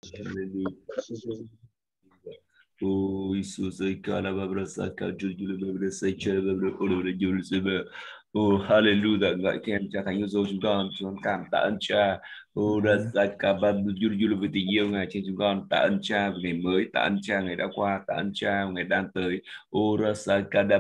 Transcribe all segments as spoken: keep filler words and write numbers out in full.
Oh, Jesus, I can't have a second to you, the Sacher, the Jerusalem. Oh, hallelujah, ngợi khen cha thánh yêu dấu chúng con, chúng con cảm tạ ơn cha. Oh, đã ra cả ba Jerusalem với tình yêu ngài trên chúng con, tạ ơn cha về ngày mới, tạ ơn cha ngày đã qua, tạ ơn cha ngày đang tới. Oh, ra sa cả ba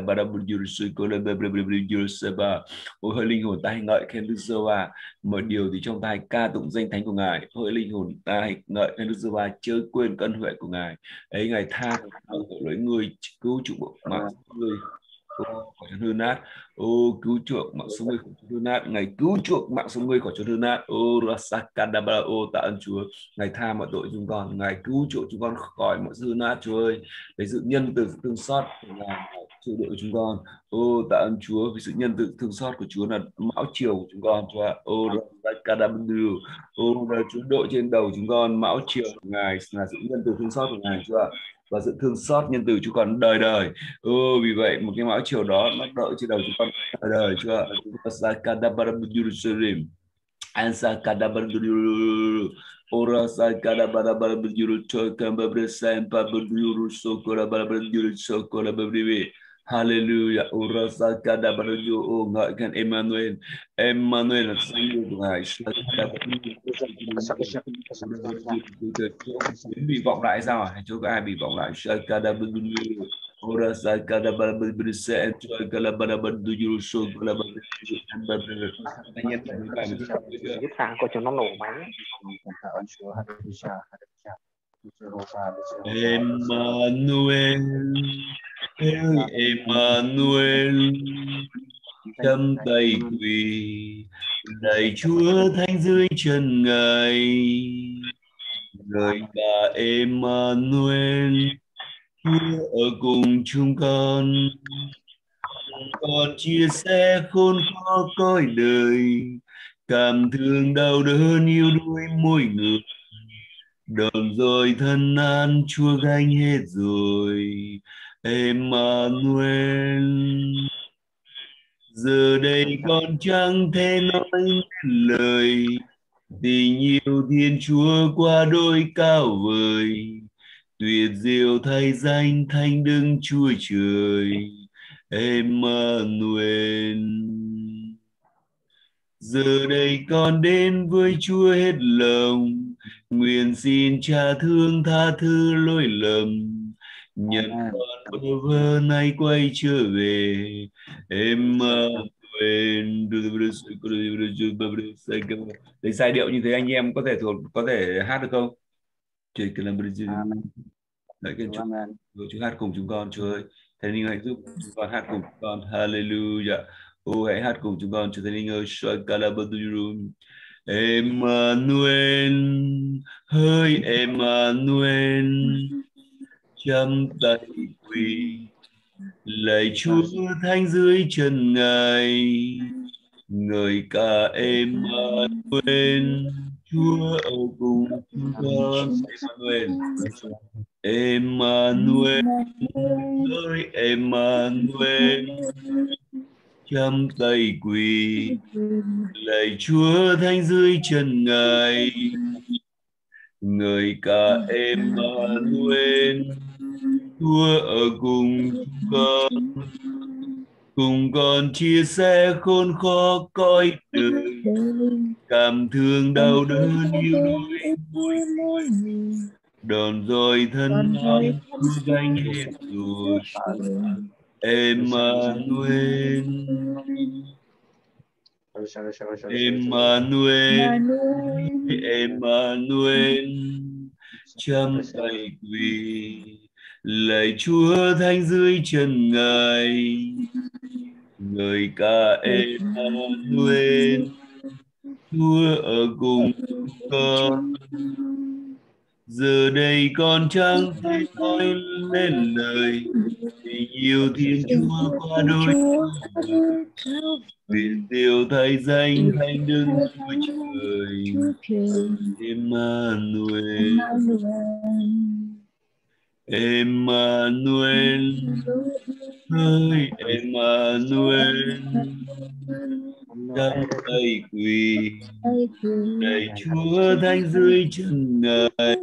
Jerusalem, oh, hỡi linh hồn ta hãy ngợi khen Đức Giê-hô-va, mọi điều thì trong ta hãy ca tụng danh thánh của ngài. Hỡi linh hồn ta hãy ngợi khen Đức Giê-hô-va, chớ quên ân huệ của ngài. Ấy ngài tha tội lỗi ngươi, cứu chuộc mạng ngươi khỏi chốn hư nát. Ô cứu chuộc mạng sống ngươi khỏi chốn hư nát. Ngài cứu chuộc mạng sống ngươi khỏi chốn hư nát. Ô Rasakadabra, ô tạ ơn Chúa. Ngài tha mọi tội chúng con, ngài cứu chuộc chúng con khỏi mọi hư nát. Chúa ơi, lấy sự nhân từ thương xót của ngài chịu đựng của chúng con. Ô tạ ơn Chúa vì sự nhân từ thương xót của Chúa là mão chiều của chúng con. Chúa ạ. Ô Rasakadabra, ô là Chúa đội trên đầu chúng con, mão chiều của ngài là sự nhân từ thương xót của ngài. Chúa ạ, và sự thương xót nhân từ chúng con đời đời. Ừ, vì vậy một cái mão chiều đó nó đợi trên đầu chúng con đời đời. Chúa ạ. Jerusalem, Ansakadabaruduru, Ora Sakadabarabarabudu, Chokambabra Sampa Buduru Sokora Baraburu Sokora Babrivi. Hallelujah. Ora Sakadabarudu, oh ngợi khen Emmanuel. Emmanuel là danh hiệu của ngài. Bị vọng lại sao à? Hay chỗ có ai bị vọng lại? Sakadabarudu. Ora Sakadabarudu sẽ enjoy Kalabarabudu Sokora Giúp thang coi cho nó nổ máy. Emmanuel, Emmanuel, chăm tay quỳ lạy Chúa thánh dưới chân ngài. Người bà Emmanuel, Chúa ở cùng chúng con, con chia sẻ khốn khó cõi đời, cảm thương đau đớn yêu đuối mỗi người. Đòn rồi thân an Chúa gánh hết rồi. Emmanuel, giờ đây con chẳng thể nói nên lời, tình yêu Thiên Chúa qua đôi cao vời, tuyệt diệu thay danh thánh Đức Chúa Trời. Emmanuel, giờ đây con đến với Chúa hết lòng, nguyện xin Cha thương tha thứ lỗi lầm, nhận con bơ vơ nay quay trở về. Emmanuel. Để giai điệu như thế anh em có thể thuộc có thể hát được không? Trời cứ làm Đấy, cái Chúa, Chúa hát cùng chúng con. Chúa ơi, Thánh Linh hãy giúp chúng con hát cùng chúng con. Hallelujah. Ô hãy hát cùng chúng con. Chúa Thánh Linh ơi, Shakalabadurum. Emmanuel, hỡi Emmanuel, chăm tay quỳ lạy Chúa thánh dưới chân ngài. Ngợi ca Emmanuel, Chúa ở cùng chúng con. Emmanuel, ơi Emmanuel, chăm tay quỳ lạy Chúa thánh dưới chân ngài. Ngợi ca Emmanuel, Chúa ở cùng chúng con, cùng con chia sẻ khốn khó cõi đời, cảm thương đau đớn yêu đuối mỗi người. Đòn rồi thân an Chúa gánh hết rồi. Emmanuel, Emmanuel, Emmanuel, chăm tay quỳ lạy Chúa thánh dưới chân ngài. Ngợi ca Emmanuel, Chúa ở cùng con. Giờ đây con chẳng thể nói lên lời, tình yêu Thiên Chúa qua đôi cao, nguyện tiêu thay danh thánh Đức Chúa Trời. Emmanuel. Emmanuel ơi, Emmanuel, chắp tay quỳ lạy Chúa thánh dưới chân ngài,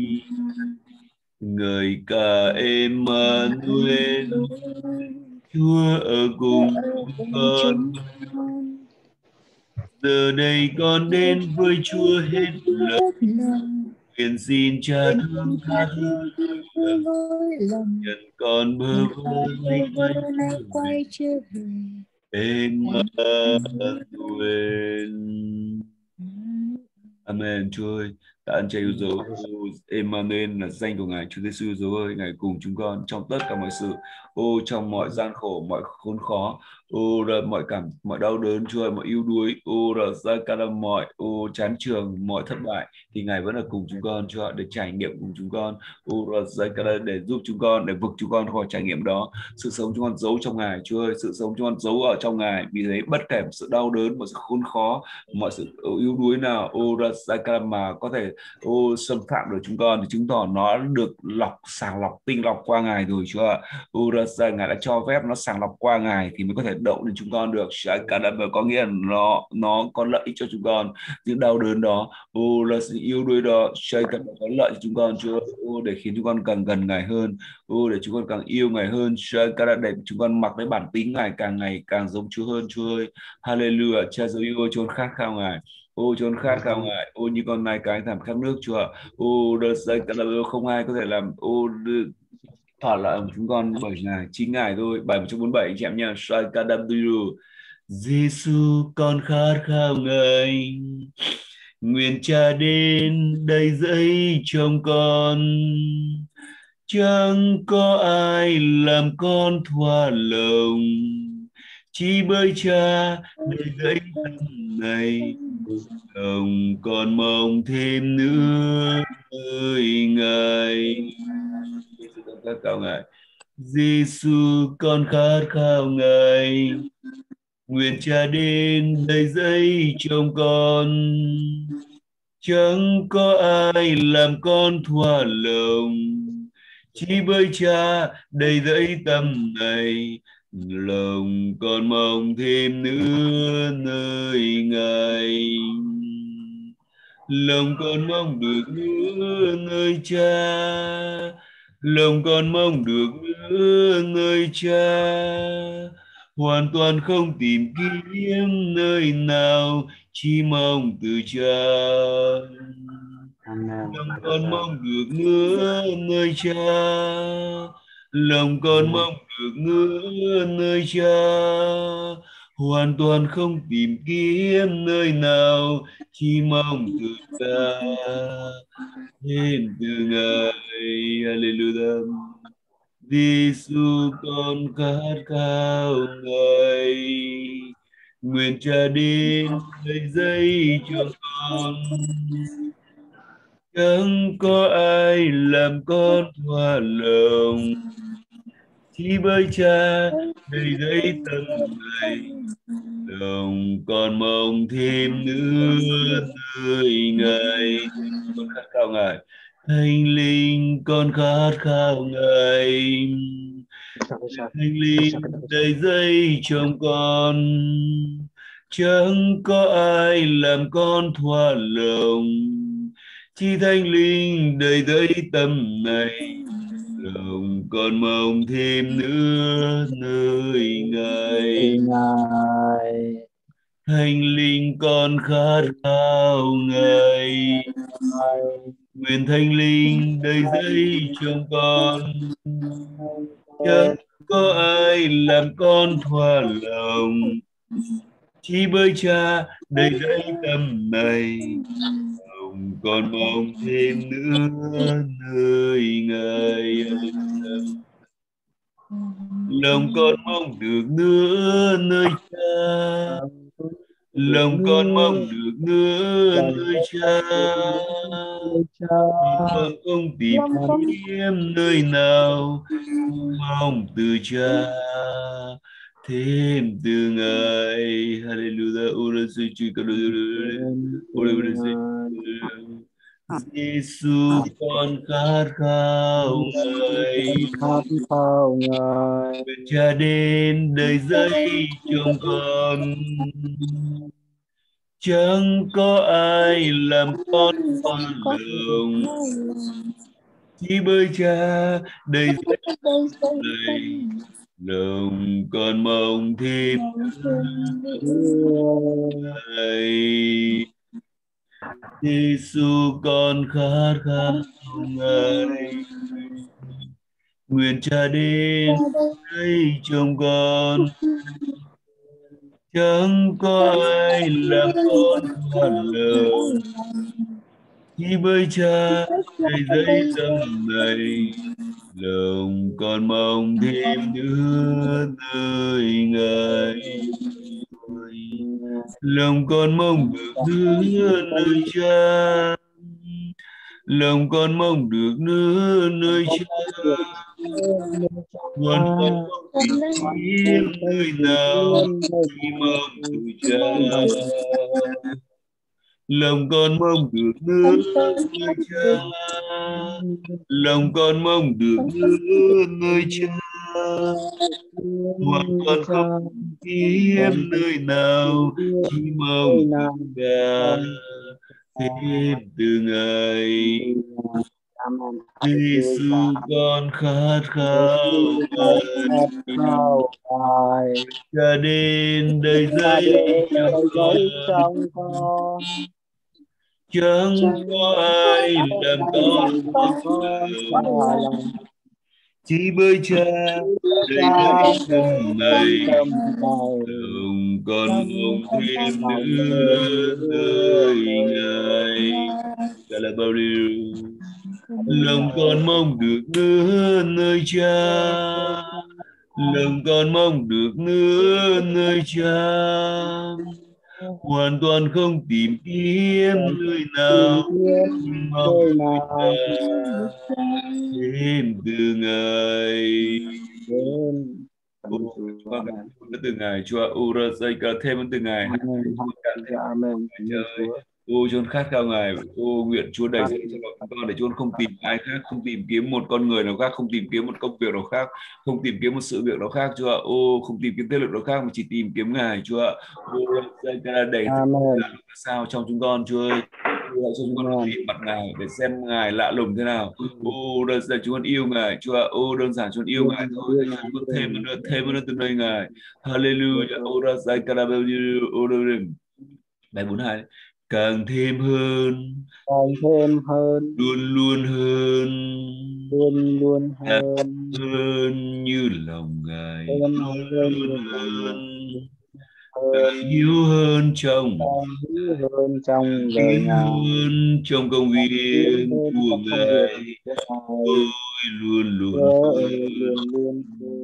ngợi ca Emmanuel, Chúa ở cùng chúng con. Giờ đây con đến với Chúa hết lời, nguyện xin Cha thương tha thứ lỗi lầm, nhận con bơ vơ nay quay trở về. Emmanuel. Amen. Chúa ơi, tạ ơn Cha yêu dấu. Emmanuel là danh của Ngài. Chúa Giêsu yêu dấu ơi, Ngài cùng chúng con trong tất cả mọi sự. Ô, trong mọi gian khổ, mọi khốn khó, ô, là mọi cảm, mọi đau đớn, Chúa ơi, mọi yếu đuối, ô, là ra cả là mọi, ô, chán trường, mọi thất bại, thì Ngài vẫn là cùng chúng con, Chúa ạ, để trải nghiệm cùng chúng con, ô, là ra cả là để giúp chúng con, để vực chúng con khỏi trải nghiệm đó. Sự sống chúng con giấu trong Ngài, Chúa ơi, sự sống chúng con giấu ở trong Ngài. Vì thế, bất kể sự đau đớn, mọi sự khốn khó, mọi sự yếu đuối nào ô mà có thể ô xâm phạm được chúng con, thì chứng tỏ nó được lọc sàng lọc tinh lọc qua Ngài rồi, Chúa ạ. Ô Ngài đã cho phép nó sàng lọc qua Ngài thì mới có thể đậu lên chúng con được. Có nghĩa là nó nó có lợi ích cho chúng con. Những đau đớn đó, ô là sự yếu đuối đó, có lợi cho chúng con, Chúa. Ô để khiến chúng con càng gần Ngài hơn, ô để chúng con càng yêu Ngài hơn, để chúng con mặc lấy bản tính Ngài càng ngày càng giống Chúa hơn, Chúa ơi. Hallelujah. Cha dấu yêu chốn khát khao Ngài, ô chốn khát khao Ngài, ô như con nai cái thèm khát nước, Chúa ạ. Ô đợt dây không ai có thể làm ô thỏa lại chúng con bởi Ngài, chính Ngài thôi. Bài một trăm bốn mươi bảy anh chị em nha. Sai kadaburu. Giêsu con khát khao Ngài, nguyện Cha đến đây dẫy trong con, chẳng có ai làm con thỏa lòng, chỉ bởi Cha đây dẫy tâm này, lòng còn mong thêm nữa ơi Ngài. Giêsu con khát khao Ngài, Giêsu con khát khao Ngài, nguyện Cha đến đây dẫy trong con, chẳng có ai làm con thỏa lòng, chỉ bởi Cha đầy dẫy tâm này, lòng còn mong thêm nữa nơi Ngài. Lòng con mong được nữa nơi Cha, lòng con mong được nữa nơi Cha, hoàn toàn không tìm kiếm nơi nào, chỉ mong từ Cha. Lòng con mong được nữa nơi Cha, lòng con mong được nữa nơi Cha, hoàn toàn không tìm kiếm nơi nào, chỉ mong từ Cha, thêm từ Ngài. Hallelujah. Giêsu con khát khao Ngài, nguyện Cha đến đây dẫy cho con, chẳng có ai làm con thỏa lòng, chỉ bởi Cha đầy dẫy tâm này, lòng con mong thêm nữa nơi Ngài. Con khát khao Ngài, Thánh Linh con khát khao Ngài, Thánh Linh đầy dẫy trong con, chẳng có ai làm con thỏa lòng, chỉ Thánh Linh đầy dẫy tâm này, lòng con mong thêm nữa nơi Ngài. Thánh Linh con khát khao Ngài, nguyện Thánh Linh đầy dẫy trong con, chẳng có ai làm con thỏa lòng, chỉ bởi Cha đầy dẫy tâm này, lòng con mong thêm nữa nơi Ngài. Lòng con mong được nữa nơi Cha, lòng con mong được nữa nơi Cha, con không tìm kiếm nơi nào, mong từ Cha, thêm từ Ngài. Hallelujah. Ora suy truy ca đô- ora ora suy- Giêsu con khát khao Ngài, khát khao Ngài, nguyện Cha đến đời dẫy trong con, chẳng có ai làm con con lòng, chỉ bởi Cha đầy dẫy này, lòng con mong thêm Ngài. Giêsu con khát khao Ngài, nguyện Cha đến đây trong con, chẳng có ai làm con hoàn lòng, chỉ bởi Cha đầy dẫy dâm này, lòng con mong thêm nữa nơi Ngài. Lòng con mong được nữa nơi Cha, lòng con mong được nữa nơi Cha, nguồn con không tìm kiếm nơi nào, chỉ mong từ Cha. Lòng con mong được nữa nơi Cha, lòng con mong được nữa nơi Cha, nguồn con không kiếm nơi nào, chỉ mong từ Cha thêm từ Ngài. Giêsu con khát khao Ngài, Cha đến đây dẫy trong con, chẳng có ai làm con lòng, chỉ bởi Cha đầy dẫy dâm này, lòng con mong thêm nữa nơi Ngài. Cha là bao điều, lòng con mong được nữa nơi Cha, lòng con mong được nữa nơi Cha, hoàn toàn không tìm kiếm nơi nào, mong thêm từ Ngài. Vâng, từ Ngài Chúa, Ura dây cả thêm từ Ngài, Ô Chúa khát khao Ngài, ô nguyện Chúa đầy dẫy cho bọn con để Chúa không tìm ai khác, không tìm kiếm một con người nào khác, không tìm kiếm một công việc nào khác, không tìm kiếm một sự việc nào khác, Chúa. Ô không tìm kiếm thế lực nào khác mà chỉ tìm kiếm Ngài, Chúa. Ô dạy ta đầy sao trong chúng con, Chúa ơi. Hãy cho chúng con nhìn mặt Ngài để xem Ngài lạ lùng thế nào. Ô đơn giản chúng con yêu Ngài, Chúa. Ô đơn giản chúng con yêu Ngài thôi. Chúng con thêm nữa, thêm nữa từ nơi Ngài. Hallelujah. Ô ra dạy ta ô bài bốn hai, càng thêm hơn, càng thêm hơn, luôn luôn hơn, luôn luôn càng hơn, hơn như lòng Ngài, hơn luôn hơn luôn hơn, hơn, càng hiếu hơn trong, càng hiếu hơn trong lời hiếu Ngài, hơn trong công việc hiếu hơn của trong công việc Ngài, của ôi Ngài, luôn luôn ôi hơn, luôn luôn hơn,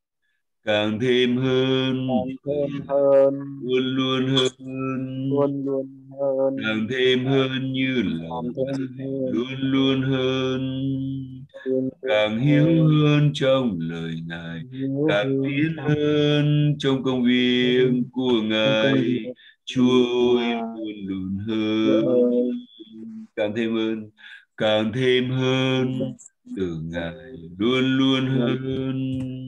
càng thêm hơn, càng thêm hơn, luôn luôn hơn, luôn luôn hơn, càng thêm hơn như lòng càng thêm hơn, luôn luôn hơn, luôn càng luôn hiếu hơn, hơn trong lời Ngài, hiếu càng hơn tiến trong hơn trong công việc của trong công Ngài, việc Chúa Ngài, luôn luôn hơn, ơi càng thêm hơn, càng thêm hơn từ Ngài, luôn luôn hơn,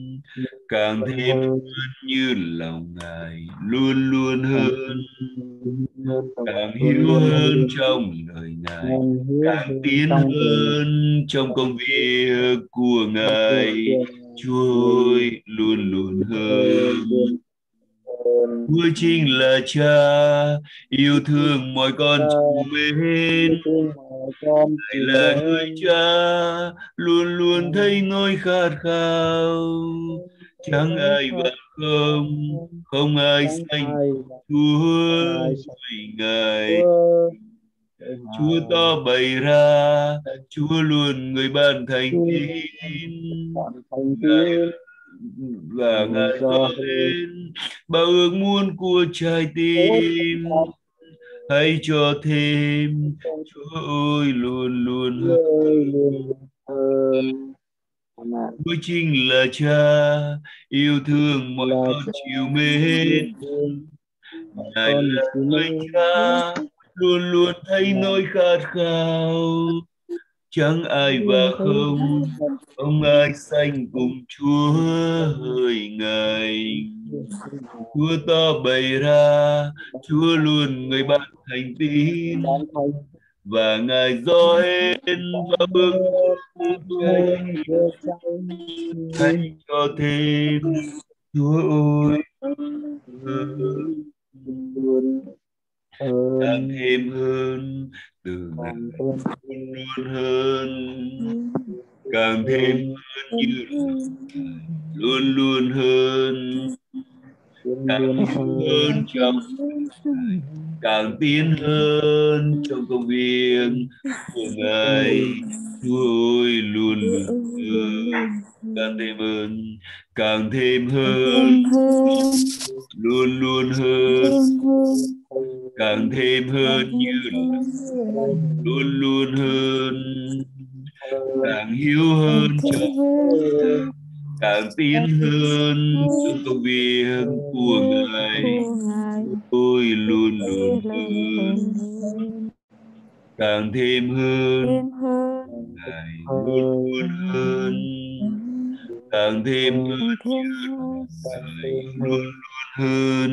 càng luôn thêm hơn, như lòng Ngài, luôn luôn càng hơn, hơn trong càng luôn hiếu luôn hơn hơn, trong lời Ngài, càng hiếu càng hơn tiến trong đời hơn trong công việc của của Ngài, Chúa Ngài, ơi, luôn luôn ơi hơn. luôn hơn, Chúa chính là Cha yêu thương mọi con cha chiều mến, yêu thương mọi con Ngài chị là người mến, Cha luôn luôn thấy nỗi khát khao, chẳng nói ai thật bằng không, không ai chẳng sánh ai Chúa không ai sạch vì Ngài. Chúa để Chúa Ngài to bày ra, Chúa luôn người ban thành Chúa tín, chọn thành Ngài tín là người Ngài cho cho đến bao ước muốn của trái tim, hãy cho thêm, Chúa ơi luôn luôn hơn. ơi luôn hơn. Amen. Chúa chính là Cha yêu thương mọi Là con cha chiều yêu mến, thương Ngài con là chị người mến, Cha luôn luôn thấy nỗi khát khao, chẳng ai và không không ai sánh cùng Chúa hỡi Ngài. Chúa to bày ra, Chúa luôn người ban thành tín, ban thành và Ngài dõi và bước bước trái bước chân hãy cho thêm. Chúa ơi, luôn càng hơn thêm hơn từ ngày càng thêm luôn hơn, càng thêm hơn hơn như luôn luôn hơn, luôn càng luôn hiểu hơn hơn trong càng tiến hơn trong công việc của công Ngài. việc Chúa ơi, luôn luôn hơn, càng thêm hơn, càng thêm hơn, luôn luôn hơn, càng thêm hơn như là luôn luôn hơn, hơn càng hiếu hơn cho hơn càng tiến hơn trong công việc của Ngài. Ôi, luôn luôn hơn, càng thêm hơn, Ngài luôn luôn hơn hơn, càng thêm hơn hơn, càng Ngài thêm luôn hơn hơn,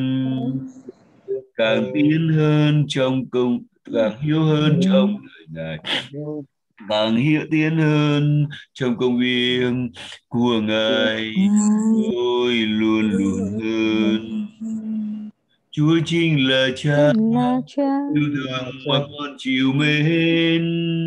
càng hơn tiến hơn trong công, càng hiếu hơn trong lời Ngài, càng hiếu tiến hơn trong công việc của Ngài. Ôi, luôn luôn hơn. Chúa chính là Cha yêu thương mà con chịu mến,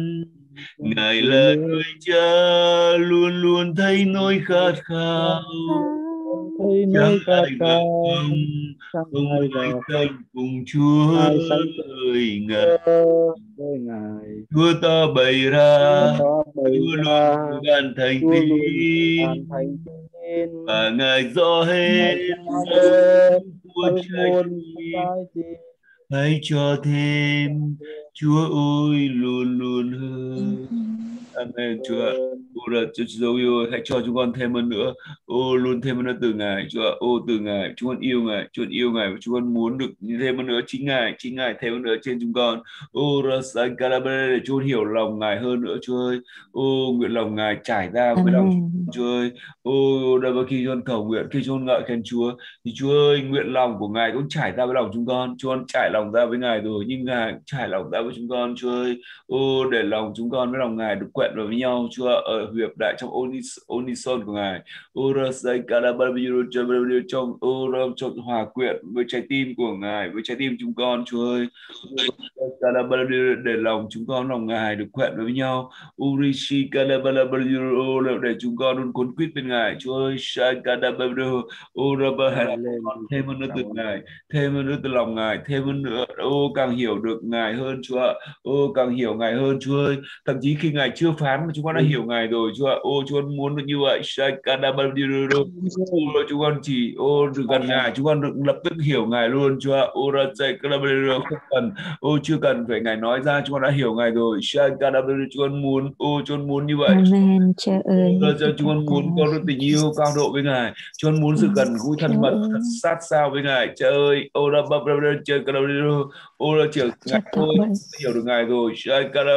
Ngài chịu là mến người Cha luôn luôn thấy nỗi khát khao, thấy chẳng nơi khát ai và khao không chẳng không ai và ai không sánh cùng Chúa ai sánh cùng ơi Ngài. Chúa với Ngài. Chúa ta bày ra, Chúa đó bày Chúa luôn ra luôn ban thành Chúa luôn tín, hoàn thành tin và Ngài rõ hết Ngài cho hết muôn ơn trái muôn tim, trái tim hãy cho thêm. Chúa ơi, luôn luôn hơn. Amen, Chúa ạ. Ô, là Chúa dấu yêu ơi, hãy cho chúng con thêm hơn nữa. Ô, luôn thêm hơn nữa từ Ngài, Chúa ạ. Ô, từ Ngài, chúng con yêu Ngài, chúng con yêu Ngài và chúng con muốn được như thêm hơn nữa chính Ngài, chính Ngài thêm hơn nữa trên chúng con. Ô, Rasan Karabe, để chúng con hiểu lòng Ngài hơn nữa, Chúa ơi. Ô, nguyện lòng Ngài trải ra với lòng chúng con, Chúa ơi. Ô, đã và khi chúng con cầu nguyện, khi chúng con ngợi khen Chúa, thì Chúa ơi, nguyện lòng của Ngài cũng trải ra với lòng chúng con. Chúng con trải lòng ra với Ngài rồi, nhưng Ngài cũng trải lòng ra với chúng con, Chúa ơi. Ô, để lòng chúng con với lòng Ngài được quẹn vào với nhau, Chúa, ở hiệp đại trong onis, onison của Ngài. Ô, ra say karababiru chababiru trong ô ra trong hòa quyện với trái tim của Ngài, với trái tim chúng con, Chúa ơi. Karababiru, để lòng chúng con lòng Ngài được quẹn vào với nhau. Urishi karababiru, để chúng con luôn cuốn quýt bên Ngài, Chúa ơi. Shai karababiru, ô ra ba hãy Hallelujah. thêm hơn nữa Cảm từ ơn Ngài, thêm hơn nữa từ lòng Ngài, thêm hơn nữa, ô càng hiểu được Ngài hơn, Chúa ạ. Ô, càng hiểu Ngài hơn, Chúa ơi. Thậm chí khi Ngài chưa phán mà chúng con đã hiểu Ngài rồi, Chúa ạ. Ô, chúng con muốn được như vậy. Shakadabadiru. Ô, chúng con chỉ ô được gần Ngài, chúng con được lập tức hiểu Ngài luôn, Chúa ạ. Ô, ra Shakadabadiru. Không cần, ô chưa cần phải Ngài nói ra, chúng con đã hiểu Ngài rồi. Shakadabadiru. Chúng con muốn, ô chúng con muốn như vậy. Amen. Cha ơi, Giờ cho tất chúng cả con ta muốn có được tình yêu cao độ với Ngài, chúng con muốn sự gần gũi Cha thân mật ơi, thật sát sao với Ngài. Trời ơi, ô ra ba ba ba chơi ca ô ra chỉ cha Ngài tạo thôi bởi hiểu được Ngài rồi. Chơi ca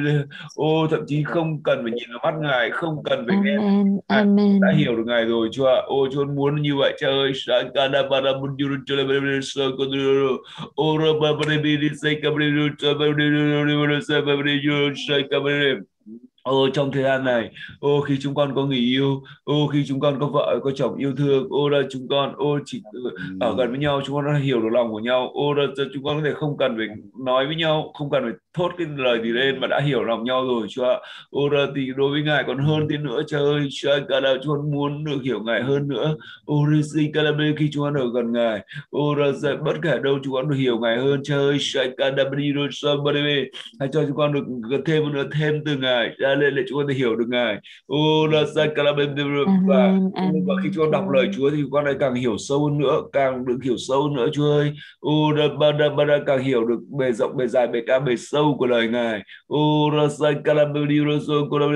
ô thậm chí không cần phải nhìn vào mắt Ngài, không cần phải nghe Amen, Ngài, đã Amen. hiểu được Ngài rồi, Chúa ạ. Ô chúng con muốn như vậy, trời ơi. Chơi ca ba ba ba chơi ba ba sơ ca ô ra ba ba ba đi say ca ba chơi ba ba say ba ba chơi ca ba. Ô, trong thời gian này, ô khi chúng con có người yêu, ô khi chúng con có vợ có chồng yêu thương, ô là chúng con ô chỉ ở gần với nhau, chúng con đã hiểu được lòng của nhau, ô là chúng con có thể không cần phải nói với nhau, không cần phải thốt cái lời gì lên mà đã hiểu lòng nhau rồi, Chúa ạ. Ô là thì đối với Ngài còn hơn thế nữa, trời ơi. Trời, cả là chúng con muốn được hiểu Ngài hơn nữa. Ô risi kalabe, khi chúng con ở gần Ngài, ô là bất kể đâu chúng con được hiểu Ngài hơn, trời ơi. Trời, kalabe, hãy cho chúng con được thêm nữa, thêm từ Ngài ra lên để chúng con thể hiểu được Ngài. Ô là sa kalabem, và Amen, và khi Amen, chúng con Cha đọc lời ơi. Chúa thì chúng con lại càng hiểu sâu hơn nữa, càng được hiểu sâu hơn nữa, Chúa ơi. Ô là ba da ba da, càng hiểu được bề rộng bề dài bề cao bề sâu của lời Ngài. Ô là sa kalabem,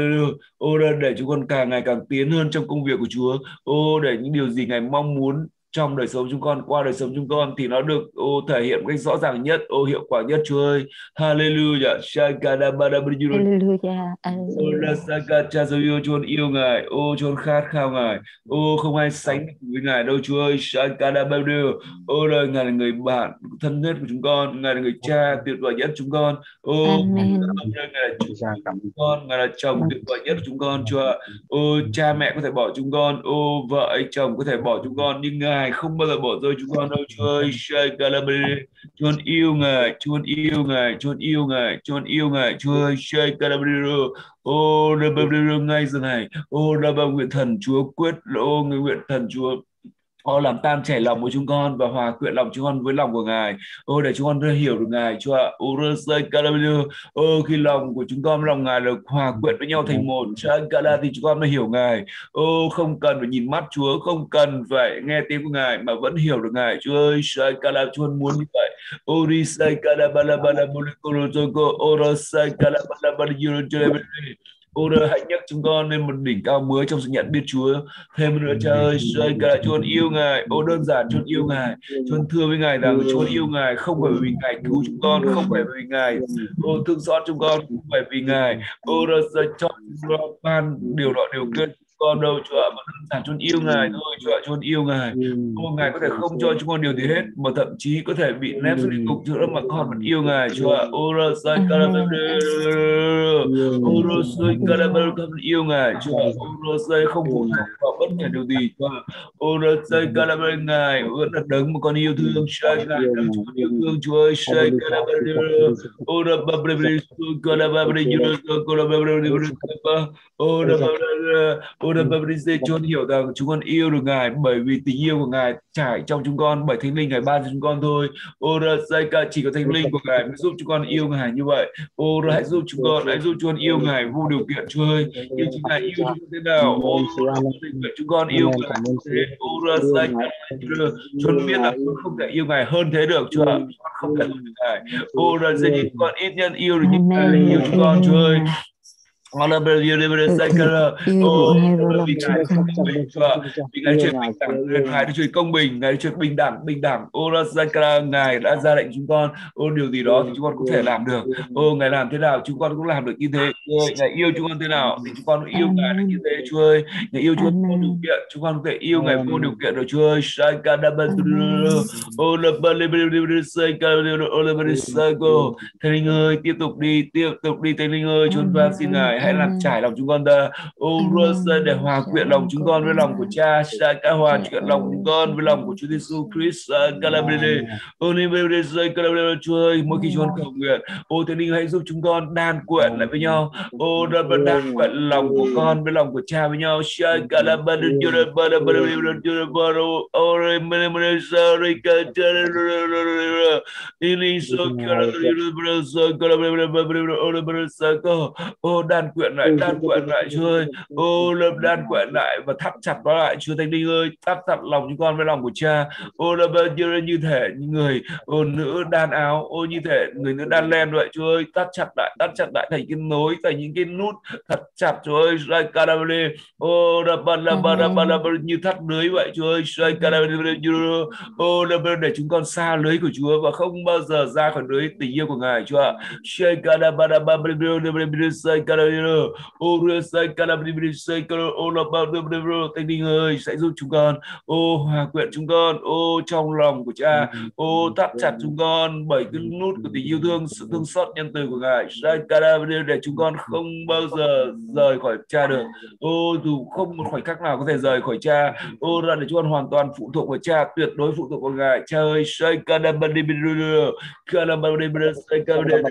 ô là để chúng con càng ngày càng tiến hơn trong công việc của Chúa. Ô để những điều gì Ngài mong muốn trong đời sống chúng con, qua đời sống chúng con, thì nó được ô, thể hiện một cách rõ ràng nhất, ô, hiệu quả nhất, Chúa ơi. Hallelujah. Shakadabadabadiru. Hallelujah, Ora hallelujah. Saka cha yêu Chúa yêu Ngài, ô Chúa khát khao Ngài, ô không ai sánh được với Ngài đâu Chúa ơi. Shakadabadabadiru. Ô đời Ngài là người bạn thân nhất của chúng con, Ngài là người cha tuyệt vời nhất chúng con. Ô Amen. Ngài là chủ chúng con, Ngài là chồng tuyệt vời nhất của chúng con Chúa ạ. Ô cha mẹ có thể bỏ chúng con, ô vợ ấy chồng có thể bỏ chúng con, nhưng Ngài không bao giờ bỏ rơi chúng con đâu Chúa ơi. Shakadabadabadiru. Chúa yêu Ngài, Chúa yêu Ngài, Chúa yêu Ngài, Chúa yêu Ngài, Chúa ơi. Shakadabadabadiru. Ô đa bờ đa ngay giờ này, ô đa bờ nguyện thần Chúa quyết, ô người nguyện thần Chúa ô làm tan chảy lòng của chúng con và hòa quyện lòng chúng con với lòng của Ngài. Ô để chúng con rất hiểu được Ngài Chúa ạ. Ô rơ sơi kalabiru. Ô khi lòng của chúng con với lòng Ngài được hòa quyện với nhau thành một, Shay kala, thì chúng con mới hiểu Ngài. Ô không cần phải nhìn mắt Chúa, không cần phải nghe tiếng của Ngài mà vẫn hiểu được Ngài Chúa ơi. Shay kala, chúng con muốn như vậy. Ô ri shay kala bala bala bala koro joko. Ô rơ shay kala bala bala yuru jere. Ô đơ hãy nhắc chúng con lên một đỉnh cao mới trong sự nhận biết Chúa. Thêm nữa Cha ơi, Shay kala, Chúa yêu Ngài. Ô đơn giản Chúa yêu Ngài. Chúa thưa với Ngài rằng Chúa yêu Ngài không phải vì Ngài cứu chúng con, không phải vì Ngài ô thương xót chúng con, không phải vì Ngài ô đã cho chúng con ban điều đó điều kiện con đâu Chúa ạ, mà đơn giản Chúa yêu Ngài thôi Chúa ạ. Chúa yêu Ngài. Ô Ngài có thể không cho chúng con điều gì hết, mà thậm chí có thể bị ném xuống địa ngục Chúa, mà con vẫn yêu Ngài Chúa ạ. Ô ra sai kala ô ra sai kala con yêu Ngài Chúa ạ. Ô ra sai không phụ thuộc vào bất kể điều gì Chúa ạ. Ô ra sai kala Ngài vẫn là đấng mà con yêu thương. Sai Ngài đấng chúng con yêu thương Chúa ơi. Sai kala ô ra ba ba ba kala ba ba kala ba ba ô ra ba ô ra ba ba Chúa hiểu rằng chúng con yêu được Ngài bởi vì tình yêu của Ngài trải trong chúng con, bởi Thánh Linh Ngài ban cho chúng con thôi. Ô ra sai cả chỉ có Thánh Linh của Ngài mới giúp chúng con yêu Ngài như vậy. Ô ra hãy giúp chúng con, hãy giúp chúng con yêu Ngài vô điều kiện Chúa ơi. Yêu chúng Ngài, yêu chúng con thế nào? Ô chúng con yêu Ngài thế. Ô ra sai cả chúng con biết là chúng không thể yêu Ngài hơn thế được Chúa ạ. Không thể hơn Ngài. Ô ra dạy chúng con ít nhất yêu được những Ngài yêu chúng con Chúa ơi. Họ là bởi vì sai cả ô vì Ngài không công bình Chúa ạ. Vì Ngài chuyện bình đẳng, Ngài đã chuyện công bình, Ngài đã chuyện bình đẳng, bình đẳng. Ô ra sai cả Ngài đã ra lệnh chúng con, ô điều gì đó thì chúng con cũng thể làm được. Ô Ngài làm thế nào chúng con cũng làm được như thế. Ngài yêu chúng con thế nào thì chúng con yêu Ngài được như thế Chúa ơi. Ngài yêu chúng con vô điều kiện, chúng con có thể yêu Ngài vô điều kiện rồi Chúa ơi. Sai cả đã bên ô là bên bên sai cả ô là bên sai cô. Thánh Linh ơi, tiếp tục đi, tiếp tục đi Thánh Linh ơi, chúng con xin Ngài hãy làm trải lòng chúng con ta, ô rose để hòa quyện lòng chúng con với lòng của Cha, sa ca hòa quyện lòng chúng con với lòng của Chúa Giêsu Christ. Calabede, ô Libede, Calabede, Chúa ơi, mỗi khi chúng con cầu nguyện, ô Thánh Linh hãy giúp chúng con đan quyện lại với nhau, ô đan đan quyện lòng của con với lòng của Cha với nhau. Sa Calabede, Chúa Bada Bada Chúa Bada, ô Remene Mene Sari Calabede, Ini so Calabede, so Calabede, Calabede, Sako, ô đan quyện lại, đan quyện lại Chúa ơi. Ô lập đan quyện lại và thắt chặt nó lại Chúa. Thánh Linh ơi, thắt chặt lòng chúng con với lòng của Cha. Ô là bao nhiêu như thể những người ô nữ đan áo, ô như thể người nữ đan len vậy Chúa ơi. Thắt chặt lại, thắt chặt lại thành cái nối, thành những cái nút thật chặt Chúa ơi. Sai carabale, ô là ba la ba la ba la như thắt lưới vậy Chúa ơi. Sai carabale, ô là để chúng con xa lưới của Chúa và không bao giờ ra khỏi lưới tình yêu của Ngài Chúa ạ. Sai carabale, ba la sai carabale, ô sai carabale, sai carabale, ô là bao nhiêu Thánh Linh ơi sẽ giúp chúng con, ô hòa quyện chúng con, ô trong lòng của Cha, ô thắt chặt chúng con bởi cái nút của tình yêu thương, sự thương xót nhân từ của Ngài. Sai carabale để chúng con không bao giờ rời khỏi Cha được, ô dù không một khoảnh khắc nào có thể rời khỏi Cha, ô ra để chúng con hoàn toàn phụ thuộc vào Cha, tuyệt đối phụ thuộc vào Ngài. Cha ơi, sai carabale, carabale, sai carabale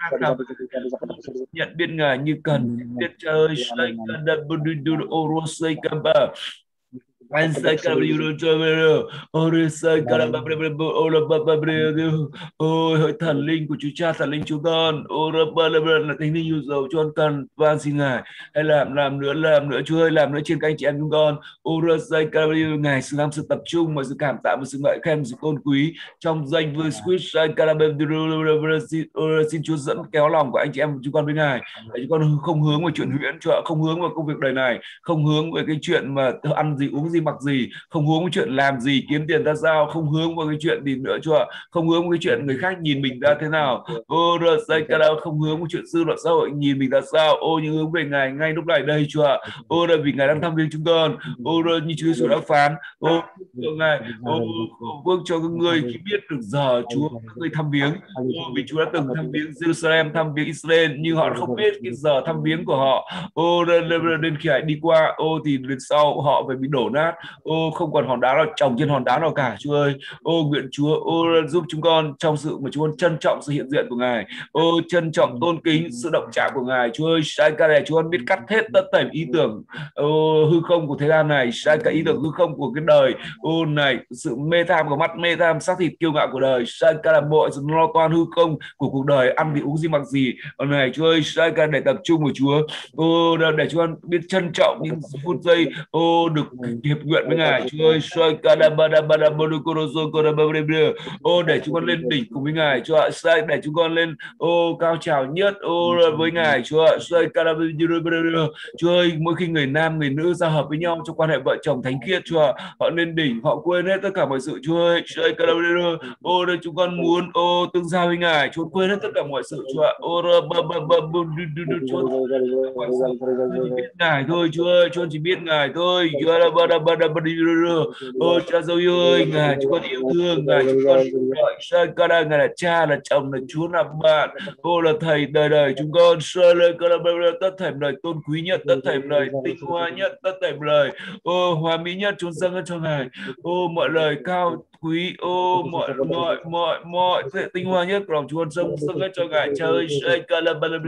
nhận biết Ngài như cần biết Cha ơi. Sai carabale, ô sai carabale, anh sai carabale, ô sai carabale, ô là ba ba ôi hỡi thần linh của Chúa Cha, thần linh chúng con, ô là ba là Thánh Linh yêu dấu cho con cần van xin Ngài hãy làm làm nữa, làm nữa Chúa ơi, làm nữa trên các anh chị em chúng con. Ô sai carabale, Ngài sự làm sự tập trung và sự cảm tạ và sự ngợi khen, sự tôn quý trong danh với Christ. Sai carabale, xin Chúa dẫn kéo lòng của anh chị em chúng con với Ngài để chúng con không hướng vào chuyện huyễn, không hướng vào công việc đời này, không hướng về cái chuyện mà ăn gì uống gì gì mặc gì, không hướng cái chuyện làm gì kiếm tiền ra sao, không hướng vào cái chuyện gì nữa Chúa, không hướng vào cái chuyện người khác nhìn mình ra thế nào, ô rồi sai cả đâu, không hướng vào chuyện dư luận xã hội nhìn mình ra sao, ô nhưng hướng về Ngài ngay lúc này đây Chúa. Ô là vì Ngài đang thăm viếng chúng con, ô rồi như Chúa Giêsu đã phán, ô cho Ngài, ô vương cho các ngươi khi biết được giờ Chúa các ngươi thăm viếng, ô vì Chúa đã từng thăm viếng Jerusalem, thăm viếng Israel, nhưng họ không biết cái giờ thăm viếng của họ, ô đến, đến khi Hải đi qua, ô thì đến sau họ phải bị đổ nát, ô không còn hòn đá nào trồng trên hòn đá nào cả Chúa ơi. Ô nguyện Chúa ô giúp chúng con trong sự mà chúng con trân trọng sự hiện diện của Ngài, ô trân trọng tôn kính sự động chạm của Ngài Chúa ơi. Sai ca này chúng con biết cắt hết tất tẩy ý tưởng ô, hư không của thế gian này, sai cả ý tưởng hư không của cái đời ô này, sự mê tham của mắt, mê tham xác thịt kiêu ngạo của đời, sai cả là mọi sự lo toan hư không của cuộc đời, ăn thì uống gì mặc gì này Chúa ơi. Sai cả để tập trung của Chúa, ô để chúng con biết trân trọng những phút giây ô được hiệp nguyện với Ngài Chúa ơi. Sai cả là ba ba ba ba ô để chúng con lên đỉnh cùng với Ngài Chúa ạ. Sai để chúng con lên ô cao trào nhất ô với Ngài Chúa ạ. Sai cả là Chúa ơi, mỗi khi người nam người nữ giao hợp với nhau trong quan hệ vợ chồng thánh khiết Chúa ạ, họ lên đỉnh, họ quên hết tất cả mọi sự Chúa ơi. Sai cả là ô đây chúng con muốn ô tương giao với Ngài, Chúa quên hết tất cả mọi sự Chúa ạ. Ô ba ba ba Chúa mọi sự Chúa chỉ biết Ngài thôi Chúa ơi, Chúa chỉ biết Ngài thôi. Chúa là ba ba ba ba ô cha dâu yêu ơi, Ngài chúng con yêu thương, Ngài chúng con gọi sai ca đa, Ngài là cha, là chồng, là Chúa, là bạn, ô là thầy đời đời chúng con. Sơ lên ca đa tất thảy đời tôn quý nhất, tất thảy đời tinh hoa nhất, tất thảy lời ô hòa mỹ nhất chúng dâng cho Ngài. Ô mọi lời cao quý, ô mọi mọi mọi mọi tinh hoa nhất của lòng chúng con dâng dâng cho Ngài. Cha ơi, sai ca đa ba la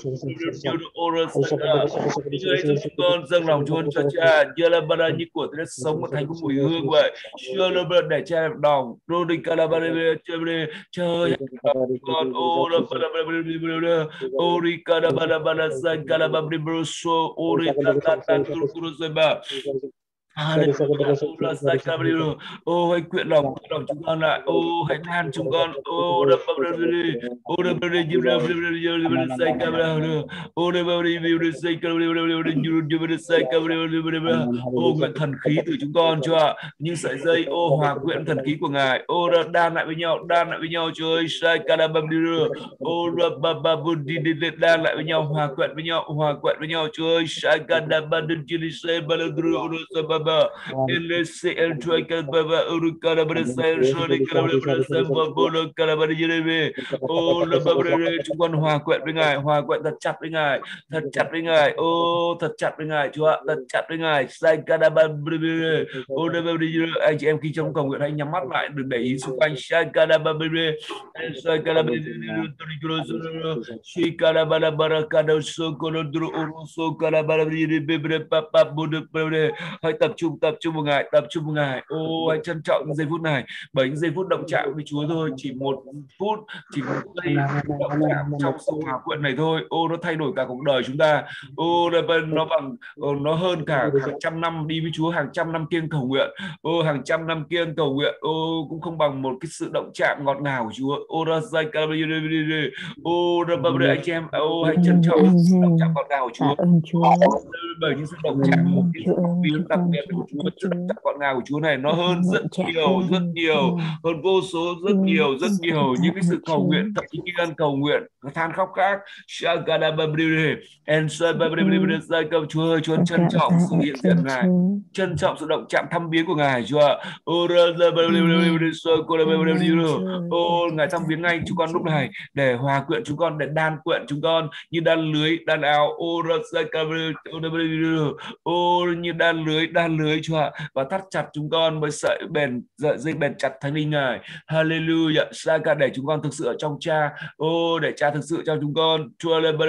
người giúp chúng con dâng lòng chúng con cho Cha, như là ba như của đất sống một thành của mùi hương vậy. Chưa là để Cha đẹp đồng, rô đình ca la ba chơi con ô la ba la ô ri ca la ba la ba la san ca la ba la so ô ri ta ta ta tu tu rồi ba. Hallelujah. Ô hãy quyện lòng quyện lòng chúng con lại, ô hãy than chúng con, ô đập bập đập đi, ô đập đập đi, đập đập đi, đập đập say cam đập, ô đập đập đi, đập say cam đập đập đập đập say cam đập đập. Ô nguyện thần khí từ chúng con Chúa ạ, như sợi dây ô hòa quyện thần khí của Ngài, ô đan lại với nhau, đan lại với nhau Chúa ơi. Say cam đập đập, ô đập bập bập đi đi đan lại với nhau, hòa quyện với nhau, hòa quyện với nhau Chúa ơi. Say cam đập đập đi đi say bập đập đập ba elese enjoy kalbaba urukara bersen shori kalabra bersen bolo kalabra jirebe. Ô là chúng con hòa quyện với Ngài, hòa quyện thật chặt với Ngài, thật chặt với Ngài, ô thật chặt với Ngài Chúa ạ, thật chặt với Ngài. Sai kadaba ô anh chị em khi trong cầu nguyện hãy nhắm mắt lại, đừng để ý xung quanh. Sai kadaba sai kadaba shi kadaba barakado so kolodro so kadaba bebe papa bude. Hãy tập trung tập trung vào Ngài, tập trung vào Ngài. Ô hãy trân trọng những giây phút này, bởi những giây phút động chạm với Chúa thôi, chỉ một phút, chỉ một giây động chạm trong sự hòa quyện này thôi, ô nó thay đổi cả cuộc đời chúng ta. Ô nó bằng nó hơn cả hàng trăm năm đi với Chúa, hàng trăm năm kiêng cầu nguyện, ô hàng trăm năm kiêng cầu nguyện, ô cũng không bằng một cái sự động chạm ngọt ngào của Chúa. Ô ra ô anh chị em, ô hãy trân trọng động chạm ngọt ngào của Chúa, bởi những sự động chạm biến đặc biệt của Chúa, sự động chạm ngọt ngào của Chúa này nó hơn rất nhiều, rất nhiều, hơn vô số, rất nhiều, rất nhiều những cái sự cầu nguyện, thậm chí như ăn cầu nguyện, than khóc khác. Chúa ơi, Chúa trân trọng sự hiện diện Ngài, trân trọng sự động chạm thăm viếng của Ngài Chúa. Ô Ngài thăm viếng ngay chúng con lúc này, để hòa quyện chúng con, để đan quyện chúng con như đan lưới, đan áo, ô ô như đan lưới, đan lưới Chúa ạ, và thắt chặt chúng con với sợi bền, dây bền chặt thánh linh Ngài. Hallelujah. Sa cả để chúng con thực sự ở trong Cha, ô để Cha thực sự trong chúng con. Chúa là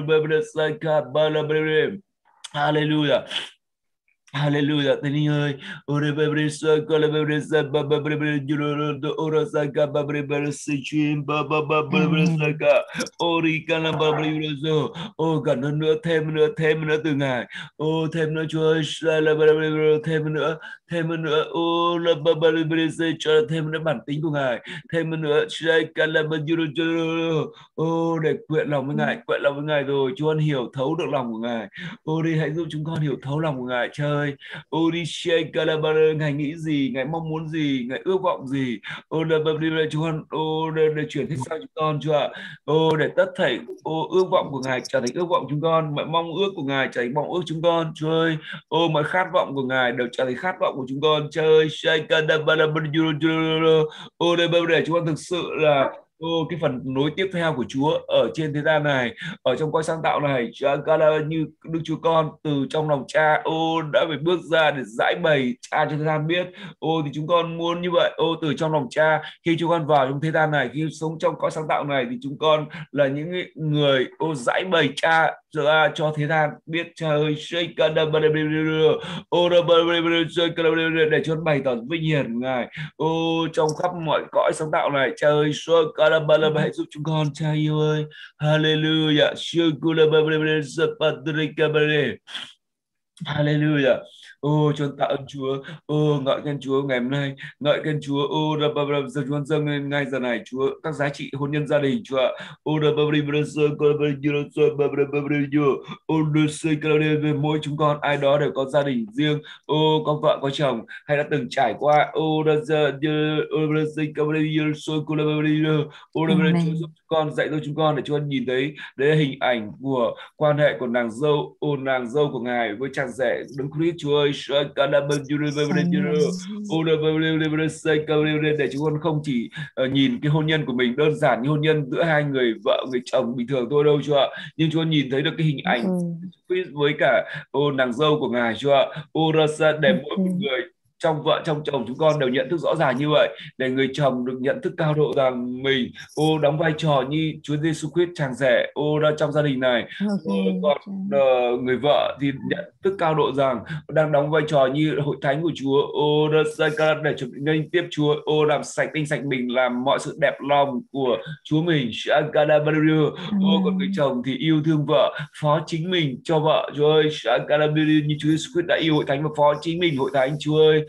Hallelujah. Hallelujah, Thánh Linh ơi, ore babre sa kala babre sa ba ba babre juro do ora sa ka babre babre sichim ba ba ba babre sa ka ori kala babre juro. Ô gần hơn nữa, thêm nữa, thêm nữa từ Ngài, ô thêm nữa Chúa ơi, là babre thêm nữa, thêm nữa, ô là ba ba babre sa cho thêm nữa bản tính của Ngài, thêm nữa, sai kala babre juro, ô để quyện lòng với Ngài, quyện lòng với Ngài rồi, Chúa hiểu thấu được lòng của Ngài. Ô đi hãy giúp chúng con hiểu thấu lòng của Ngài. Trời ơi. Odisha Calabara, Ngài nghĩ gì, Ngài mong muốn gì, Ngài ước vọng gì. Ô đờ bờ đi Chúa con, ô để, để chuyển hết sang chúng con Chúa ạ. Ô để tất thảy ô ước vọng của Ngài trở thành ước vọng chúng con, mọi mong ước của Ngài trở thành mong ước chúng con Chúa ơi. Ô mọi khát vọng của Ngài đều trở thành khát vọng của chúng con Chúa ơi. Ô để để chúng con thực sự là ô cái phần nối tiếp theo của Chúa ở trên thế gian này, ở trong cõi sáng tạo này, như Đức Chúa Con từ trong lòng Cha ô đã phải bước ra để giải bày Cha cho thế gian biết. Ô thì chúng con muốn như vậy. Ô từ trong lòng Cha, khi chúng con vào trong thế gian này, khi sống trong cõi sáng tạo này, thì chúng con là những người ô giải bày Cha ra cho thế gian biết. Cha ơi, ô để cho bày tỏ vinh hiển của Ngài ô trong khắp mọi cõi sáng tạo này. Cha ơi, hãy giúp chúng con Cha yêu ơi. Hallelujah. Hallelujah. Ô cho tạ ơn Chúa. Ô ngợi khen Chúa ngày hôm nay, ngợi khen Chúa. Ô ra ba ba giờ chúng dâng lên ngay giờ này Chúa các giá trị hôn nhân gia đình Chúa ạ. Ô ra ba ba ba giờ con ba giờ ba ba ba ba giờ ô đưa xây về mỗi chúng con ai đó đều có gia đình riêng, ô có vợ có chồng hay đã từng trải qua. Ô ra giờ ô ra xây ba ba giờ soi cô ba ba giờ ô ra ba Chúa giúp chúng con, dạy cho chúng con để chúng con nhìn thấy đấy là hình ảnh của quan hệ của nàng dâu, ô nàng dâu của Ngài với chàng rể Đấng Christ Chúa ơi. Để chúng con không chỉ uh, nhìn cái hôn nhân của mình đơn giản như hôn nhân giữa hai người vợ người chồng bình thường thôi đâu Chúa ạ, nhưng Chúa nhìn thấy được cái hình ảnh Christ với cả ô nàng dâu của Ngài Chúa ạ. Ô để mỗi một người trong vợ trong chồng chúng con đều nhận thức rõ ràng như vậy, để người chồng được nhận thức cao độ rằng mình ô đóng vai trò như Chúa Giêsu Christ chàng rể ô ra trong gia đình này. Ô, còn uh, người vợ thì nhận thức cao độ rằng đang đóng vai trò như hội thánh của Chúa ô ra để chuẩn bị nghênh tiếp Chúa, ô làm sạch tinh sạch mình, làm mọi sự đẹp lòng của Chúa mình. Ô còn người chồng thì yêu thương vợ, phó chính mình cho vợ Chúa ơi. Như Chúa Giêsu Christ đã yêu hội thánh và phó chính mình hội thánh Chúa ơi.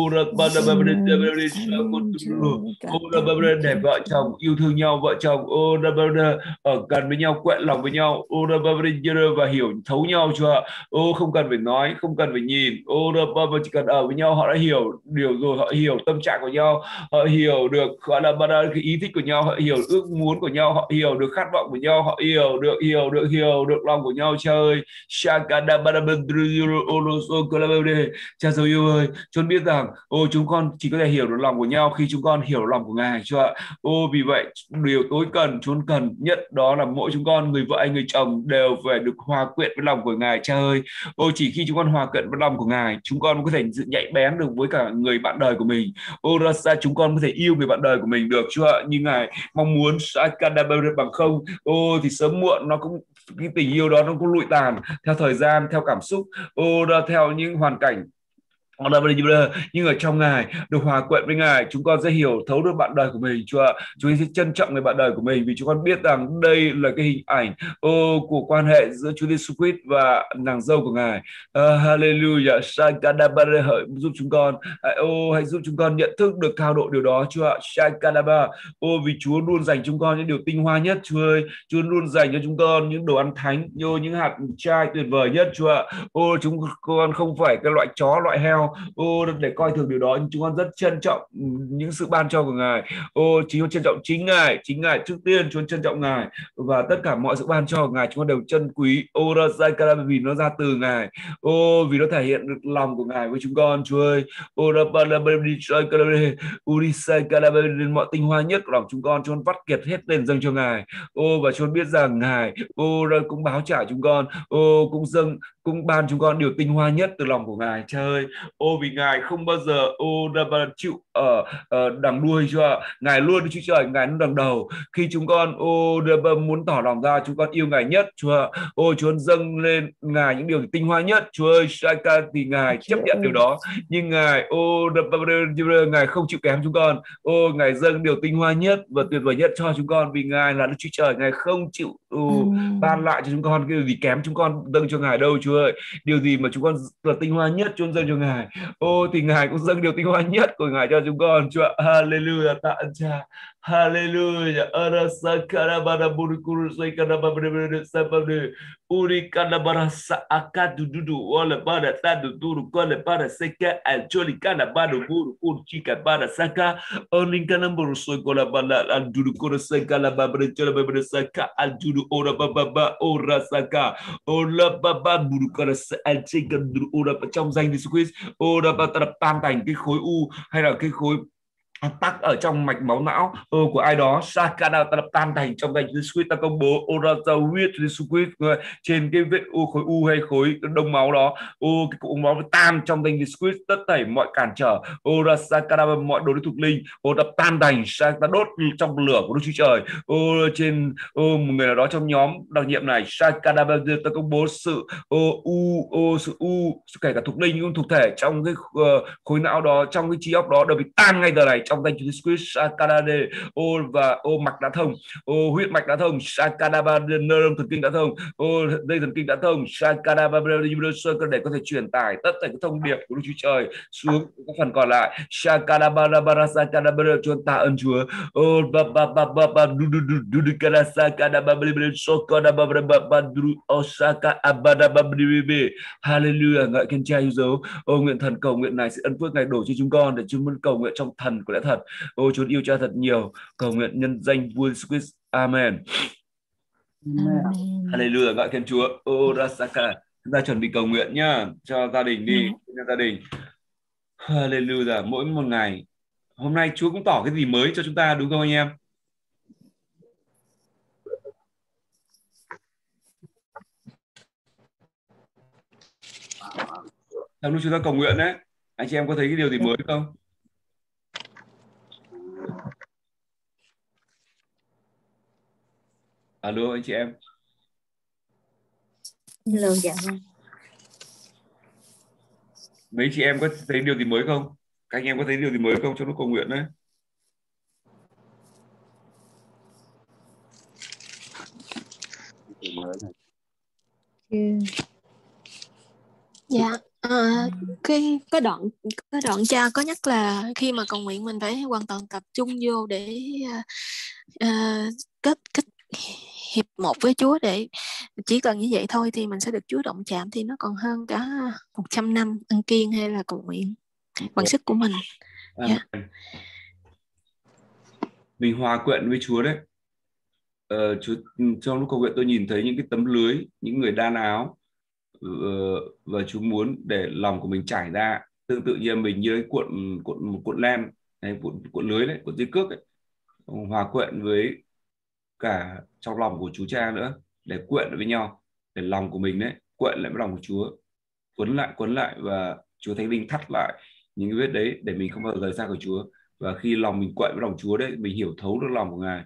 Để vợ chồng yêu thương nhau, vợ chồng ở gần với nhau, quện lòng với nhau và hiểu thấu nhau Chúa. Ô không cần phải nói, không cần phải nhìn, ô chỉ cần ở với nhau họ đã hiểu điều rồi, họ hiểu tâm trạng của nhau, họ hiểu được gọi là cái ý thích của nhau, họ hiểu ước muốn của nhau, họ hiểu được khát vọng của nhau, họ hiểu được hiểu được hiểu được lòng của nhau. Chơi Cha dấu yêu ơi, chúng biết rằng ô chúng con chỉ có thể hiểu được lòng của nhau khi chúng con hiểu lòng của Ngài Chúa ạ. Ô vì vậy điều tối cần chúng cần nhất đó là mỗi chúng con người vợ hay người chồng đều phải được hòa quyện với lòng của Ngài Cha ơi. Ô chỉ khi chúng con hòa quyện với lòng của Ngài, chúng con có thể nhạy bén được với cả người bạn đời của mình. Ô ra sao chúng con có thể yêu người bạn đời của mình được Chúa ạ, như Ngài mong muốn. Bằng không ô thì sớm muộn nó cũng cái tình yêu đó nó cũng lụi tàn theo thời gian, theo cảm xúc, ô ra theo những hoàn cảnh. Nhưng ở trong Ngài được hòa quyện với Ngài, chúng con sẽ hiểu thấu được bạn đời của mình Chúa ạ. Chúng con sẽ trân trọng người bạn đời của mình vì chúng con biết rằng đây là cái hình ảnh ô, của quan hệ giữa Chúa Giêsu Christ và nàng dâu của Ngài. uh, Hallelujah. Hãy giúp chúng con ô, hãy giúp chúng con nhận thức được cao độ điều đó Chúa ạ. Ô vì Chúa luôn dành chúng con những điều tinh hoa nhất Chúa ơi. Chúa luôn dành cho chúng con những đồ ăn thánh, vô những hạt trai tuyệt vời nhất Chúa ạ. Ô chúng con không phải cái loại chó loại heo ô để coi thường điều đó, nhưng chúng con rất trân trọng những sự ban cho của Ngài. Ô chính con trân trọng chính Ngài, chính Ngài trước tiên chúng con trân trọng Ngài, và tất cả mọi sự ban cho của Ngài chúng con đều trân quý. Ô vì nó ra từ Ngài, ô vì nó thể hiện được lòng của Ngài với chúng con Chúa ơi. Ô mọi tinh hoa nhất của lòng chúng con, chúng con vắt kiệt hết lên dâng cho Ngài. Ô và chúng con biết rằng Ngài ô cũng báo trả chúng con, ô cũng dâng cũng ban chúng con điều tinh hoa nhất từ lòng của Ngài Cha ơi. Ô vì Ngài không bao giờ ô chịu ở uh, đằng đuôi Chúa. Ngài luôn Chúa Trời, Ngài luôn đằng đầu. Khi chúng con ô muốn tỏ lòng ra chúng con yêu Ngài nhất Chúa. Ô Chúa dâng lên Ngài những điều tinh hoa nhất Chúa ơi. Thì Ngài chấp nhận điều đó, nhưng Ngài ô Ngài không chịu kém chúng con. Ô Ngài dâng điều tinh hoa nhất và tuyệt vời nhất cho chúng con, vì Ngài là Đức Chúa Trời. Ngài không chịu uh, ban lại cho chúng con cái gì kém chúng con dâng cho Ngài đâu Chúa ơi. Điều gì mà chúng con là tinh hoa nhất chúng dâng cho Ngài, ô thì Ngài cũng dâng điều tinh hoa nhất của Ngài cho chúng con Chúa. Hallelujah. Tạ ơn Cha. Hallelujah. Arasa karabara burukuru sai karabara sabade. Uri karabara sa akadu dudu wala bara tadu duru kole bara seka aljoli kana bara buru kuru chika bara saka. Onin kana buru sai kola bara aldudu kuru sai kala bara chola bara saka aldudu ora baba ora saka. Ora baba buru kara sa alchika duru ora trong danh Jesus Christ. Ora ba ta tan thành cái khối u hay là cái khối tắc ở trong mạch máu não ừ, của ai đó, Sakada ta tan thành trong danh Jesus Christ. Ta công bố Orata huyết Jesus Christ trên cái vết u, khối u hay khối đông máu đó, ô cái cục máu tan trong danh Jesus Christ, tất thảy mọi cản trở Ora Sakada, mọi đồ thuộc linh ô ta tan thành, ta đốt trong lửa của Đức Chúa Trời. Ô trên ô, một người nào đó trong nhóm đặc nhiệm này, Sakada ta công bố sự ô, u ô, sự u kể cả thuộc linh cũng thuộc thể trong cái uh, khối não đó, trong cái trí óc đó đều bị tan ngay giờ này trong danh Chúa Jesus Christ. Sakadade ô, và ô mạch đã thông, ô huyết mạch đã thông, Sakadaba nơ thần kinh đã thông, ô dây thần kinh đã thông, Sakadaba để có thể truyền tải tất cả các thông điệp của Đức Chúa Trời xuống các phần còn lại. Sakadaba Sakadaba, chúng ta ơn Chúa. Ô ba ba ba ba ba du du du du du kada Sakadaba Sokadaba ba du Osaka Abadaba. Hallelujah, ngợi khen Cha yêu dấu. Ô nguyện thần cầu nguyện này sự ân phước Ngài đổ cho chúng con để chúng con cầu nguyện trong thần của lẽ thật. Ô Chúa yêu Cha thật nhiều, cầu nguyện nhân danh vua Jesus Christ. Amen. Amen. Hallelujah, ngợi khen Chúa. Ô Rasaka, chúng ta chuẩn bị cầu nguyện nhá, cho gia đình đi, cho gia đình. Hallelujah, mỗi một ngày hôm nay Chúa cũng tỏ cái gì mới cho chúng ta, đúng không anh em? Trong lúc chúng ta cầu nguyện đấy, anh chị em có thấy cái điều gì mới không? Alo anh chị em. Hello, dạ vâng. Mấy chị em có thấy điều gì mới không? Các anh em có thấy điều gì mới không trong lúc cầu nguyện đấy? Dạ, à, cái cái đoạn cái đoạn cha có nhắc là khi mà cầu nguyện mình phải hoàn toàn tập trung vô để uh, kết kết hiệp một với Chúa, để chỉ cần như vậy thôi thì mình sẽ được Chúa động chạm, thì nó còn hơn cả một trăm năm ăn kiêng hay là cầu nguyện bằng sức của mình. Dạ. Mình hòa quyện với Chúa đấy. Ờ, Chúa, trong lúc cầu nguyện tôi nhìn thấy những cái tấm lưới, những người đan áo, và Chúa muốn để lòng của mình trải ra tương tự như mình, như cuộn cuộn một cuộn len hay cuộn cuộn lưới đấy, cuộn dây cước ấy, hòa quyện với cả trong lòng của Chúa Cha nữa, để quyện với nhau, để lòng của mình đấy quyện lại với lòng của Chúa, quấn lại quấn lại, và Chúa Thánh Linh thắt lại những cái vết đấy để mình không bao giờ rời xa của Chúa. Và khi lòng mình quyện với lòng Chúa đấy, mình hiểu thấu được lòng của Ngài.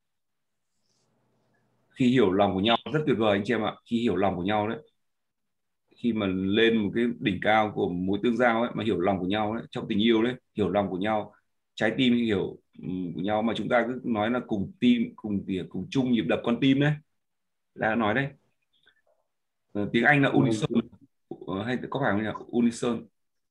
Khi hiểu lòng của nhau rất tuyệt vời anh chị em ạ. Khi hiểu lòng của nhau đấy, khi mà lên một cái đỉnh cao của mối tương giao ấy, mà hiểu lòng của nhau đấy, trong tình yêu đấy, hiểu lòng của nhau, trái tim hiểu của nhau, mà chúng ta cứ nói là cùng tim, cùng tỉa, cùng chung nhịp đập con tim đấy, đã nói đấy. Tiếng Anh là unison, hay có phải không nhỉ? Unison,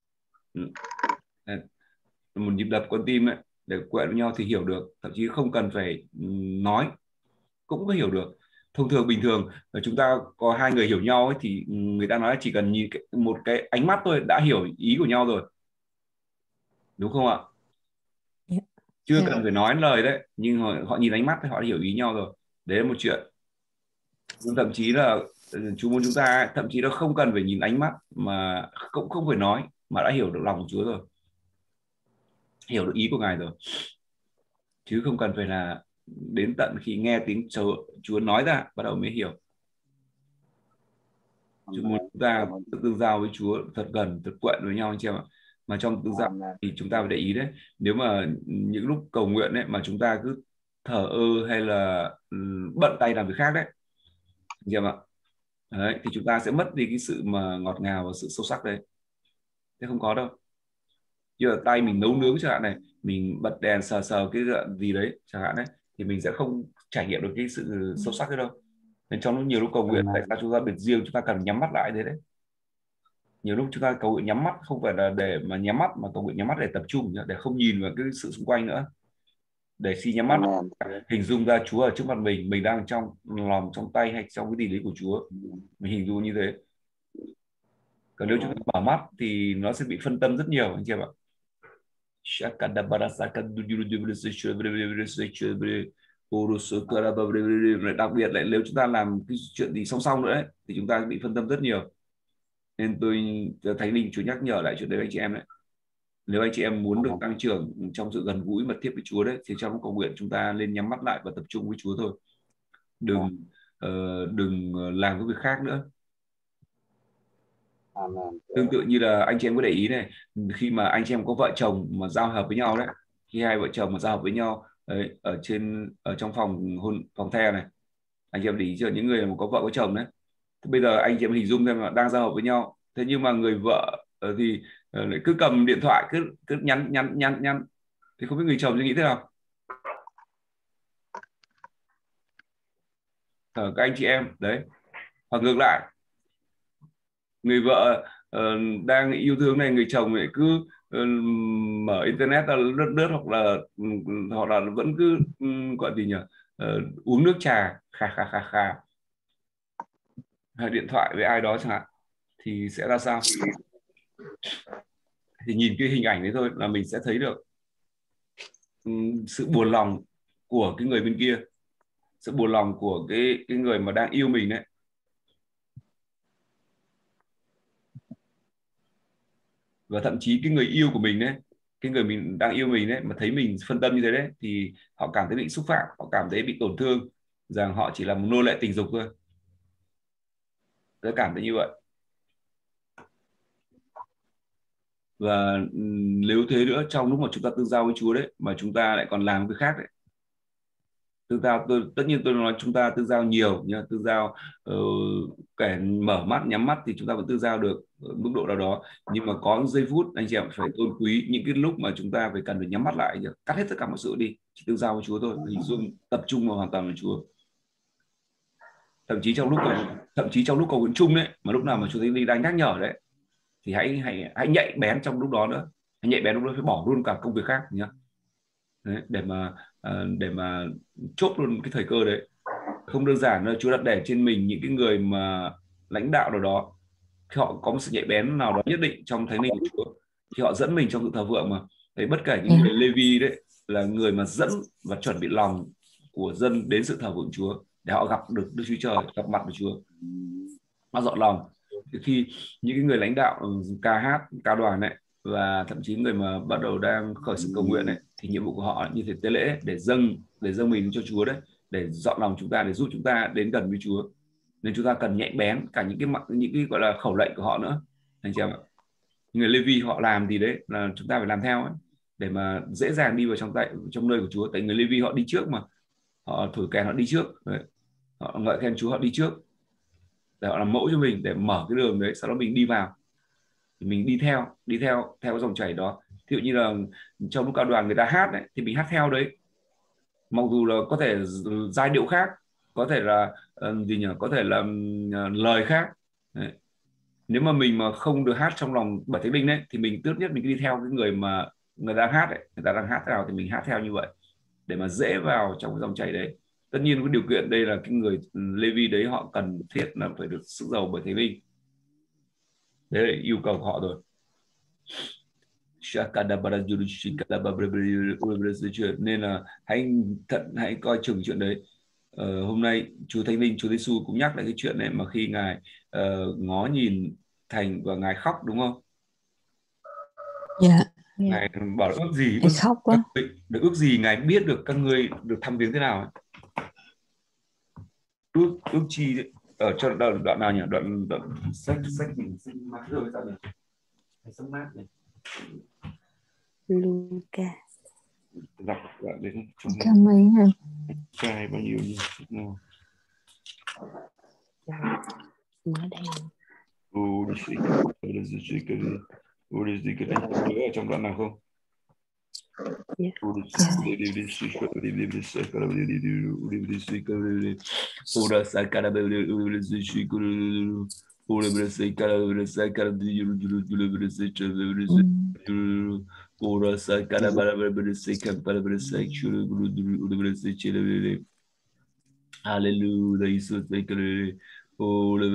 một nhịp đập con tim ấy, để quyện với nhau thì hiểu được, thậm chí không cần phải nói cũng có hiểu được. Thông thường bình thường chúng ta có hai người hiểu nhau ấy, thì người ta nói chỉ cần nhìn một cái ánh mắt thôi đã hiểu ý của nhau rồi, đúng không ạ? Yeah. Chưa Yeah. cần phải nói lời đấy, nhưng họ, họ nhìn ánh mắt thì họ đã hiểu ý nhau rồi. Đấy là một chuyện. Nhưng thậm chí là Chúa muốn chúng ta thậm chí là không cần phải nhìn ánh mắt, mà cũng không phải nói, mà đã hiểu được lòng của Chúa rồi, hiểu được ý của Ngài rồi, chứ không cần phải là đến tận khi nghe tiếng Chúa nói ra bắt đầu mới hiểu. Chúa muốn chúng ta tương giao với Chúa thật gần, thật quyện với nhau anh chị em ạ. Mà trong tương giao thì chúng ta phải để ý đấy, nếu mà những lúc cầu nguyện ấy mà chúng ta cứ thờ ơ hay là bận tay làm việc khác đấy anh chị em ạ, đấy, thì chúng ta sẽ mất đi cái sự mà ngọt ngào và sự sâu sắc đấy. Thế không có đâu. Như là tay mình nấu nướng chẳng hạn này, mình bật đèn sờ sờ cái gì đấy chẳng hạn đấy, thì mình sẽ không trải nghiệm được cái sự sâu sắc đấy đâu. Nên trong nhiều lúc cầu nguyện, tại sao chúng ta biệt riêng chúng ta cần nhắm mắt lại thế đấy. Nhiều lúc chúng ta cầu nguyện nhắm mắt không phải là để mà nhắm mắt, mà cầu nguyện nhắm mắt để tập trung, để không nhìn vào cái sự xung quanh nữa. để khi nhắm mắt Amen. hình dung ra Chúa ở trước mặt mình, mình đang trong lòng, trong tay hay trong cái gì đấy của Chúa, mình hình dung như thế. Còn nếu chúng ta mở mắt thì nó sẽ bị phân tâm rất nhiều anh chị em ạ. Đặc biệt lại nếu chúng ta làm cái chuyện gì song song nữa ấy, thì chúng ta bị phân tâm rất nhiều. Nên tôi Thánh Linh Chúa nhắc nhở lại chuyện đấy anh chị em đấy. Nếu anh chị em muốn được tăng trưởng trong sự gần gũi mật thiết với Chúa đấy, thì trong cầu nguyện chúng ta nên nhắm mắt lại và tập trung với Chúa thôi. Đừng uh, đừng làm cái việc khác nữa. Amen. Tương tự như là anh chị em có để ý này, khi mà anh chị em có vợ chồng mà giao hợp với nhau đấy, khi hai vợ chồng mà giao hợp với nhau đấy, ở trên ở trong phòng hôn phòng the này, anh chị em để ý chưa, những người mà có vợ có chồng đấy, thì bây giờ anh chị em hình dung xem là đang giao hợp với nhau, thế nhưng mà người vợ thì lại cứ cầm điện thoại cứ cứ nhắn nhắn nhắn nhắn, thì không biết người chồng suy nghĩ thế nào. Ở các anh chị em đấy, hoặc ngược lại, người vợ uh, đang yêu thương này, người chồng lại cứ uh, mở internet ra lướt lướt, hoặc là hoặc là vẫn cứ um, gọi gì nhỉ, uh, uống nước trà khà khà khà khà, hay điện thoại với ai đó chẳng hạn, thì sẽ ra sao? Thì nhìn cái hình ảnh đấy thôi là mình sẽ thấy được um, sự buồn lòng của cái người bên kia, sự buồn lòng của cái cái người mà đang yêu mình đấy. Và thậm chí cái người yêu của mình đấy, cái người mình đang yêu mình đấy mà thấy mình phân tâm như thế đấy, thì họ cảm thấy bị xúc phạm, họ cảm thấy bị tổn thương, rằng họ chỉ là một nô lệ tình dục thôi. Tôi cảm thấy như vậy. Và nếu thế nữa, trong lúc mà chúng ta tương giao với Chúa đấy mà chúng ta lại còn làm cái khác đấy, tương giao, tôi tất nhiên tôi nói chúng ta tương giao nhiều nhá, tương giao uh, kể mở mắt nhắm mắt thì chúng ta vẫn tương giao được ở mức độ nào đó, nhưng mà có những giây phút anh chị em phải tôn quý những cái lúc mà chúng ta phải cần phải nhắm mắt lại, cắt hết tất cả mọi sự đi, chỉ tương giao với Chúa thôi, hình dung tập trung vào hoàn toàn vào Chúa. Thậm chí trong lúc cầu thậm chí trong lúc cầu nguyện chung đấy, mà lúc nào mà Chúa Thánh Linh đang nhắc nhở đấy, thì hãy hãy hãy nhạy bén trong lúc đó nữa, hãy nhạy bén lúc đó, phải bỏ luôn cả công việc khác nhá. Đấy, để mà để mà chốt luôn cái thời cơ đấy. Không đơn giản là Chúa đặt để trên mình những cái người mà lãnh đạo nào đó, khi họ có một sự nhạy bén nào đó nhất định trong Thánh Linh của Chúa, khi họ dẫn mình trong sự thờ phượng mà, thì bất kể những người Lê-vi đấy là người mà dẫn và chuẩn bị lòng của dân đến sự thờ phượng Chúa, để họ gặp được Đức Chúa Trời, gặp mặt với Chúa, họ dọn lòng. Thì khi những cái người lãnh đạo ca hát, ca đoàn này, và thậm chí người mà bắt đầu đang khởi sự cầu nguyện này, thì nhiệm vụ của họ như thế tế lễ để dâng để dâng mình cho Chúa đấy, để dọn lòng chúng ta, để giúp chúng ta đến gần với Chúa. Nên chúng ta cần nhạy bén cả những cái mặt, những cái gọi là khẩu lệnh của họ nữa anh chị em ạ. Người Lê-vi họ làm thì đấy là chúng ta phải làm theo ấy, để mà dễ dàng đi vào trong tại trong nơi của Chúa. Tại người Lê-vi họ đi trước mà, họ thổi kèn họ đi trước đấy, họ ngợi khen Chúa họ đi trước, để họ làm mẫu cho mình, để mở cái đường đấy, sau đó mình đi vào thì mình đi theo đi theo theo cái dòng chảy đó. Ví dụ như là trong lúc cao đoàn người ta hát đấy, thì mình hát theo đấy, mặc dù là có thể giai điệu khác, có thể là uh, gì nhỉ, có thể là uh, lời khác đấy. Nếu mà mình mà không được hát trong lòng bởi Thánh Linh đấy, thì mình tốt nhất mình cứ đi theo cái người mà người ta hát đấy, người ta đang hát thế nào thì mình hát theo như vậy, để mà dễ vào trong cái dòng chảy đấy. Tất nhiên cái điều kiện đây là cái người Lê-vi đấy họ cần thiết là phải được sức giàu bởi Thánh Linh, đấy là yêu cầu của họ rồi. Nên là hãy thận hãy coi chừng chuyện đấy. Ờ, hôm nay Chúa Thánh Linh, Chúa Giêsu cũng nhắc lại cái chuyện này, mà khi ngài uh, ngó nhìn Thành và ngài khóc, đúng không? Dạ. Ngài bảo là ước gì, ước, khóc quá. được ước gì ngài biết được các ngươi được thăm viếng thế nào ấy. ước ước chi ở cho đoạn, đoạn nào nhỉ, đoạn đoạn sách sách mình sách mát rồi sao nhỉ, hay sách mát này, Luca đọc đoạn đấy không? Trăm mấy hả? Trai bao nhiêu nhỉ? No. Mở đây. Ồ, đi sĩ, đi sĩ cái gì? Ồ, đi sĩ cái anh có nhớ ở trong đoạn nào không? Yeah. Ồ, đi sĩ cái đi đi sĩ cái đi đi đi sĩ cái đi đi đi đi sĩ cái đi. Ồ, đó sai cái đi đi đi sĩ cái đi. Ồ, đi sĩ cái đi sĩ cái đi đi đi đi đi sĩ cái đi đi. Ora sa kada bara bara bara se kan bara bara se churu guru guru bara se chere. Hallelujah, Jesus thank you. Oh, oh,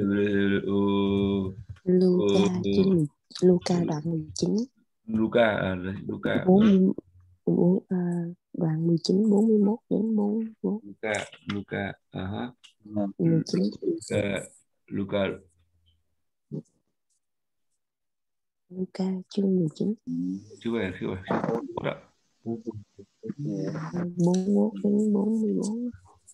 Luca chín Luca đoạn mười chín Luca à, Luca bốn bốn uh, đoạn mười chín bốn mươi mốt đến bốn bốn Luca Luca à ha mười chín Luca Luca Luca chương mười chín chứ về chứ về bốn mươi mốt đến bốn mươi bốn.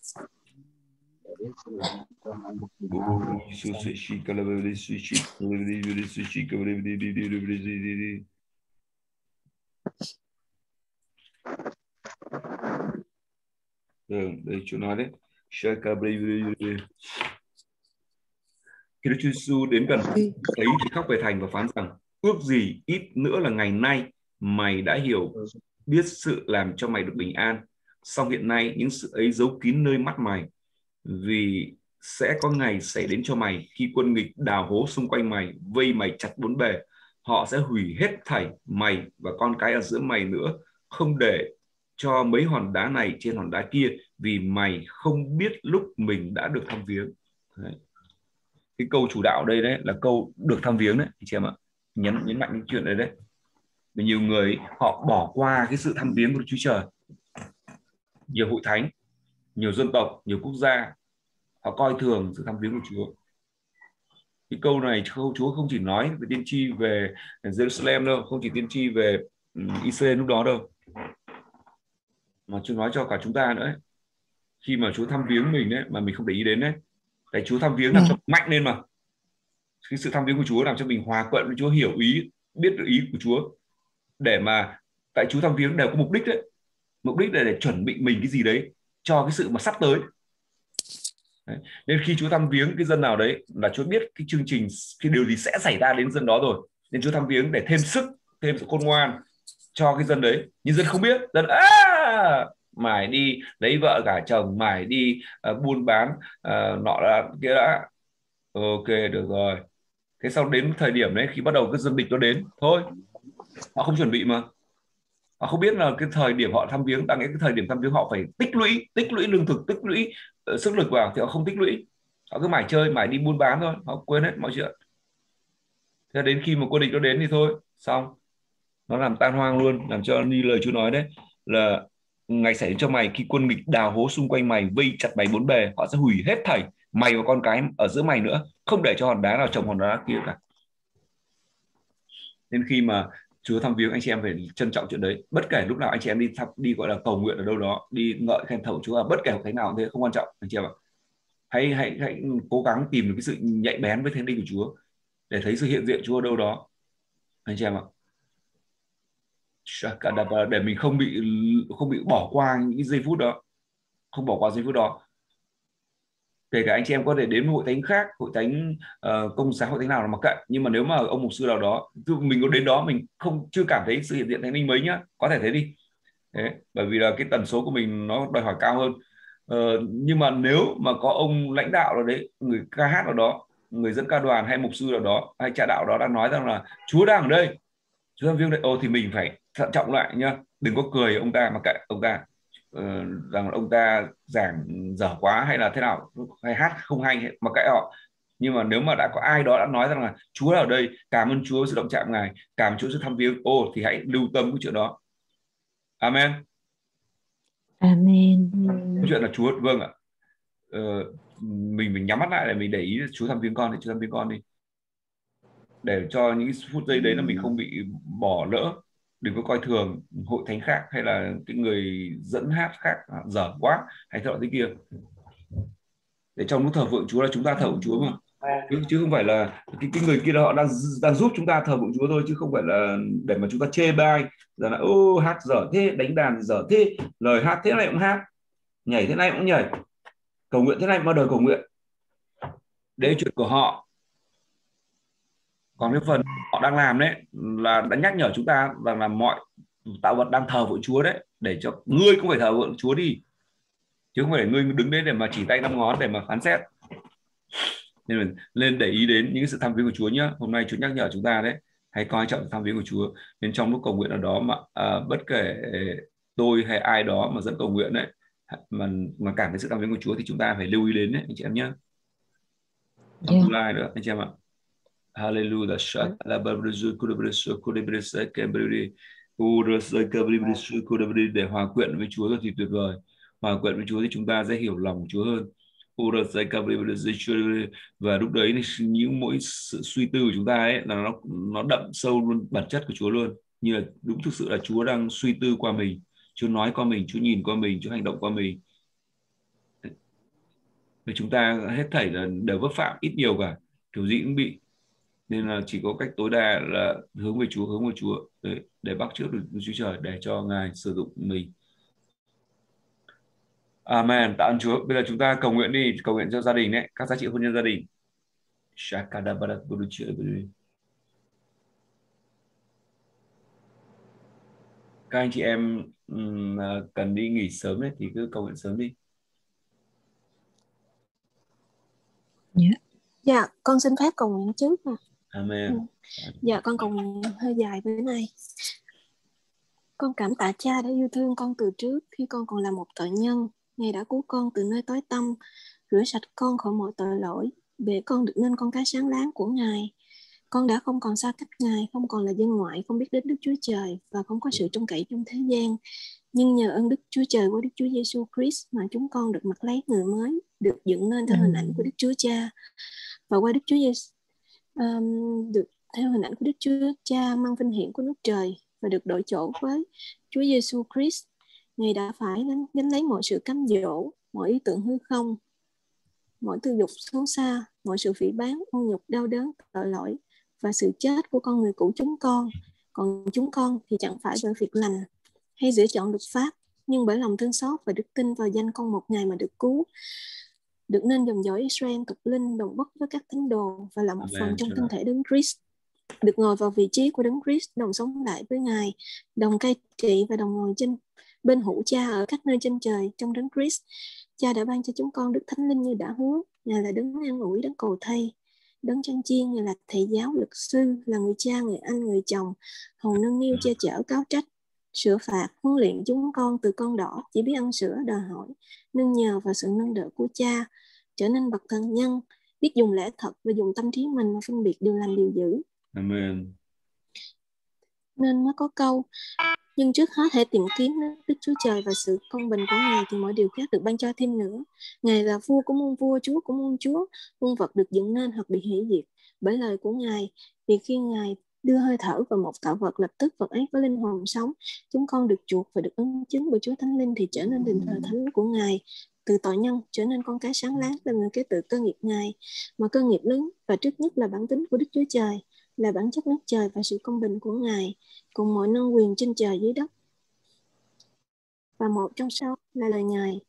Ừ, đây chú nói đấy. Khi Đức Chúa Giêsu đến gần thấy thì khóc về thành và phán rằng: ước gì ít nữa là ngày nay mày đã hiểu biết sự làm cho mày được bình an, song hiện nay những sự ấy giấu kín nơi mắt mày, vì sẽ có ngày xảy đến cho mày khi quân nghịch đào hố xung quanh mày, vây mày chặt bốn bề. Họ sẽ hủy hết thảy mày và con cái ở giữa mày nữa, không để cho mấy hòn đá này trên hòn đá kia, vì mày không biết lúc mình đã được thăm viếng. Đấy. Cái câu chủ đạo đây đấy là câu được thăm viếng đấy, chị em ạ, nhấn nhấn mạnh cái chuyện đấy đấy. Vì nhiều người họ bỏ qua cái sự thăm viếng của Chúa Trời. Nhiều hội thánh, nhiều dân tộc, nhiều quốc gia họ coi thường sự thăm viếng của Chúa. Cái câu này Chúa không chỉ nói về tiên tri về Jerusalem đâu, không chỉ tiên tri về Israel lúc đó đâu, mà Chúa nói cho cả chúng ta nữa ấy. Khi mà Chúa thăm viếng mình đấy mà mình không để ý đến đấy, tại Chúa thăm viếng làm cho mạnh lên mà. Cái sự thăm viếng của Chúa làm cho mình hòa quận với Chúa, hiểu ý, biết được ý của Chúa, để mà tại Chúa thăm viếng đều có mục đích đấy, mục đích là để chuẩn bị mình cái gì đấy cho cái sự mà sắp tới. Đấy. Nên khi Chúa thăm viếng cái dân nào đấy là Chúa biết cái chương trình, cái điều gì sẽ xảy ra đến dân đó rồi, nên Chúa thăm viếng để thêm sức, thêm sự khôn ngoan cho cái dân đấy. Nhưng dân không biết, dân à, mải đi lấy vợ cả chồng, mải đi uh, buôn bán uh, nọ là kia đã, ok được rồi. Thế sau đến thời điểm đấy, khi bắt đầu cái dân địch nó đến thôi, họ không chuẩn bị mà, họ không biết là cái thời điểm họ thăm viếng, đang cái thời điểm thăm viếng họ phải tích lũy, tích lũy lương thực, tích lũy uh, sức lực vào, thì họ không tích lũy, họ cứ mải chơi, mải đi buôn bán thôi, họ quên hết mọi chuyện. Thế đến khi mà quân địch nó đến thì thôi, xong, nó làm tan hoang luôn, làm cho như lời Chúa nói đấy là ngày xảy đến cho mày khi quân nghịch đào hố xung quanh mày, vây chặt mày bốn bề, họ sẽ hủy hết thảy mày và con cái ở giữa mày nữa, không để cho hòn đá nào chồng hòn đá kia cả. Nên khi mà Chúa thăm viếng, anh chị em phải trân trọng chuyện đấy. Bất kể lúc nào anh chị em đi thăm, đi gọi là cầu nguyện ở đâu đó, đi ngợi khen thầu Chúa, bất kể cái nào thế không quan trọng, anh chị em ạ. Hãy hãy hãy cố gắng tìm được cái sự nhạy bén với thánh linh của Chúa để thấy sự hiện diện Chúa ở đâu đó, anh chị em ạ. Để mình không bị không bị bỏ qua những giây phút đó, không bỏ qua giây phút đó. Kể cả anh chị em có thể đến hội thánh khác, hội thánh uh, công giáo, hội thánh nào là mặc kệ, nhưng mà nếu mà ông mục sư nào đó mình có đến đó mình không chưa cảm thấy sự hiện diện thánh linh mấy nhá, có thể thế đi. Thế, bởi vì là cái tần số của mình nó đòi hỏi cao hơn. Uh, nhưng mà nếu mà có ông lãnh đạo nào đấy, người ca hát nào đó, người dẫn ca đoàn hay mục sư nào đó hay cha đạo đó đang nói rằng là Chúa đang ở đây, Chúa đang viếng đây, ô thì mình phải thận trọng lại nhá, đừng có cười ông ta, mà kệ ông ta uh, rằng ông ta giảng dở quá hay là thế nào, hay hát không hay, mà kệ họ. Nhưng mà nếu mà đã có ai đó đã nói rằng là Chúa ở đây, cảm ơn Chúa sự động chạm Ngài, cảm ơn Chúa sự thăm viếng, ô thì hãy lưu tâm cái chuyện đó. Amen. Amen. Cái chuyện là Chúa, vâng ạ. Ờ, mình mình nhắm mắt lại để mình để ý Chúa thăm viếng con thì Chúa thăm viếng con đi, để cho những phút giây đấy là mình không bị bỏ lỡ. Đừng có coi thường hội thánh khác hay là cái người dẫn hát khác dở quá hay thế thế kia. Để trong lúc thờ phượng Chúa là chúng ta thờ phượng Chúa mà, chứ, chứ không phải là cái, cái người kia là họ đang đang giúp chúng ta thờ phượng Chúa thôi, chứ không phải là để mà chúng ta chê bai rằng là ô hát dở thế, đánh đàn dở thế, lời hát thế này cũng hát, nhảy thế này cũng nhảy, cầu nguyện thế này bao đời cầu nguyện. Đấy chuyện của họ. Còn cái phần họ đang làm đấy là đã nhắc nhở chúng ta rằng là mọi tạo vật đang thờ phượng Chúa đấy, để cho ngươi cũng phải thờ phượng Chúa đi, chứ không phải ngươi đứng đấy để mà chỉ tay năm ngón để mà phán xét. Nên mình lên để ý đến những sự thăm viếng của Chúa nhé. Hôm nay Chúa nhắc nhở chúng ta đấy hãy coi trọng tham viếng của Chúa. Nên trong lúc cầu nguyện ở đó mà à, bất kể tôi hay ai đó mà dẫn cầu nguyện đấy mà mà cảm thấy sự tham viếng của Chúa thì chúng ta phải lưu ý đến đấy anh chị em nhé. Trong Dạ. tương lai nữa anh chị em ạ. Hallelujah. Để hòa quyện với Chúa thì tuyệt vời. Hòa quyện với Chúa thì chúng ta sẽ hiểu lòng Chúa hơn. Và lúc đấy thì những mỗi sự suy tư của chúng ta ấy là nó nó đậm sâu luôn bản chất của Chúa luôn. Như là đúng thực sự là Chúa đang suy tư qua mình, Chúa nói qua mình, Chúa nhìn qua mình, Chúa hành động qua mình. Và chúng ta hết thảy là đều vấp phạm ít nhiều cả, kiểu gì cũng bị. Nên là chỉ có cách tối đa là hướng về Chúa, hướng về Chúa để, để bắt chước được Chúa Trời, để cho Ngài sử dụng mình. Amen. Tạ ơn Chúa. Bây giờ chúng ta cầu nguyện đi, cầu nguyện cho gia đình đấy, các giá trị hôn nhân gia đình. Các anh chị em um, cần đi nghỉ sớm đấy thì cứ cầu nguyện sớm đi. Dạ. Dạ, con xin phép cầu nguyện trước nè. Amen. Ừ. Dạ, con cầu nguyện hơi dài bữa nay. Con cảm tạ Cha đã yêu thương con từ trước khi con còn là một tội nhân. Ngài đã cứu con từ nơi tối tăm, rửa sạch con khỏi mọi tội lỗi, để con được nên con cái sáng láng của Ngài. Con đã không còn xa cách Ngài, không còn là dân ngoại, không biết đến Đức Chúa Trời và không có sự trông cậy trong thế gian. Nhưng nhờ ơn Đức Chúa Trời của Đức Chúa Giêsu Christ mà chúng con được mặc lấy người mới, được dựng nên theo hình ảnh của Đức Chúa Cha. Và qua Đức Chúa Giêsu um, được theo hình ảnh của Đức Chúa Cha mang vinh hiển của nước trời và được đổi chỗ với Chúa Giêsu Christ. Ngài đã phải gánh lấy mọi sự cám dỗ, mọi ý tưởng hư không, mọi tư dục xấu xa, mọi sự phỉ báng, ô nhục, đau đớn, tội lỗi và sự chết của con người cũ chúng con. Còn chúng con thì chẳng phải bởi việc lành hay dễ chọn luật pháp, nhưng bởi lòng thương xót và đức tin vào danh con một ngày mà được cứu, được nên dòng dõi Israel tục linh, đồng bất với các tín đồ và là một Amen. phần trong thân thể Đấng Christ, được ngồi vào vị trí của Đấng Christ, đồng sống lại với Ngài, đồng cai trị và đồng ngồi trên bên hữu Cha ở các nơi trên trời trong Đấng Christ. Cha đã ban cho chúng con Đức Thánh Linh như đã hứa. Ngài là Đấng an ủi, Đấng cầu thay, Đấng chăn chiên. Ngài là thầy giáo, luật sư, là người cha, người anh, người chồng, hầu nâng niu, che chở, cáo trách, sửa phạt, huấn luyện chúng con từ con đỏ chỉ biết ăn sữa đòi hỏi, nương nhờ vào sự nâng đỡ của Cha, trở nên bậc thần nhân, biết dùng lẽ thật và dùng tâm trí mình mà phân biệt điều lành điều dữ. Amen. Nên mới có câu: nhưng trước hết hãy tìm kiếm Đức Chúa Trời và sự công bình của Ngài, thì mọi điều khác được ban cho thêm nữa. Ngài là vua của muôn vua, Chúa của muôn chúa. Muôn vật được dựng nên hoặc bị hủy diệt bởi lời của Ngài. Vì khi Ngài đưa hơi thở vào một tạo vật, lập tức vật ấy có linh hồn sống. Chúng con được chuộc và được ứng chứng bởi Chúa Thánh Linh thì trở nên đền thờ thánh của Ngài. Từ tội nhân trở nên con cái sáng láng, là người kế tự cơ nghiệp Ngài. Mà cơ nghiệp lớn và trước nhất là bản tính của Đức Chúa Trời, là bản chất nước trời và sự công bình của Ngài, cùng mọi nâng quyền trên trời dưới đất. Và một trong số là lời Ngài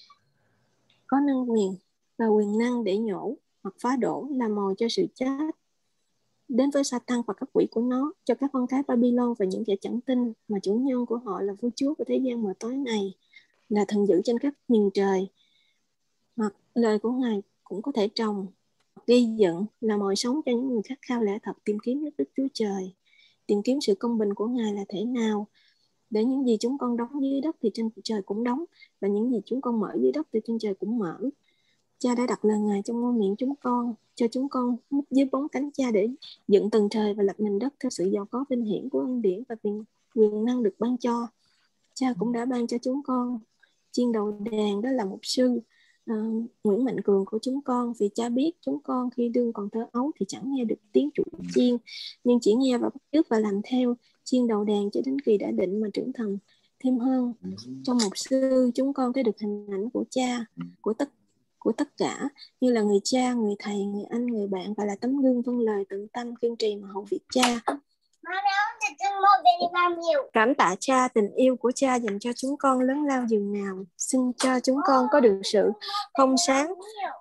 có nâng quyền và quyền năng để nhổ hoặc phá đổ, làm mồi cho sự chết đến với Satan và các quỷ của nó, cho các con cái Babylon và những kẻ chẳng tin, mà chủ nhân của họ là vua chúa của thế gian mờ tối này, là thần dữ trên các miền trời. Hoặc lời của Ngài cũng có thể trồng, gây dựng, là mồi sống cho những người khát khao lẽ thật, tìm kiếm Đức Chúa Trời, tìm kiếm sự công bình của Ngài là thế nào. Để những gì chúng con đóng dưới đất thì trên trời cũng đóng, và những gì chúng con mở dưới đất thì trên trời cũng mở. Cha đã đặt lời Ngài trong ngôi miệng chúng con, cho chúng con núp dưới bóng cánh Cha để dựng tầng trời và lập nền đất theo sự giàu có vinh hiển của ân điển và quyền, quyền năng được ban cho. Cha cũng đã ban cho chúng con chiên đầu đàn, đó là mục sư uh, Nguyễn Mạnh Cường của chúng con. Vì Cha biết chúng con khi đương còn thơ ấu thì chẳng nghe được tiếng chủ chiên, nhưng chỉ nghe và bắt chước và làm theo chiên đầu đàn cho đến khi đã định mà trưởng thành thêm hơn. Trong mục sư, chúng con thấy được hình ảnh của Cha, của tất của tất cả, như là người cha, người thầy, người anh, người bạn, và là tấm gương vâng lời tận tâm kiên trì mà hậu việc Cha. Cảm tạ Cha, tình yêu của Cha dành cho chúng con lớn lao dường nào. Xin cho chúng con có được sự thông sáng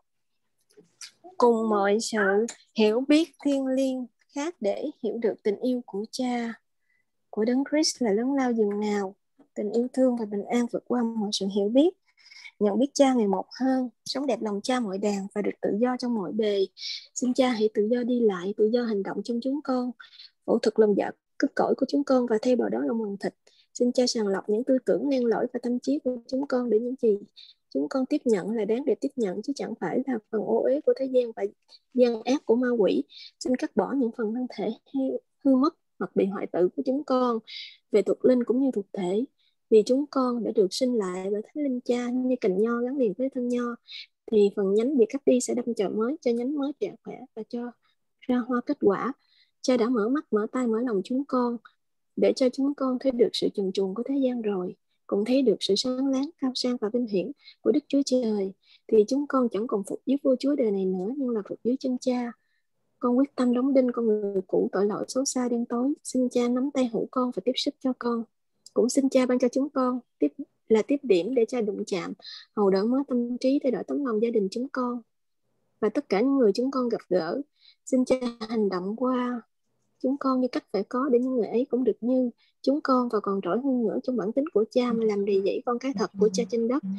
cùng mọi sự hiểu biết thiêng liêng khác để hiểu được tình yêu của Cha, của Đấng Christ là lớn lao dường nào. Tình yêu thương và bình an vượt qua mọi sự hiểu biết. nhận biết Cha ngày một hơn, sống đẹp lòng Cha mọi đàng và được tự do trong mọi bề. Xin Cha hãy tự do đi lại, tự do hành động trong chúng con, phẫu thuật lòng dạ cứng cỏi của chúng con và thay vào đó là lòng thịt. Xin Cha sàng lọc những tư tưởng len lỏi và tâm trí của chúng con để những gì chúng con tiếp nhận là đáng để tiếp nhận, chứ chẳng phải là phần ô uế của thế gian và gian ác của ma quỷ. Xin cắt bỏ những phần thân thể hư mất hoặc bị hoại tử của chúng con về thuộc linh cũng như thuộc thể, vì chúng con đã được sinh lại bởi Thánh Linh Cha như cành nho gắn liền với thân nho, thì phần nhánh bị cắt đi sẽ đâm chồi mới, cho nhánh mới trẻ khỏe và cho ra hoa kết quả. Cha đã mở mắt, mở tay, mở lòng chúng con để cho chúng con thấy được sự trần truồng của thế gian rồi, cũng thấy được sự sáng láng, cao sang và vinh hiển của Đức Chúa Trời, thì chúng con chẳng còn phục dưới vua chúa đời này nữa, nhưng là phục dưới chân Cha. Con quyết tâm đóng đinh con người cũ tội lỗi xấu xa đen tối. Xin Cha nắm tay hữu con và tiếp sức cho con. Cũng xin Cha ban cho chúng con tiếp là tiếp điểm để Cha đụng chạm, hầu đỡ mới tâm trí, thay đổi tấm lòng gia đình chúng con và tất cả những người chúng con gặp gỡ. Xin Cha hành động qua chúng con như cách phải có, để những người ấy cũng được như chúng con và còn trỗi hơn nữa trong bản tính của Cha, mà làm đầy dẫy con cái thật của Cha trên đất.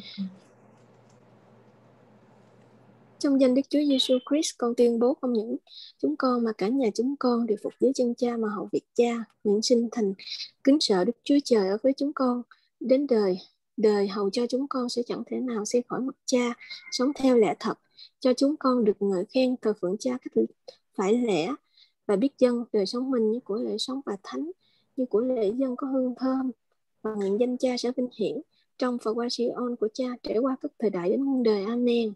Trong danh Đức Chúa Giêsu Christ, con tuyên bố không những chúng con mà cả nhà chúng con đều phục dưới chân Cha mà hầu việc Cha, nguyện sinh thành kính sợ Đức Chúa Trời ở với chúng con đến đời đời, hầu cho chúng con sẽ chẳng thể nào xây khỏi mặt Cha, sống theo lẽ thật, cho chúng con được ngợi khen thờ phượng Cha cách phải lẽ, và biết dân đời sống mình như của lễ sống và thánh, như của lễ dân có hương thơm, và nguyện danh Cha sẽ vinh hiển trong và qua Sion của Cha trải qua các thời đại đến muôn đời. Amen.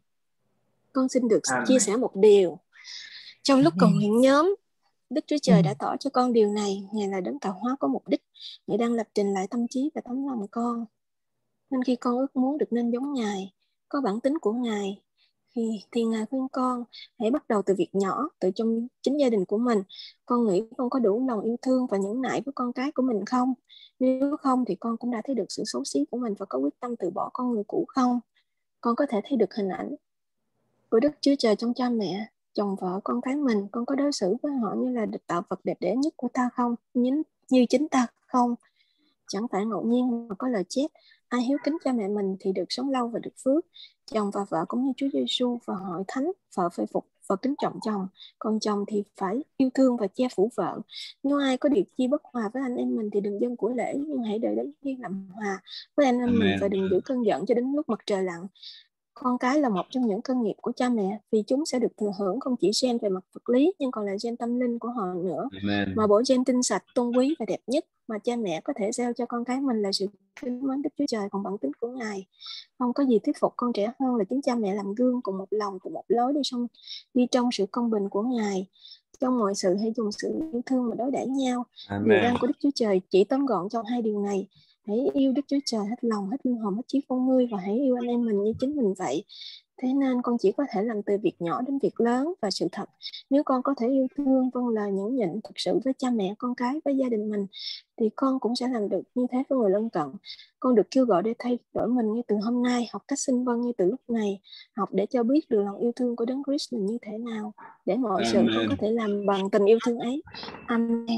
Con xin được Amen. Chia sẻ một điều. Trong lúc cầu nguyện nhóm, Đức Chúa Trời đã tỏ cho con điều này. Ngài là đấng tạo hóa có mục đích. Ngài đang lập trình lại tâm trí và tấm lòng con. Nên khi con ước muốn được nên giống Ngài, có bản tính của Ngài, thì, thì Ngài khuyên con hãy bắt đầu từ việc nhỏ, từ trong chính gia đình của mình. Con nghĩ con có đủ lòng yêu thương và nhẫn nại với con cái của mình không? Nếu không thì con cũng đã thấy được sự xấu xí của mình và có quyết tâm từ bỏ con người cũ không? Con có thể thấy được hình ảnh của Đức Chúa Trời trong cha mẹ, chồng vợ, con cái mình. Con có đối xử với họ như là tạo vật đẹp đẽ nhất của ta không? Như, như chính ta không? Chẳng phải ngẫu nhiên mà có lời chép: ai hiếu kính cha mẹ mình thì được sống lâu và được phước. Chồng và vợ cũng như Chúa Giêsu và hội thánh, vợ phải phục và kính trọng chồng, còn chồng thì phải yêu thương và che phủ vợ. Nếu ai có điều chi bất hòa với anh em mình thì đừng dâng của lễ, nhưng hãy đợi đến khi làm hòa với anh em Amen. Mình, và đừng giữ cơn giận cho đến lúc mặt trời lặn. Con cái là một trong những cơ nghiệp của cha mẹ, vì chúng sẽ được thừa hưởng không chỉ gen về mặt vật lý, nhưng còn là gen tâm linh của họ nữa. Amen. Mà bộ gen tinh sạch, tôn quý và đẹp nhất mà cha mẹ có thể gieo cho con cái mình là sự kính mến Đức Chúa Trời, còn bản tính của Ngài. Không có gì thuyết phục con trẻ hơn là chính cha mẹ làm gương cùng một lòng, cùng một lối đi trong, đi trong sự công bình của Ngài. Trong mọi sự hãy dùng sự yêu thương mà đối đãi nhau. Amen. Điều răn của Đức Chúa Trời chỉ tóm gọn trong hai điều này: hãy yêu Đức Chúa Trời hết lòng, hết linh hồn, hết trí con ngươi, và hãy yêu anh em mình như chính mình vậy. Thế nên con chỉ có thể làm từ việc nhỏ đến việc lớn. Và sự thật, nếu con có thể yêu thương, vâng lời, nhẫn nhịn thực sự với cha mẹ, con cái, với gia đình mình, thì con cũng sẽ làm được như thế với người lân cận. Con được kêu gọi để thay đổi mình ngay từ hôm nay, học cách xin vâng ngay từ lúc này, học để cho biết được lòng yêu thương của Đấng Christ mình như thế nào, để mọi Amen. Sự con có thể làm bằng tình yêu thương ấy. Amen.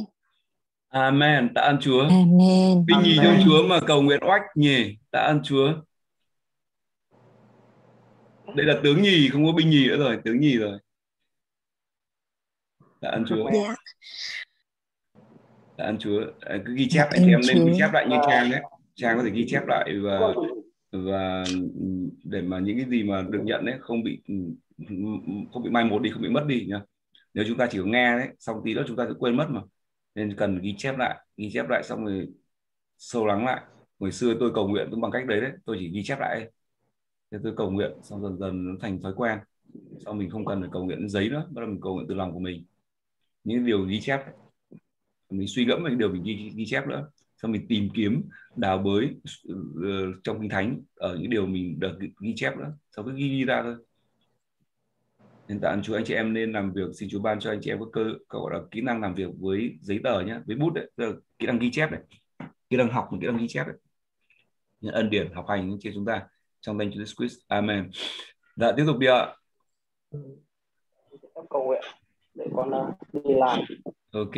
Amen. Tạ ơn Chúa. Amen. Binh nhì trong Chúa mà cầu nguyện oách nhỉ. Tạ ơn Chúa. Đây là tướng nhì, không có binh nhì nữa rồi, tướng nhì rồi. Tạ ơn Chúa. Dạ. Tạ ơn Chúa. À, cứ ghi chép, anh chị em nên ghi chép lại như Trang đấy. Trang có thể ghi chép lại và và để mà những cái gì mà được nhận đấy không bị không bị mai một đi, không bị mất đi nhá. Nếu chúng ta chỉ có nghe đấy, xong tí nữa chúng ta sẽ quên mất mà. Nên cần ghi chép lại, ghi chép lại xong rồi sâu lắng lại. Hồi xưa tôi cầu nguyện cũng bằng cách đấy đấy, tôi chỉ ghi chép lại. Thế tôi cầu nguyện xong dần dần nó thành thói quen. Sau mình không cần phải cầu nguyện giấy nữa, bắt đầu mình cầu nguyện từ lòng của mình. Những điều ghi chép, mình suy ngẫm về những điều mình ghi, ghi chép nữa. Xong mình tìm kiếm, đào bới uh, trong Kinh Thánh ở những điều mình được ghi, ghi chép nữa. Sau cứ ghi, ghi ra thôi. Nên tạ ơn Chúa, anh chị em nên làm việc, xin Chúa ban cho anh chị em có cơ gọi là kỹ năng làm việc với giấy tờ nhé, với bút đấy, kỹ năng ghi chép đấy, kỹ năng học, kỹ năng ghi chép đấy. Những ân điển học hành trên chúng ta trong danh Chúa Jesus Christ. Amen. Dạ, tiếp tục đi ạ. Cầu nguyện để con uh, đi làm. Ok.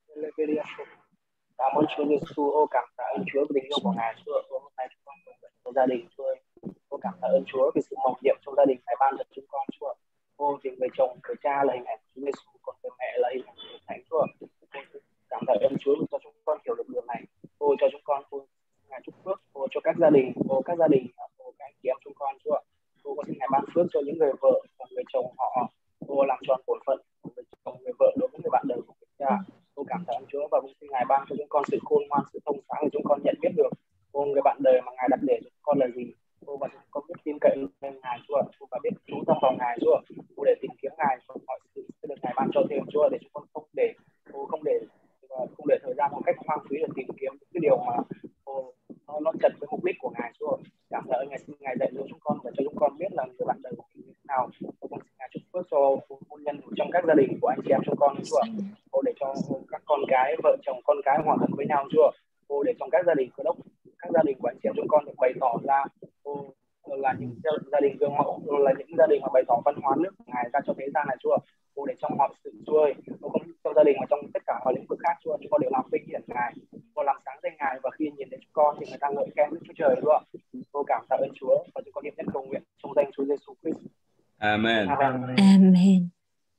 Cảm ơn Chúa Giêsu, ô cảm tạ ơn Chúa vì tình yêu của Ngài. Chúa hôm nay chúng con cầu nguyện gia đình, Chúa ơi. Cô cảm tạ ơn Chúa vì sự mầu nhiệm trong gia đình Ngài ban cho chúng con, Chúa. Ô, vì người chồng, người cha là hình ảnh của Chúa Giêsu, còn người mẹ là hình ảnh của Thánh, Chúa. Ô, cảm tạ ơn Chúa vì cho chúng con hiểu được điều này. Ô, cho chúng con, ô, Ngài chúc phước, ô, cho các gia đình, ô, các gia đình, ô, các anh chị em chúng con, Chúa. Ô, con xin Ngài ban phước cho những người vợ và người chồng họ, ô, làm tròn bổn phận của người chồng, người vợ đối với người bạn đời của người cha. Ô, cảm tạ ơn Chúa và cũng xin Ngài ban cho chúng con sự khôn ngoan, sự thông sáng để chúng con nhận biết được, ô, người bạn đời mà Ngài đặt để cho chúng con là gì. Ô, và chúng con biết tin cậy lên Ngài, Chúa. Ô, và biết chú tâm vào Ngài, Chúa. Ô, để tìm kiếm Ngài và mọi sự sẽ được Ngài ban cho thêm, Chúa, để chúng con không để, ô, không để không để thời gian một cách hoang phí để tìm kiếm cái điều mà, ô, nó, nó chật với mục đích của Ngài, Chúa. Cảm tạ ơn Ngài, xin Ngài dạy dỗ chúng con và cho chúng con biết là người bạn đời của mình như thế nào. Ô, con xin Ngài chúc phước cho hôn nhân trong các gia đình của anh chị em chúng con, Chúa. Ô, để cho ô, các con cái, vợ chồng, con cái hòa thuận với nhau, Chúa. Ô, để trong các gia đình cơ đốc, các gia đình của anh chị em chúng con được bày tỏ ra, ô, là những gia đình gương mẫu, là những gia đình mà bày tỏ văn hóa nước của Ngài ra cho thế gian này, Chúa. Ô, để trong mọi sự, Chúa ơi, ô, không trong gia đình mà trong tất cả mọi lĩnh vực khác, Chúa, chúng con đều làm vinh hiển Ngài, ô, làm sáng danh Ngài, và khi nhìn thấy chúng con thì người ta ngợi khen Đức Chúa Trời, Chúa. Ô, cảm tạ ơn Chúa và chúng con hiệp nhất cầu nguyện trong danh Chúa Giêsu Christ. Amen. Amen. Amen.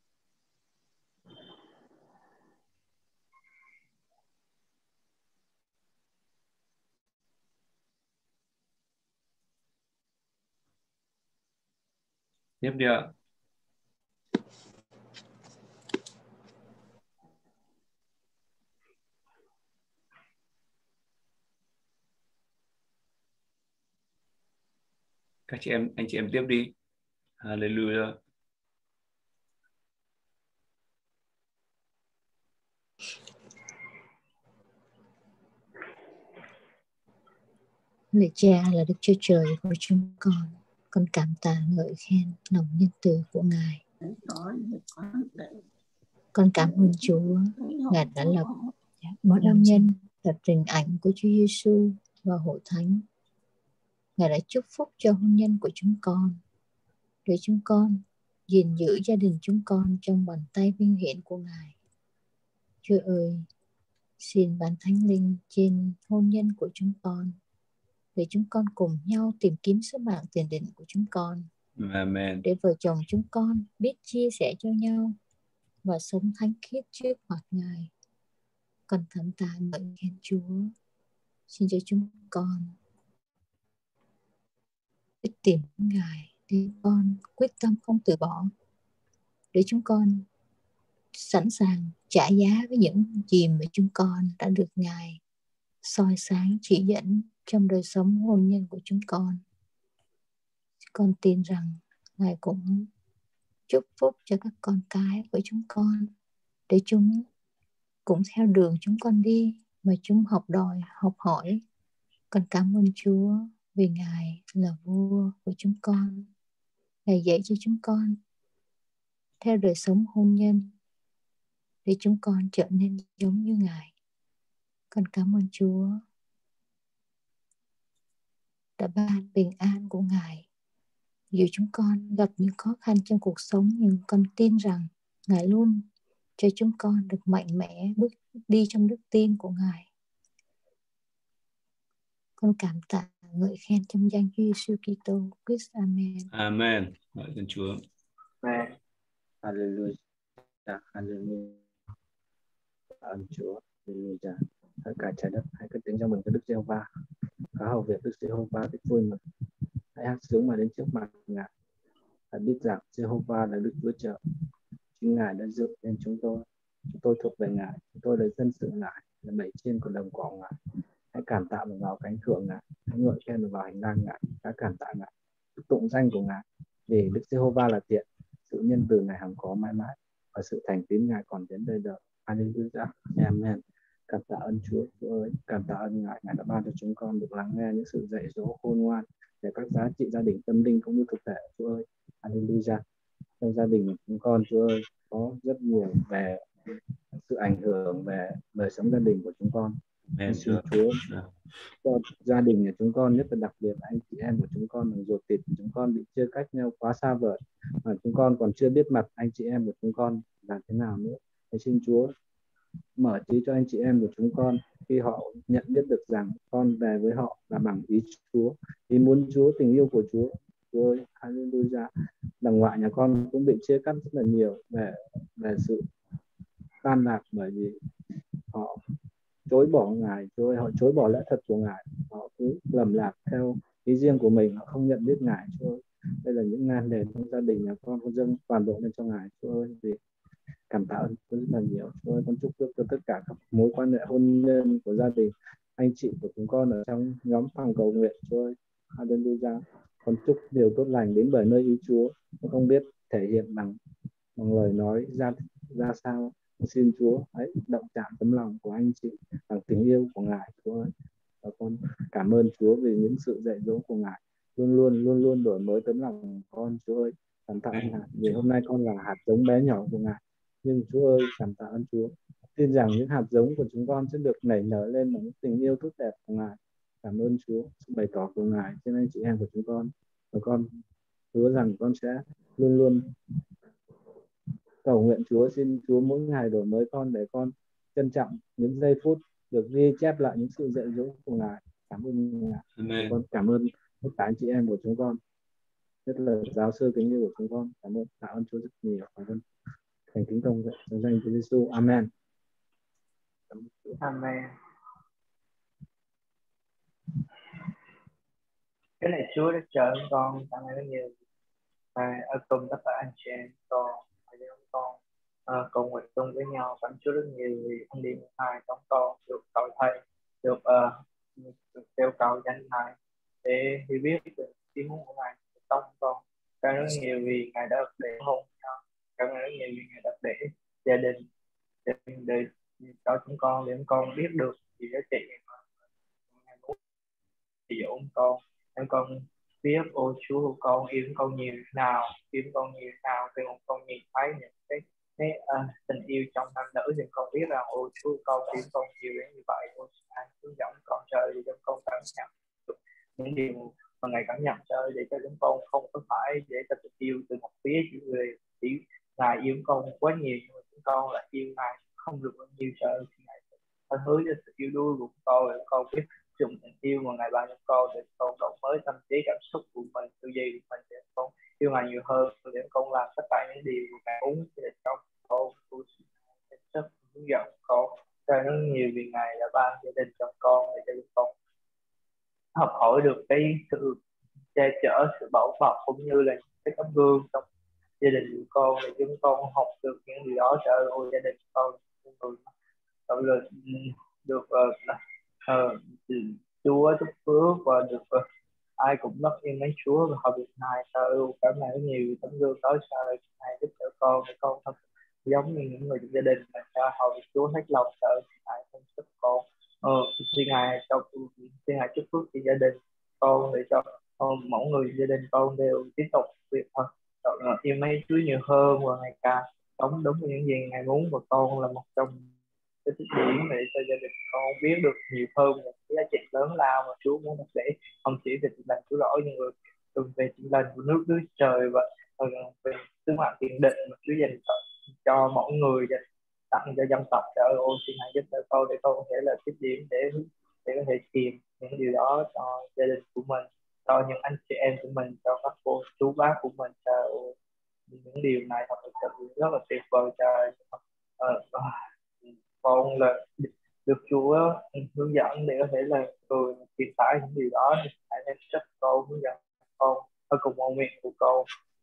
Tiếp đi ạ. Các chị em, anh chị em tiếp đi. Hallelujah. Lạy Cha là Đức Chúa Trời của chúng con, con cảm tạ ngợi khen lòng nhân từ của Ngài. Con cảm ơn Chúa, Ngài đã lập một hôn nhân thật hình ảnh của Chúa Giêsu và Hội Thánh. Ngài đã chúc phúc cho hôn nhân của chúng con, để chúng con gìn giữ gia đình chúng con trong bàn tay vinh hiển của Ngài. Chúa ơi, xin ban Thánh Linh trên hôn nhân của chúng con, để chúng con cùng nhau tìm kiếm sứ mạng tiền định của chúng con. Amen. Để vợ chồng chúng con biết chia sẻ cho nhau và sống thánh khiết trước mặt Ngài. Con thầm tạ ngợi khen Chúa. Xin cho chúng con biết tìm Ngài, để con quyết tâm không từ bỏ, để chúng con sẵn sàng trả giá với những gì mà chúng con đã được Ngài soi sáng chỉ dẫn trong đời sống hôn nhân của chúng con. Con tin rằng Ngài cũng chúc phúc cho các con cái của chúng con, để chúng cũng theo đường chúng con đi mà chúng học đòi, học hỏi. Con cảm ơn Chúa vì Ngài là vua của chúng con. Ngài dạy cho chúng con theo đời sống hôn nhân, để chúng con trở nên giống như Ngài. Con cảm ơn Chúa đã ban bình an của Ngài. Dù chúng con gặp những khó khăn trong cuộc sống, nhưng con tin rằng Ngài luôn cho chúng con được mạnh mẽ bước đi trong đức tin của Ngài. Con cảm tạ ngợi khen trong danh Chúa Giêsu Kitô Christ. Amen. Amen. Ngợi khen Chúa. Amen. Hallelujah. Hallelujah. Ơn Chúa. Hallelujah. Tất cả trái đất hãy cất tiếng trong mừng cho Đức Giê-hô-va. Cả hầu việc Đức Giê-hô-va thích vui mừng. Hãy hát sướng mà đến trước mặt Ngài. Hãy biết rằng Giê-hô-va là Đức Chúa Trời. Chính Ngài đã dựng nên chúng tôi. Chúng tôi thuộc về Ngài. Chúng tôi là dân sự Ngài, là bầy chiên của đồng cỏ Ngài. Hãy cảm tạ và vào cánh cửa Ngài. Hãy ngợi khen và vào hành lang Ngài. Hãy cảm tạ Ngài, tụng danh của Ngài. Vì Đức Giê-hô-va là tiện, sự nhân từ Ngài hằng có mãi mãi, và sự thành tín Ngài còn đến đời đời. Hallelujah. Amen. Cảm tạ ơn Chúa. Chúa ơi, cảm tạ ơn Ngài. Ngài đã ban cho chúng con được lắng nghe những sự dạy dỗ khôn ngoan về các giá trị gia đình tâm linh cũng như thực thể. Chúa ơi, hallelujah. Trong gia đình của chúng con, Chúa ơi, có rất nhiều về sự ảnh hưởng về đời sống gia đình của chúng con. Amen. Xin Chúa cho gia đình của chúng con, nhất là đặc biệt anh chị em của chúng con bằng ruột thịt của chúng con bị chia cách nhau quá xa vời, mà chúng con còn chưa biết mặt anh chị em của chúng con là thế nào nữa. Thế xin Chúa mở trí cho anh chị em của chúng con khi họ nhận biết được rằng con về với họ là bằng ý Chúa, ý muốn Chúa, tình yêu của Chúa. Chúa ơi, hallelujah. Đằng ngoại nhà con cũng bị chia cắt rất là nhiều về về sự tan lạc, bởi vì họ chối bỏ Ngài. Chúa ơi, họ chối bỏ lẽ thật của Ngài, họ cứ lầm lạc theo ý riêng của mình, họ không nhận biết Ngài. Chúa ơi, đây là những nan đề trong gia đình nhà con, con dâng toàn bộ lên cho Ngài. Chúa ơi, vì cảm tạ ơn Chúa rất là nhiều. Chúa ơi, con chúc phước cho tất cả các mối quan hệ hôn nhân của gia đình, anh chị của chúng con ở trong nhóm phòng cầu nguyện. Chúa ơi, hallelujah. Con chúc điều tốt lành đến bởi nơi ý Chúa. Con không biết thể hiện bằng bằng lời nói ra ra sao. Con xin Chúa hãy động chạm tấm lòng của anh chị bằng tình yêu của Ngài. Chúa ơi, và con cảm ơn Chúa vì những sự dạy dỗ của Ngài luôn luôn luôn luôn đổi mới tấm lòng của con. Chúa ơi, cảm tạ ơn Ngài vì hôm nay con là hạt giống bé nhỏ của Ngài, nhưng Chúa ơi, cảm tạ ơn Chúa, tin rằng những hạt giống của chúng con sẽ được nảy nở lên bằng tình yêu tốt đẹp của Ngài. Cảm ơn Chúa, sự bày tỏ của Ngài trên anh chị em của chúng con, và con hứa rằng con sẽ luôn luôn cầu nguyện Chúa, xin Chúa mỗi ngày đổi mới con để con trân trọng những giây phút được ghi chép lại những sự dạy dỗ của Ngài. Cảm ơn Ngài. Amen. Con cảm ơn tất cả anh chị em của chúng con, nhất là giáo sư kính yêu của chúng con. Cảm ơn, tạ ơn Chúa rất nhiều. Cảm ơn thành kính công nguyện trong danh Chúa Giêsu. Amen. Amen. Cái này Chúa đã chờ con cảm ơn rất nhiều. À, ở cùng tất cả anh chị em con và chúng con à, cầu nguyện chung với nhau, cảm Chúa rất nhiều vì anh đi hai trong con được cầu thầy, được, uh, được kêu cầu danh Ngài để hiểu biết được ý muốn của Ngài trong con. Cảm ơn rất nhiều vì Ngài đã để hôn nhau, cảm ơn rất nhiều vì Ngài đã để gia đình để, để cho chúng con để chúng con biết được gì giá trị mà Ngài muốn dạy dỗ con. Em con biết ô Chúa của con yêu con nhiều nào, yêu con nhiều nào thì con nhìn thấy những cái cái uh, tình yêu trong nam nữ thì con biết rằng ô Chúa của con yêu con nhiều đến như vậy. Ô Ngài hướng dẫn con trời để cho con cảm nhận được những điều mà Ngài cảm nhận trời, để cho chúng con không có phải để cho tình yêu từ một phía chỉ người chỉ Ngài yêu con quá nhiều, nhưng mà chúng con lại yêu Ngài không được bao nhiêu trời, thì Ngài phải hứa cho sự yêu đuối của con để con biết dùng tình yêu mà Ngài ban cho con để con đổi mới tâm trí cảm xúc của mình, tư duy của mình, để con yêu Ngài nhiều hơn, để con làm tất cả những điều của Ngài muốn để trong con rất hướng dẫn con ra rất nhiều vì Ngài đã ban gia đình cho con để cho con học hỏi được cái sự che chở, sự bảo bọc cũng như là cái tấm gương trong gia đình của con, để chúng con học được những điều đó. Trời ơi, gia đình con người được được uh, uh, Chúa chúc phước và được uh, ai cũng rất yêu mấy Chúa và họ được Ngài. Sao cảm ơn rất nhiều tấm gương đó, sao Ngài giúp đỡ con để con thật giống như những người trong gia đình mà sao họ được Chúa hết lòng. Sợ Ngài không giúp con ờ, xin Ngài cho xin Ngài chúc phước cho gia đình con để cho uh, mỗi người gia đình con đều tiếp tục việc thật uh, yêu mấy Chúa nhiều hơn và ngày càng sống đúng những gì Ngài muốn, và con là một trong cái tích điểm để cho gia đình con biết được nhiều hơn một cái giá trị lớn lao mà Chúa muốn để không chỉ về tình lành Chúa rỗi, nhưng người thường về tình lành của nước Đức trời và về sứ mạng tiền định mà Chúa dành cho mỗi người, dành tặng cho dân tộc. Trời ơi, xin Hãy giúp đỡ con để con có thể là tích điểm để để có thể truyền những điều đó cho gia đình của mình, cho những anh chị em của mình, cho các cô chú bác của mình. Trời ơi, những điều này thật sự rất là tuyệt vời. Trời uh, con là được Chúa hướng dẫn để có thể là người truyền tải những điều đó. Hãy nên chấp con, hướng dẫn con ở cùng mong nguyện của con,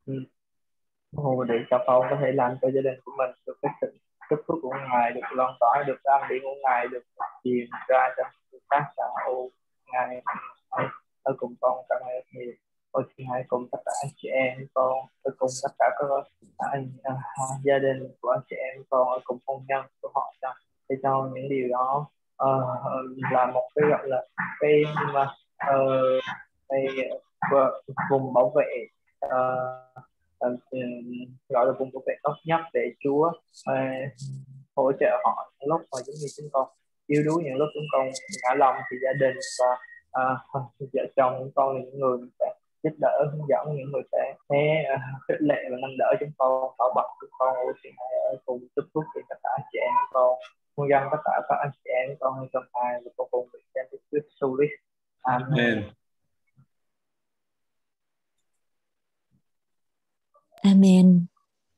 ừ. để cho con có thể làm cho gia đình của mình được cái sự chúc phước của Ngài được loan tỏa, được ăn điển của Ngài được truyền ra cho người khác. Sao Ngài ở cùng con cảm ơn nhiều. Tôi xin hãy cùng tất cả anh chị em con, ở cùng tất cả các anh uh, gia đình của anh chị em con, ở cùng hôn nhân của họ, cho để cho những điều đó uh, là một cái gọi là cái mà uh, cái uh, vùng bảo vệ uh, uh, gọi là vùng bảo vệ tốt nhất để Chúa uh, hỗ trợ họ những lúc mà giống như chúng con yếu đuối, những lúc chúng con ngã lòng thì gia đình và uh, vợ chồng chúng con là những người sẽ giúp đỡ, hướng dẫn, những người sẽ uh, khích lệ và nâng đỡ chúng con, bảo bọc chúng con. Ôi xin Hãy ở cùng chúc phước cho tất cả anh chị em con, cùng dòng tất cả các anh chị em con người trong Ngài và con cùng nguyện đem Đức Chúa Giêsu Christ. Amen. Amen. Amen.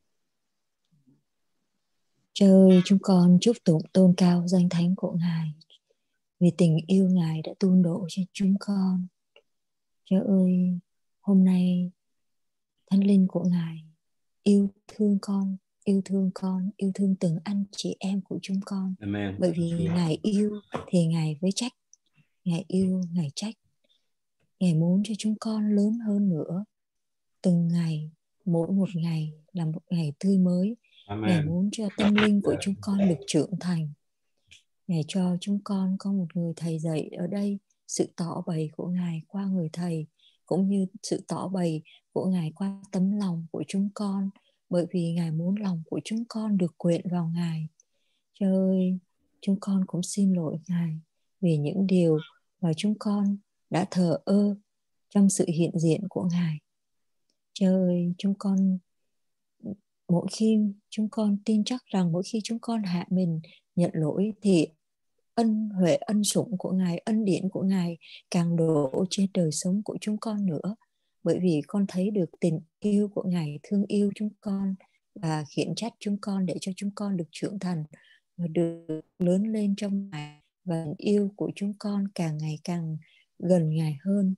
Cha ơi, chúng con chúc tụng tôn cao danh thánh của Ngài vì tình yêu Ngài đã tuôn đổ cho chúng con. Cha ơi, hôm nay Thánh Linh của Ngài yêu thương con, yêu thương con, yêu thương từng anh chị em của chúng con. Amen. Bởi vì Ngài yêu thì Ngài mới trách. Ngài yêu, Ngài trách. Ngài muốn cho chúng con lớn hơn nữa. Từng ngày, mỗi một ngày là một ngày tươi mới. Amen. Ngài muốn cho tâm linh của chúng con được trưởng thành. Ngài cho chúng con có một người thầy dạy ở đây, sự tỏ bày của Ngài qua người thầy, cũng như sự tỏ bày của Ngài qua tấm lòng của chúng con, bởi vì Ngài muốn lòng của chúng con được quyện vào Ngài. Trời ơi, chúng con cũng xin lỗi Ngài vì những điều mà chúng con đã thờ ơ trong sự hiện diện của Ngài. Trời ơi, chúng con mỗi khi chúng con tin chắc rằng mỗi khi chúng con hạ mình nhận lỗi thì ân huệ, ân sủng của Ngài, ân điển của Ngài càng đổ trên đời sống của chúng con nữa. Bởi vì con thấy được tình yêu của Ngài thương yêu chúng con và khiển trách chúng con để cho chúng con được trưởng thành và được lớn lên trong Ngài, và tình yêu của chúng con càng ngày càng gần Ngài hơn.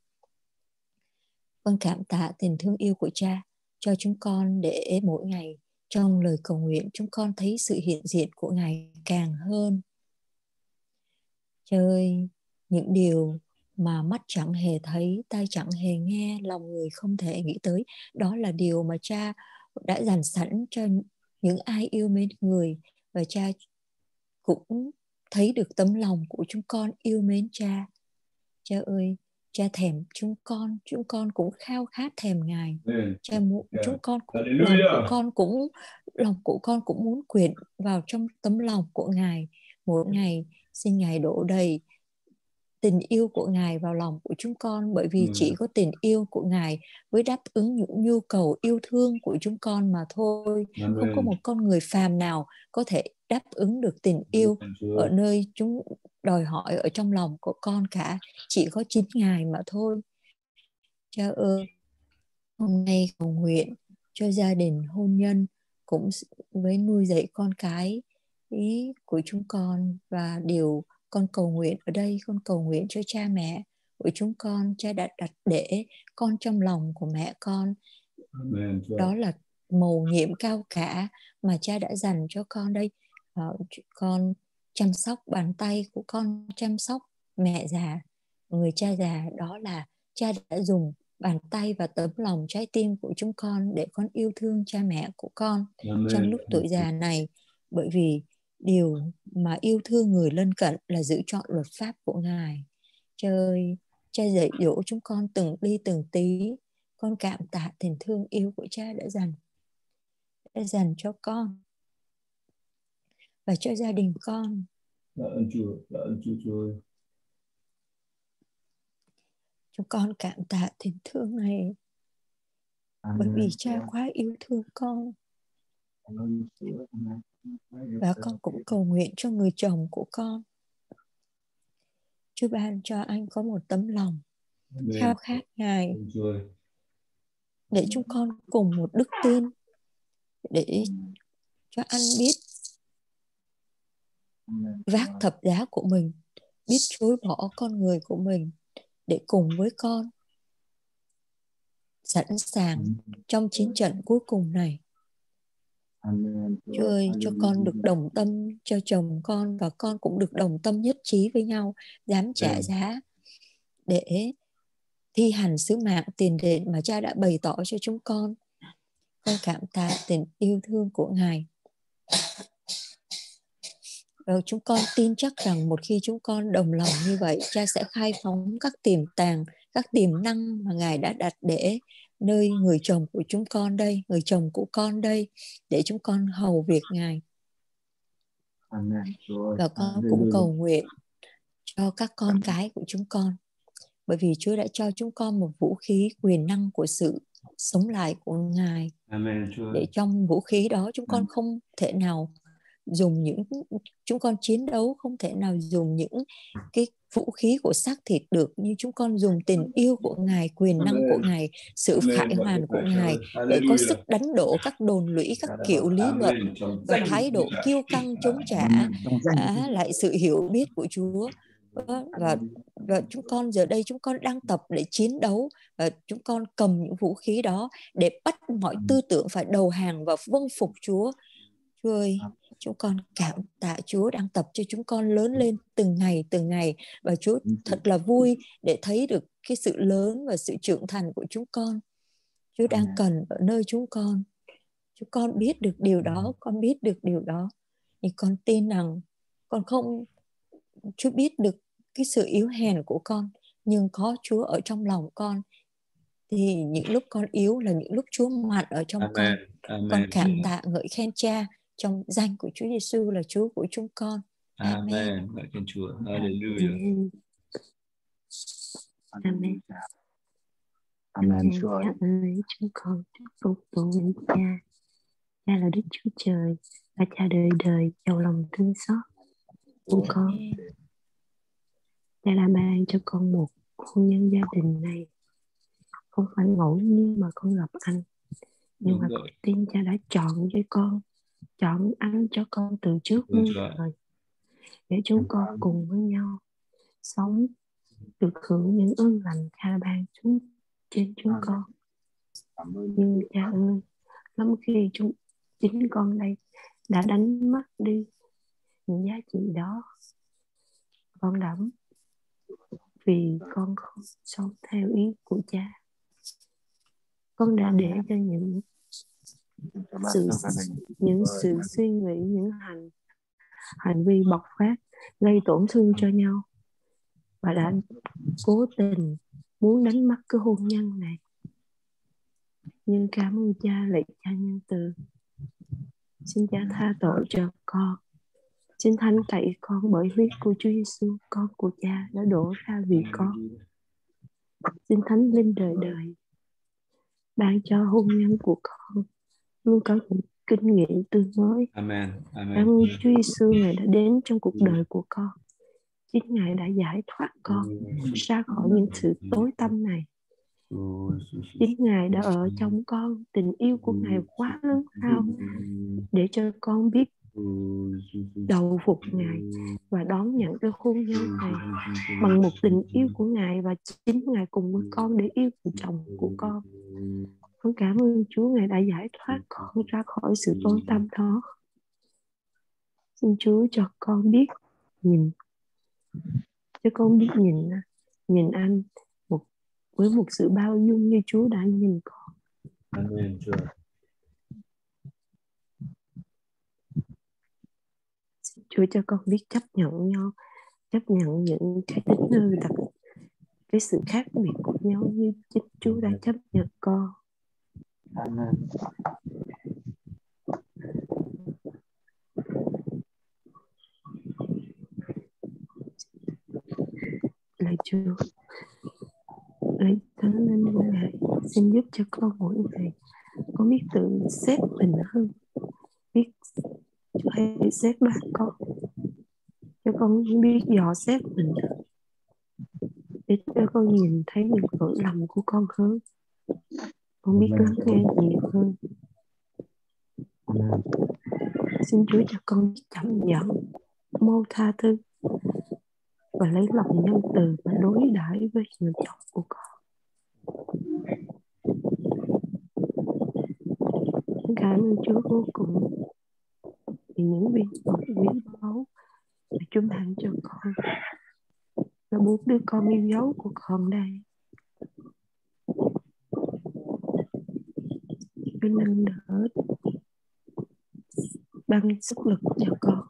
Con cảm tạ tình thương yêu của Cha cho chúng con để mỗi ngày trong lời cầu nguyện chúng con thấy sự hiện diện của Ngài càng hơn. Trời ơi, những điều mà mắt chẳng hề thấy, tai chẳng hề nghe, lòng người không thể nghĩ tới, đó là điều mà Cha đã dành sẵn cho những ai yêu mến người. Và Cha cũng thấy được tấm lòng của chúng con yêu mến Cha. Cha ơi, Cha thèm chúng con, chúng con cũng khao khát thèm Ngài. Cha muốn yeah. chúng con cũng, lòng của con cũng lòng của con cũng muốn quyện vào trong tấm lòng của Ngài. Mỗi ngày xin Ngài đổ đầy tình yêu của Ngài vào lòng của chúng con, bởi vì ừ. chỉ có tình yêu của Ngài mới đáp ứng những nhu cầu yêu thương của chúng con mà thôi. Amen. Không có một con người phàm nào có thể đáp ứng được tình yêu ở nơi chúng đòi hỏi ở trong lòng của con cả, chỉ có chính Ngài mà thôi. Cha ơi, hôm nay cầu nguyện cho gia đình hôn nhân cũng với nuôi dạy con cái ý của chúng con, và điều con cầu nguyện ở đây, con cầu nguyện cho cha mẹ của chúng con. Cha đã đặt để con trong lòng của mẹ con. Amen. Đó là mầu nhiệm cao cả mà Cha đã dành cho con đây. Uh, con chăm sóc bàn tay của con, chăm sóc mẹ già, người cha già, đó là Cha đã dùng bàn tay và tấm lòng trái tim của chúng con để con yêu thương cha mẹ của con. Amen. Trong lúc tuổi già này, bởi vì điều mà yêu thương người lân cận là giữ trọn luật pháp của Ngài. Trời, Cha dạy dỗ chúng con từng ly từng tí. Con cảm tạ tình thương yêu của Cha đã dành đã dành cho con và cho gia đình con. Tạ ơn Chúa, tạ ơn Chúa Chúa. Chúng con cảm tạ tình thương này. Amen. Bởi vì Cha quá yêu thương con. Amen. Và con cũng cầu nguyện cho người chồng của con. Chúa ban cho anh có một tấm lòng Amen. Khao khát Ngài, để chúng con cùng một đức tin, để cho anh biết vác thập giá của mình, biết chối bỏ con người của mình để cùng với con sẵn sàng trong chiến trận cuối cùng này. Chúa ơi, cho con được đồng tâm cho chồng con, và con cũng được đồng tâm nhất trí với nhau, dám trả giá để thi hành sứ mạng tiền đền mà Cha đã bày tỏ cho chúng con. Con cảm tạ tình yêu thương của Ngài. Rồi chúng con tin chắc rằng một khi chúng con đồng lòng như vậy, Cha sẽ khai phóng các tiềm tàng, các tiềm năng mà Ngài đã đặt để nơi người chồng của chúng con đây, người chồng của con đây, để chúng con hầu việc Ngài. Amen. Và con cũng cầu nguyện cho các con cái của chúng con, bởi vì Chúa đã cho chúng con một vũ khí quyền năng của sự sống lại của Ngài. Amen. Để trong vũ khí đó chúng con không thể nào dùng những chúng con chiến đấu không thể nào dùng những cái vũ khí của xác thịt được, nhưng chúng con dùng tình yêu của Ngài, quyền năng của Ngài, sự khải hoàn của Ngài để có sức đánh đổ các đồn lũy, các kiểu lý luận và thái độ kiêu căng chống trả à, lại sự hiểu biết của Chúa. Và, và chúng con giờ đây chúng con đang tập để chiến đấu, và chúng con cầm những vũ khí đó để bắt mọi tư tưởng phải đầu hàng và vâng phục Chúa. Chúa ơi, chúng con cảm tạ Chúa đang tập cho chúng con lớn lên từng ngày từng ngày, và Chúa thật là vui để thấy được cái sự lớn và sự trưởng thành của chúng con. Chúa đang cần ở nơi chúng con. Chúng con biết được điều đó, con biết được điều đó. thì con tin rằng con không, Chúa biết được cái sự yếu hèn của con, nhưng có Chúa ở trong lòng con thì những lúc con yếu là những lúc Chúa mạnh ở trong Amen. con. Amen. Con cảm tạ ngợi khen Cha trong danh của Chúa Giêsu là Chúa của chúng con. Amen. Amen. Ngợi khen Chúa. Hallelujah. Amen. Amen. Chúa ơi. Cha ơi, chúng con chúc phục tụng nguyện Cha. Cha là Đức Chúa Trời và Cha đời đời giàu lòng thương xót của con. Cha đã ban cho con một hôn nhân gia đình này. Không phải ngẫu nhiên mà con gặp anh, nhưng Đúng mà rồi. con tin Cha đã chọn cho con, chọn anh cho con từ trước Đúng muôn rồi. thời, để chúng con cùng với nhau sống, được hưởng những ơn lành Cha ban xuống trên chúng con. Nhưng Cha ơi, lắm khi chúng chính con đây đã đánh mất đi những giá trị đó. Con đã vì con không sống theo ý của Cha, con đã để cho những sự những sự suy nghĩ, những hành hành vi bộc phát gây tổn thương cho nhau, và đã cố tình muốn đánh mất cái hôn nhân này. Nhưng cảm ơn Cha, lạy Cha nhân từ, xin Cha tha tội cho con. Xin thanh tẩy con bởi huyết của Chúa Giêsu, con của Cha đã đổ ra vì con. Xin Thánh Linh đời đời ban cho hôn nhân của con luôn có những kinh nghiệm tươi mới. Amen. Amen. Cảm ơn Chúa Giêsu, Ngài đã đến trong cuộc đời của con. Chính Ngài đã giải thoát con ra khỏi những sự tối tăm này. Chính Ngài đã ở trong con. Tình yêu của Ngài quá lớn lao để cho con biết đầu phục Ngài và đón nhận cái hôn nhân này bằng một tình yêu của Ngài, và chính Ngài cùng với con để yêu người chồng của con. Con cảm ơn Chúa, Ngài đã giải thoát con ra khỏi sự tối tăm đó. Xin Chúa cho con biết nhìn, cho con biết nhìn nhìn anh một, với một sự bao dung như Chúa đã nhìn con. Amen. Chúa. Xin Chúa cho con biết chấp nhận nhau, chấp nhận những cái tính hư đặc, cái sự khác biệt của nhau như chính Chúa đã chấp nhận con. Amen. Lạy Chúa, lạy Thánh Linh của Ngài, xin giúp cho con mỗi ngày con biết tự xét mình hơn, biết Chúa hãy xét đoán con, cho con biết dò xét mình, để cho con nhìn thấy những lỗi lầm của con hơn, con biết lắng nghe nhiều hơn. Xin Chúa cho con chậm giận, mau tha thứ và lấy lòng nhân từ và đối đãi với người chồng của con. Cảm ơn Chúa vô cùng vì những viên ngọc quý báu mà Chúa ban cho con, là bốn đứa con yêu dấu của con đây. Chúa nâng đỡ, ban sức lực cho con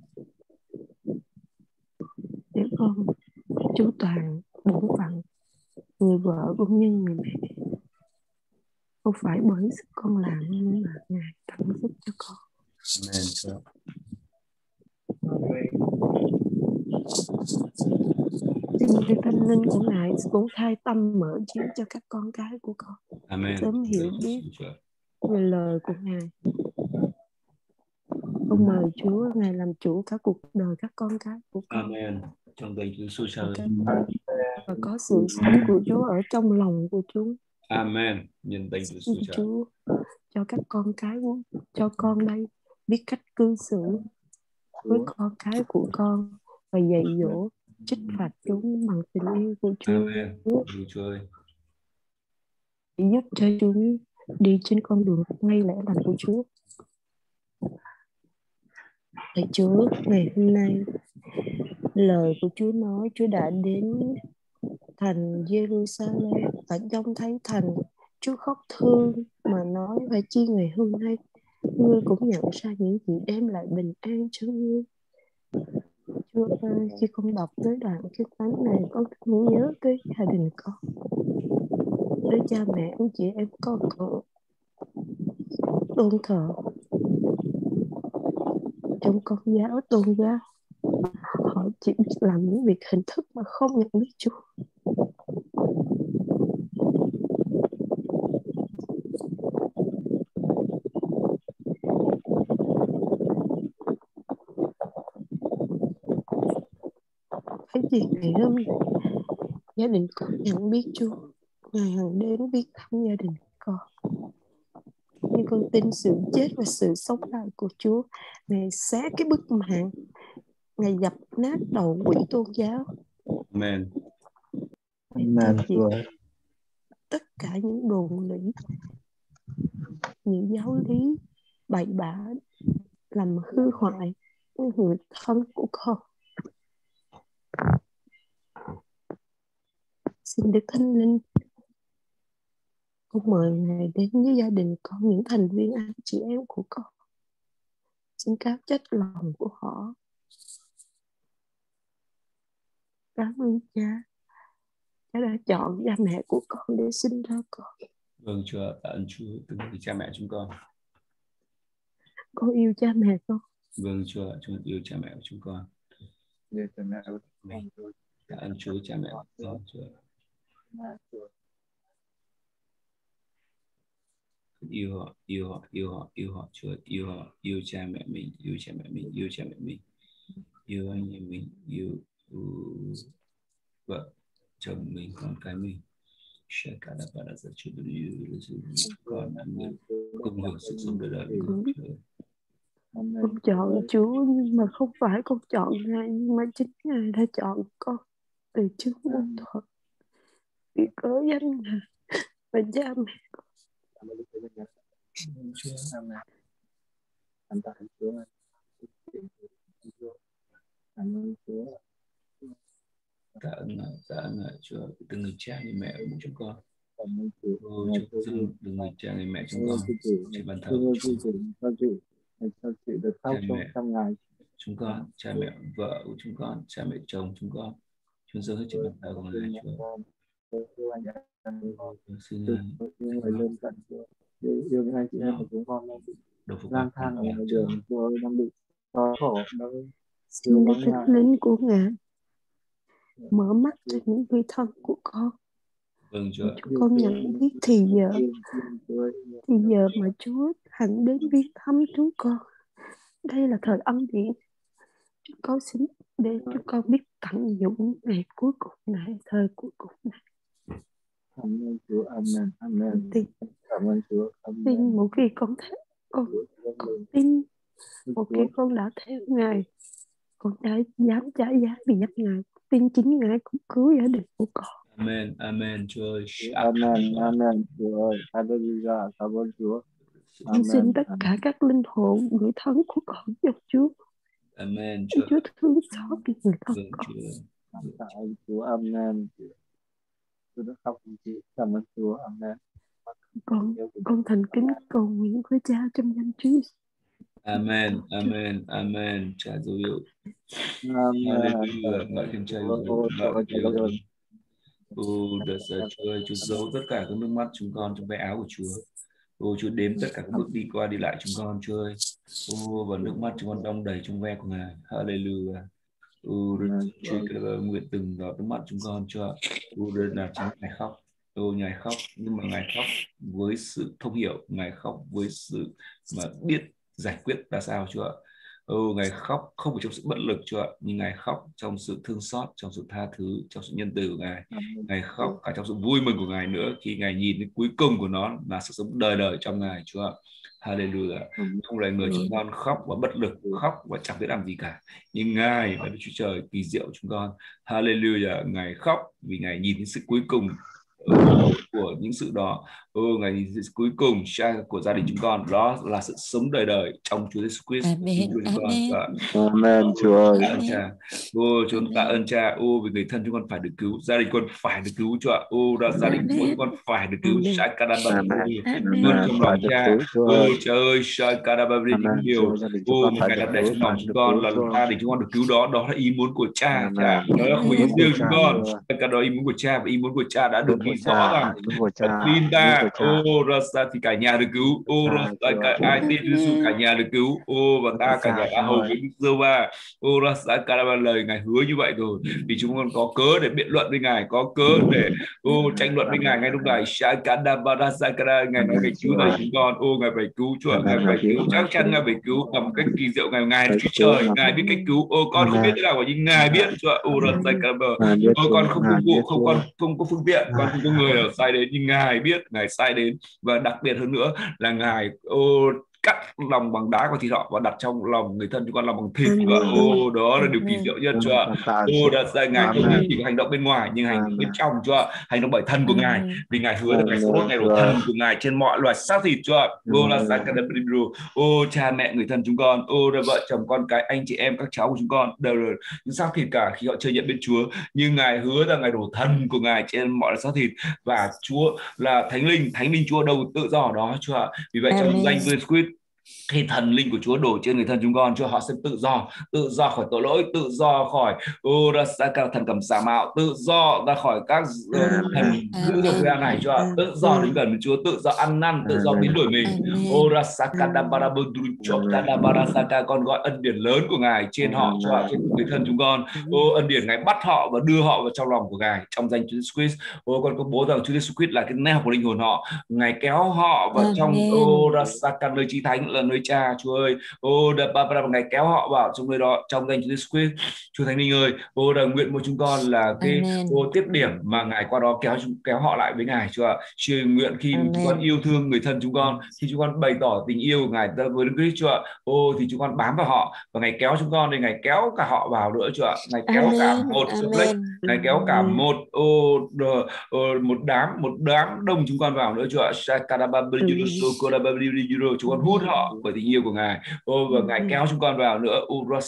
để con chu toàn bổn phận người vợ cũng như người mẹ. Không phải bởi sức con làm, nhưng mà Ngài tặng sức cho con. Amen. Chúa. Xin cái Thánh Linh của Ngài cũng khai tâm mở trí cho các con cái của con, Amen. sớm hiểu biết về lời của Ngài. Con mời Chúa Ngài làm chủ cả cuộc đời các con cái của con. Amen. Trong danh Chúa Giêsu Trời. Và có sự sống của Chúa ở trong lòng của Chúa. Amen. Nhân danh Chúa Giêsu Trời. Chúa cho các con cái, cho con đây biết cách cư xử với con cái của con và dạy dỗ, trách phạt chúng bằng tình yêu của Chúa. Amen. Chúa ơi. Giúp cho chúng đi trên con đường ngay lẽ lành của Chúa. Thầy Chúa, ngày hôm nay lời của Chúa nói Chúa đã đến thành Jerusalem và trông thấy thành Chúa khóc thương mà nói phải chi ngày hôm nay ngươi cũng nhận ra những gì đem lại bình an cho ngươi. Chúa ơi, khi con đọc tới đoạn kinh thánh này, con cũng nhớ tới gia đình con, tới cha mẹ, anh chị em con cậu, tôn thờ trong con giáo, tôn giáo. Họ chỉ làm những việc hình thức mà không nhận biết Chúa. Cái gì ngày hôm nay gia đình con nhận biết Chúa, Ngài hằng đến biết thăm gia đình con. Nhưng con tin sự chết và sự sống lại của Chúa. Ngài xé cái bức màn, Ngài dập nát đầu quỷ tôn giáo. Amen. Amen. Tất cả những đồn lũy, những giáo lý bậy bạ làm hư hoại người thân của con. Xin Đức Thánh Linh, con mời Ngài đến với gia đình con, những thành viên anh chị em của con. Xin cáo trách lòng của họ. Cảm ơn Cha, Cha đã chọn cha mẹ của con để sinh ra con. Vâng Chúa, tạ ơn Chúa từng vì cha mẹ chúng con. Con yêu cha mẹ con. Vâng Chúa, chúng yêu cha mẹ của chúng con. Tạ ơn Chúa cha mẹ của con. Chúa. Yêu họ, yêu họ, yêu họ, yêu họ Chúa, yêu họ, yêu cha mẹ mình, yêu cha mẹ mình, yêu cha mẹ mình, yêu anh em mình, yêu uh, vợ, chồng mình, con cái mình. Sẽ cả đã và đã rất chú ý là sự con là người cùng hưởng sự sống đời đời với con. Con chọn Chúa nhưng mà không phải con chọn Ngài, nhưng mà chính Ngài đã chọn con từ trước muôn thuở. Vì cớ danh Ngài và cha mẹ con. Tạ ơn Ngài, tạ ơn Ngài Chúa, từng người cha người mẹ của chúng con. Ôi Chúa dâng từng người cha người mẹ chúng con trên bàn thờ của Chúa. Cha mẹ chúng con, cha mẹ vợ của chúng con, cha mẹ chồng chúng con, Chúa dâng hết trên bàn thờ của Ngài Chúa. Xin người lên cận Chúa, yêu những anh chị em của chúng con lang thang ở ngoài đường, Chúa ơi, đang bị khó khổ, đang xin Đức Thánh Linh của Ngài mở mắt cho những người thân của con. Vâng Chúa. Cho con nhận biết thì giờ, thì giờ mà Chúa hẳn đến viếng thăm chúng con. Đây là thời âm điển. Chúng con xin để chúng con biết tận dụng ngày cuối cùng này, thời cuối cùng này. Amen Chúa, amen, amen. Tin, cảm ơn Chúa. Amen. Tin một khi con thấy, con, con tin một khi con đã theo Ngài, con đã dám trả giá vì giúp Ngài. Tin chính Ngài cũng cứu gia đình của con. Amen, amen Chúa ơi. Amen, amen Chúa ơi. Hallelujah, cảm ơn Chúa. Con xin tất cả các linh hồn, người thân của con giúp Chúa. Amen Chúa. Chúa thương xót người thân vâng, con. Tạ ơn Chúa, amen. Tôi đã khóc chị, cảm ơn Chúa, amen. Con, con thành kính cầu nguyện với Cha trong danh Chúa. Amen, amen, amen. Cha dấu hiệu. Amen. Hallelujah, ngợi khen Cha dấu hiệu. Ô, đợt giờ Chúa ơi, Chúa giấu tất cả các nước mắt chúng con trong váy áo của Chúa. Ô, Chúa đếm tất cả các bước đi qua đi lại chúng con, Chúa ơi. Ô, và nước mắt chúng con đong đầy trong ve của Ngài. Hallelujah. Ô, Chúa nguyện từng giọt nước mắt chúng con, Chúa. Ô, đây là chính Ngài khóc. Ô, Ngài khóc, nhưng mà Ngài khóc với sự thông hiểu, Ngài khóc với sự mà biết giải quyết ra sao, Chúa. Ừ, Ngài khóc không phải trong sự bất lực Chúa ạ, nhưng Ngài khóc trong sự thương xót, trong sự tha thứ, trong sự nhân từ của Ngài. Ngài khóc cả trong sự vui mừng của Ngài nữa, khi Ngài nhìn đến cuối cùng của nó là sự sống đời đời trong Ngài Chúa ạ. Hallelujah. Không là người chúng con khóc và bất lực, khóc và chẳng biết làm gì cả, nhưng Ngài là Đức Chúa Trời kỳ diệu chúng con. Hallelujah. Ngài khóc vì Ngài nhìn thấy sự cuối cùng của những sự đó. Ừ, Ngài nhìn thấy sự cuối cùng của gia đình chúng con, đó là sự sống đời đời trong Chúa Giêsu Christ. Amen. Amen. Amen Chúa ơi. Tạ ơn Cha. Ô, chúng tạ ơn Cha. Ô, vì người thân chúng con phải được cứu, gia đình con phải được cứu Chúa. Ô, đó gia đình mỗi chúng con phải được cứu. Shakadababri luôn trong lòng Cha. Ô, Trời ơi, Shakadababri những điều ô mà Ngài đặt để trong lòng chúng con là gia đình chúng con được cứu, đó đó là ý muốn của Cha. Cha, đó là không ý riêng chúng con. Tất cả đó ý muốn của Cha, và ý muốn của Cha đã được ghi rõ rằng tin ta. Ô, Rasa thì cả nhà được cứu. Ô, Rasa cả ai tin Giêsu cả nhà được cứu. Ô, và ta cả nhà đã hầu với Đức Giê-hô-va. Ô, Rasa Karaba, lời Ngài hứa như vậy rồi, vì chúng con có cớ để biện luận với Ngài, có cớ để ô tranh luận với Ngài ngay lúc này. Shakadabara Sakara, Ngài nói Ngài cứu đời chúng con. Ô, Ngài phải cứu Chúa, Ngài phải cứu, chắc chắn Ngài phải cứu bằng một cách kỳ diệu. Ngài Ngài Chúa Trời, Ngài biết cách cứu. Ô, con không biết thế nào, nhưng Ngài biết Chúa. Ô, Rasa Karaba, ô, con không công vụ, không con không có phương tiện, con không có người ở sai đến, nhưng Ngài biết, Ngài sai đến, và đặc biệt hơn nữa là Ngài ô cắt lòng bằng đá của thịt họ và đặt trong lòng người thân chúng con lòng bằng thịt. Và ô, đó là điều kỳ diệu nhất Chúa. Ô, đã ra Ngài không chỉ có hành động bên ngoài nhưng hành động bên trong Chúa, hành động bởi thân của Ngài, vì Ngài hứa là Ngài sẽ đốt Ngài đổ thân của Ngài trên mọi loài xác thịt Chúa. Ô, là Sakadabridru. Ô, cha mẹ người thân chúng con, ô, là vợ chồng con cái, anh chị em các cháu của chúng con đều là những xác thịt cả khi họ chơi nhận bên Chúa, nhưng Ngài hứa là Ngài đổ thân của Ngài trên mọi loài xác thịt, và Chúa là Thánh Linh, Thánh Linh Chúa đâu tự do đó Chúa. Vì vậy trong danh Giêsu khi thần linh của Chúa đổ trên người thân chúng con, Chúa, họ sẽ tự do, tự do khỏi tội lỗi, tự do khỏi ô thần cầm giả mạo, tự do ra khỏi các uh, thần dữ dội gian này Chúa, tự do đến gần với Chúa, tự do ăn năn, tự do biến đổi mình. Ô con gọi ân điển lớn của Ngài trên họ Chúa, trên người thân chúng con. Ô, ân điển Ngài bắt họ và đưa họ vào trong lòng của Ngài trong danh Chúa Jesus Christ. Ô, con công bố rằng Chúa Jesus Christ là cái neo của linh hồn họ, Ngài kéo họ vào trong ô nơi chí thánh là nơi Cha Chúa ơi. Ô, Ngài kéo họ vào trong nơi đó trong danh Chúa Jesus Christ. Chúa Thánh Linh ơi, ô, là nguyện của chúng con là cái ô, tiếp điểm mà Ngài qua đó kéo kéo họ lại với Ngài Chúa ạ. Chúa nguyện khi Amen. Chúng con yêu thương người thân chúng con, khi chúng con bày tỏ tình yêu của Ngài với Đức Christ Chúa ạ, ô, thì chúng con bám vào họ, và Ngài kéo chúng con, thì Ngài kéo cả họ vào nữa Chúa ạ. Ngài kéo Amen. Cả một sự lệch, Ngài kéo cả một ô, một đám một đám đông chúng con vào nữa Chúa ạ. Chúng con hút họ bởi tình yêu của Ngài. Ô, và Ngài kéo chúng con vào nữa.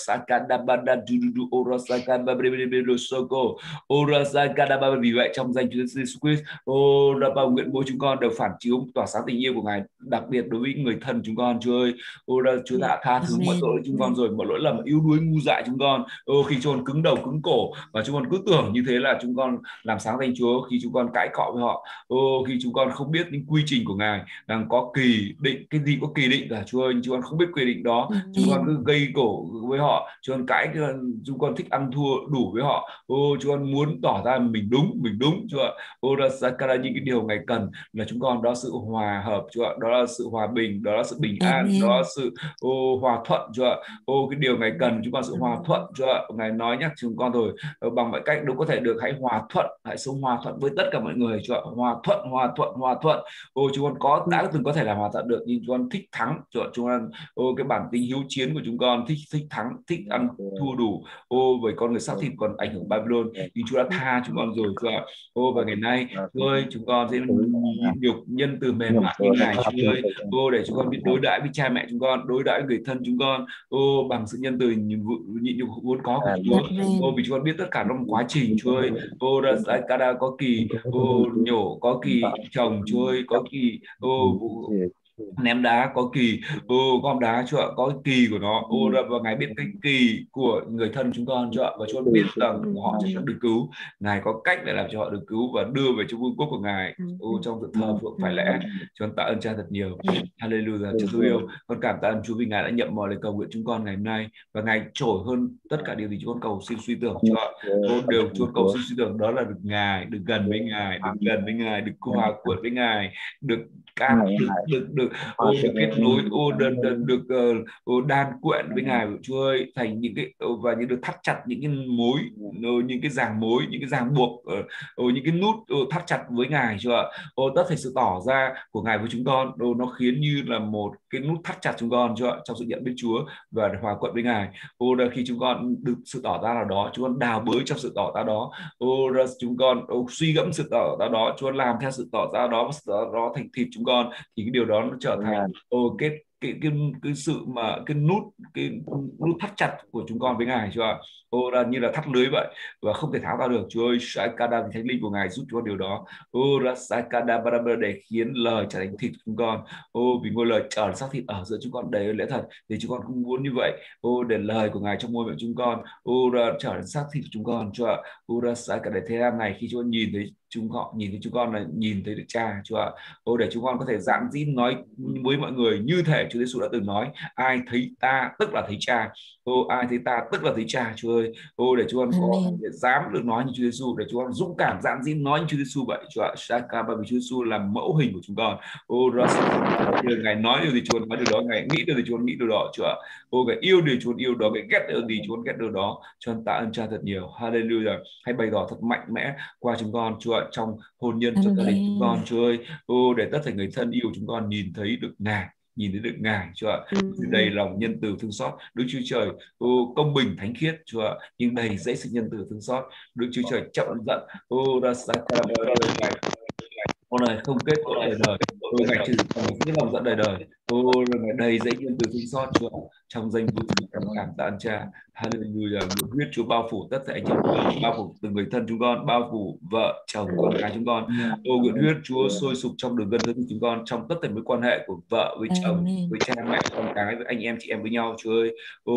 Vì vậy trong danh Chúa Jesus Christ, ô, bao nguyện mỗi chúng con đều phản chiếu tỏa sáng tình yêu của Ngài, đặc biệt đối với người thân chúng con Chúa ơi. Ô, Chúa đã tha thứ mọi tội chúng con rồi, mọi lỗi lầm yếu đuối ngu dại chúng con. Ô, khi chúng con cứng đầu cứng cổ và chúng con cứ tưởng như thế là chúng con làm sáng danh Chúa, khi chúng con cãi cọ với họ. Ô, khi chúng con không biết những quy trình của Ngài rằng có kỳ định, cái gì có kỳ định cả Chúa ơi, chúng con không biết quy định đó, chúng con cứ gây gổ với họ, chúng con cãi, chúng con thích ăn thua đủ với họ. Ô, chúng con muốn tỏ ra mình đúng, mình đúng Chúa ạ. Ô, đó là những cái điều Ngài cần là chúng con, đó sự hòa hợp Chúa ạ, đó là sự hòa bình, đó là sự bình an, Amen. Đó là sự ô, hòa thuận Chúa ạ. Ô, cái điều Ngài cần chúng con sự hòa thuận Chúa ạ. Ngài nói nhắc chúng con rồi, bằng mọi cách đâu có thể được, hãy hòa thuận, hãy sống hòa thuận với tất cả mọi người Chúa ạ. Hòa thuận, hòa thuận, hòa thuận. Ô, chúng con có đã từng có thể là hòa thuận được, nhưng chúng con thích thắng Chúa. Chúng con ô, cái bản tính hiếu chiến của chúng con thích thích thắng, thích ăn thua đủ. Ô, bởi con người xác thịt còn ảnh hưởng Babylon, nhưng Chúa đã tha chúng con rồi Chúa ạ. Ô, và ngày nay Chúa ơi, chúng con sẽ nhục nhân từ mềm mại như Ngài Chúa ơi. Ô, để chúng con biết đối đãi với cha mẹ chúng con, đối đãi với người thân chúng con, ô, bằng sự nhân từ nhịn nhục vốn có của Chúa. Ô, vì chúng con biết tất cả trong quá trình Chúa ơi. Ô, đã Kada có kỳ ô, nhổ, có kỳ trồng Chúa ơi, có kỳ ô, ném đá, có kỳ ô, gom đá Chúa ạ, có kỳ của nó. Ô, và Ngài biết cái kỳ của người thân chúng con Chúa ạ, và chúng con biết rằng họ sẽ được cứu. Ngài có cách để làm cho họ được cứu và đưa về trong vương quốc của Ngài. Ô, trong sự thờ phượng phải lẽ. Chúng con tạ ơn Cha thật nhiều. Hallelujah. Chúa thương yêu, con cảm tạ ơn Chúa vì Ngài đã nhậm mọi lời cầu nguyện chúng con ngày hôm nay, và Ngài trội hơn tất cả điều gì chúng con cầu xin suy tưởng Chúa ạ. Ô, đều Chúa cầu xin suy tưởng đó là được Ngài, được gần với Ngài, được gần với Ngài, được hòa cuộn với Ngài, được cát được được được ô, được kết nối ô được được, được uh, ô, đan quyện với Ngài Chúa ơi, thành những cái ô, và những được thắt chặt những cái mối ô, những cái ràng mối, những cái ràng buộc ô, những cái nút ô, thắt chặt với Ngài Chúa ạ. Ô, tất thể sự tỏ ra của Ngài với chúng con ô, nó khiến như là một cái nút thắt chặt chúng con Chúa ạ, trong sự nhận biết Chúa và hòa quận với Ngài. Ô, là khi chúng con được sự tỏ ra nào đó, chúng con đào bới trong sự tỏ ra đó. Ô, chúng con ô, suy gẫm sự tỏ ra đó, Chúa làm theo sự tỏ ra đó, sự tỏ ra đó thành thịt chúng con, thì cái điều đó nó trở thành ô, cái cái cái cái sự mà cái nút cái nút thắt chặt của chúng con với Ngài Chúa ạ. Ô, là như là thắt lưới vậy và không thể tháo ra được. Chúa ơi, Sakada thánh linh của Ngài giúp cho điều đó. Ô, ra Sakada Barabar để khiến lời trở thành thịt chúng con. Ô, vì ngôi lời trở xác thịt ở giữa chúng con đầy lẽ thật, thì chúng con cũng muốn như vậy. Ô, để lời của Ngài trong môi miệng chúng con ô, ra trở thành xác thịt của chúng con Chúa ạ. Ô, ra Sakada để thế gian này khi Chúa nhìn thấy chúng họ nhìn thấy chúng con là nhìn thấy được Cha Chúa ạ. Ô, để chúng con có thể giản dĩ nói với mọi người như thể Chúa Giêsu đã từng nói, ai thấy ta tức là thấy Cha. Ô, ai thấy ta tức là thấy Cha Chúa ơi. Ô, để chúng con có để dám được nói như Chúa Giêsu, để chúng con dũng cảm giản dĩ nói như Chúa Giêsu vậy Chúa ạ. Shaka, bởi vì Chúa Giêsu là mẫu hình của chúng con. Ô, Ngài nói điều gì Chúa nói điều đó, Ngài nghĩ điều gì Chúa nghĩ điều đó Chúa ạ. Ô, Ngài yêu điều Chúa yêu đó, Ngài ghét điều gì Chúa ghét điều đó. Cho nên tạ ơn Cha thật nhiều. Hallelujah. Hãy bày tỏ thật mạnh mẽ qua chúng con Chúa ạ, trong hôn nhân trong gia đình chúng con Chúa ơi. Ô, để tất cả người thân yêu chúng con nhìn thấy được Ngài, nhìn thấy được Ngài Chúa ạ. Đầy lòng nhân từ thương xót Đức Chúa Trời. Ô, công bình thánh khiết Chúa ạ, nhưng đầy dẫy sự nhân từ thương xót Đức Chúa Trời chậm giận. Ô, ra sa ca Ngài con này không kết tội đời đời. Ô, Ngài trừ những lòng giận đời đời. Ô, Ngài đầy dẫy nhân từ thương xót Chúa, trong danh Chúa cảm cảm tạ ơn Cha. Hallelujah. Huyết Chúa bao phủ tất cả anh chị, bao phủ từng người thân chúng con, bao phủ vợ chồng con cái chúng con. Ô, nguyện huyết Chúa sôi sục trong đường gân thân của chúng con, trong tất cả mối quan hệ của vợ với chồng, với cha mẹ, con cái, với anh em chị em với nhau Chúa ơi. Ô,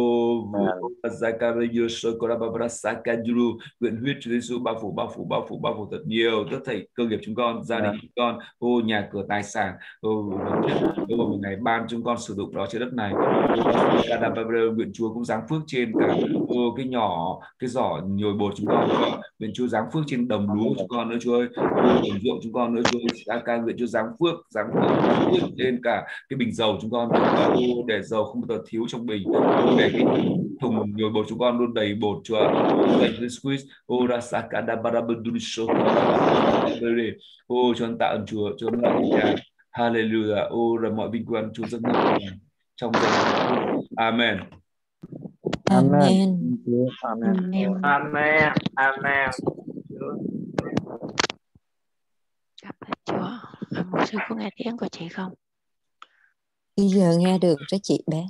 nguyện huyết Chúa Giêsu bao phủ bao phủ bao phủ bao phủ thật nhiều tất thảy cơ nghiệp chúng con, gia đình chúng con, ô, nhà cửa tài sản, ô, ô, ngày ban chúng con sử dụng đó trên đất này. Nguyện Chúa cũng giáng phước trên cả ô, cái nhỏ cái giỏ nhồi bột chúng con. Nguyện Chúa giáng phước trên đồng lúa của chúng con nữa Chúa ơi, đồng ruộng chúng con nữa Chúa ơi. Ca nguyện Chúa giáng phước giáng phước trên cả cái bình dầu chúng con, để dầu không bao giờ thiếu trong bình, để cái thùng nhồi bột chúng con luôn đầy bột Chúa. Ô, cho tạ ơn Chúa, cho tạ ơn Cha. Hallelujah. Ô, rồi mọi vinh quang Chúa dâng lên trong danh Amen. Amen. Amen. Amen. Amen. Cảm ơn Chúa. À, một sư có nghe tiếng của chị không? Bây giờ nghe được đó chị bé.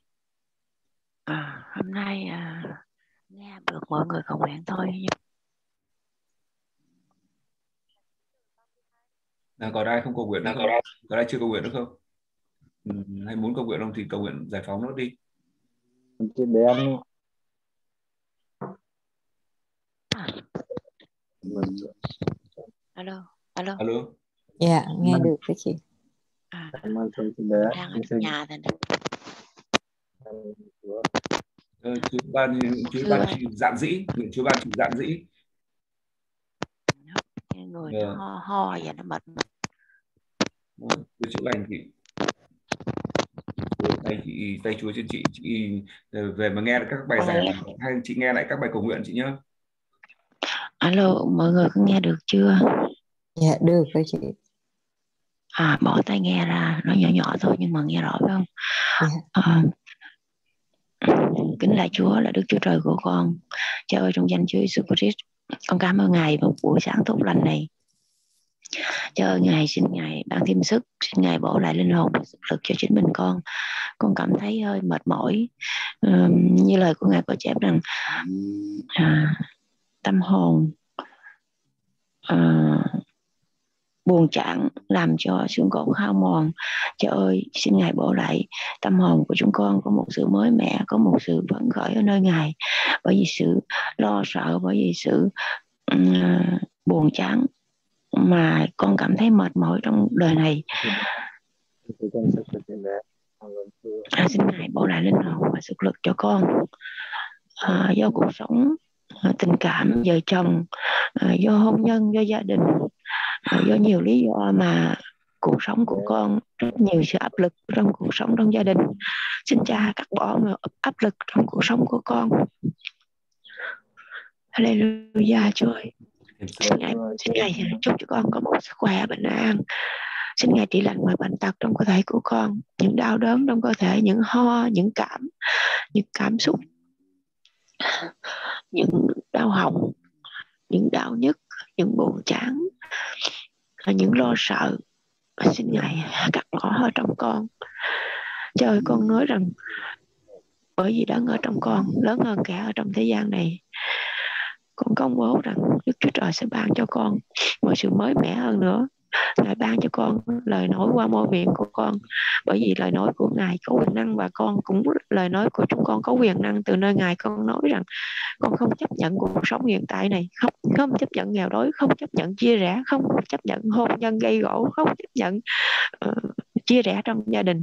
À, hôm nay à, nghe được mọi người cầu nguyện thôi. À, còn ai không cầu nguyện nữa không? Có ai chưa cầu nguyện nữa không? Ừ, hay muốn cầu nguyện không thì cầu nguyện giải phóng nó đi. Chị bé ăn. À. Alo, alo. Alo. Dạ, nghe được đó chị. À, Cảm ơn chị bé. đang ở nhà thì Ờ, Chúa ban Chúa ban chỉ dạn dĩ, nguyện Chúa ban chỉ dạn dĩ. người nó ho ho và nó mệt. Chúa chữa lành chị. Tay chị tay Chúa trên chị, chị về mà nghe các bài giảng hay chị nghe lại các bài cầu nguyện chị nhé. Alo, mọi người có nghe được chưa? Dạ được rồi chị. À, bỏ tai nghe ra, nó nhỏ nhỏ thôi nhưng mà nghe rõ phải không? Dạ. À, kính lạy Chúa là Đức Chúa Trời của con. Cha ơi, trong danh Chúa Giêsu Christ, con cảm ơn Ngài một buổi sáng tốt lành này. Cha ơi, Ngài xin Ngài ban thêm sức, xin Ngài bổ lại linh hồn và sức lực cho chính mình con. Con cảm thấy hơi mệt mỏi, à, như lời của Ngài có chép rằng à, tâm hồn à, buồn chán làm cho xương cốt hao mòn. Cha ơi, xin Ngài bổ lại tâm hồn của chúng con, có một sự mới mẻ, có một sự phấn khởi ở nơi Ngài, bởi vì sự lo sợ, bởi vì sự uh, buồn chán mà con cảm thấy mệt mỏi trong đời này. À, xin Ngài bổ lại linh hồn và sức lực cho con. À, do cuộc sống, à, tình cảm, vợ chồng, à, do hôn nhân, do gia đình, à, do nhiều lý do mà cuộc sống của con rất nhiều sự áp lực trong cuộc sống trong gia đình. Xin Cha cắt bỏ mọi áp lực trong cuộc sống của con. Hallelujah Chúa ơi. Xin Ngài, xin Ngài chúc cho con có một sức khỏe bình an. Xin Ngài trị lành mọi bệnh tật trong cơ thể của con, những đau đớn trong cơ thể, những ho, những cảm, những cảm xúc, những đau họng, những đau nhức, những buồn chán, những lo sợ. Xin Ngài cắt bỏ hết trong con. Trời ơi, con nói rằng bởi vì đấng ở trong con lớn hơn cả ở trong thế gian này. Con công bố rằng Đức Chúa Trời sẽ ban cho con một sự mới mẻ hơn nữa. Ngài ban cho con lời nói qua môi miệng của con, bởi vì lời nói của Ngài có quyền năng, và con cũng lời nói của chúng con có quyền năng từ nơi Ngài. Con nói rằng con không chấp nhận cuộc sống hiện tại này, không, không chấp nhận nghèo đói, không chấp nhận chia rẽ, không chấp nhận hôn nhân gây gổ, không chấp nhận uh, chia rẽ trong gia đình.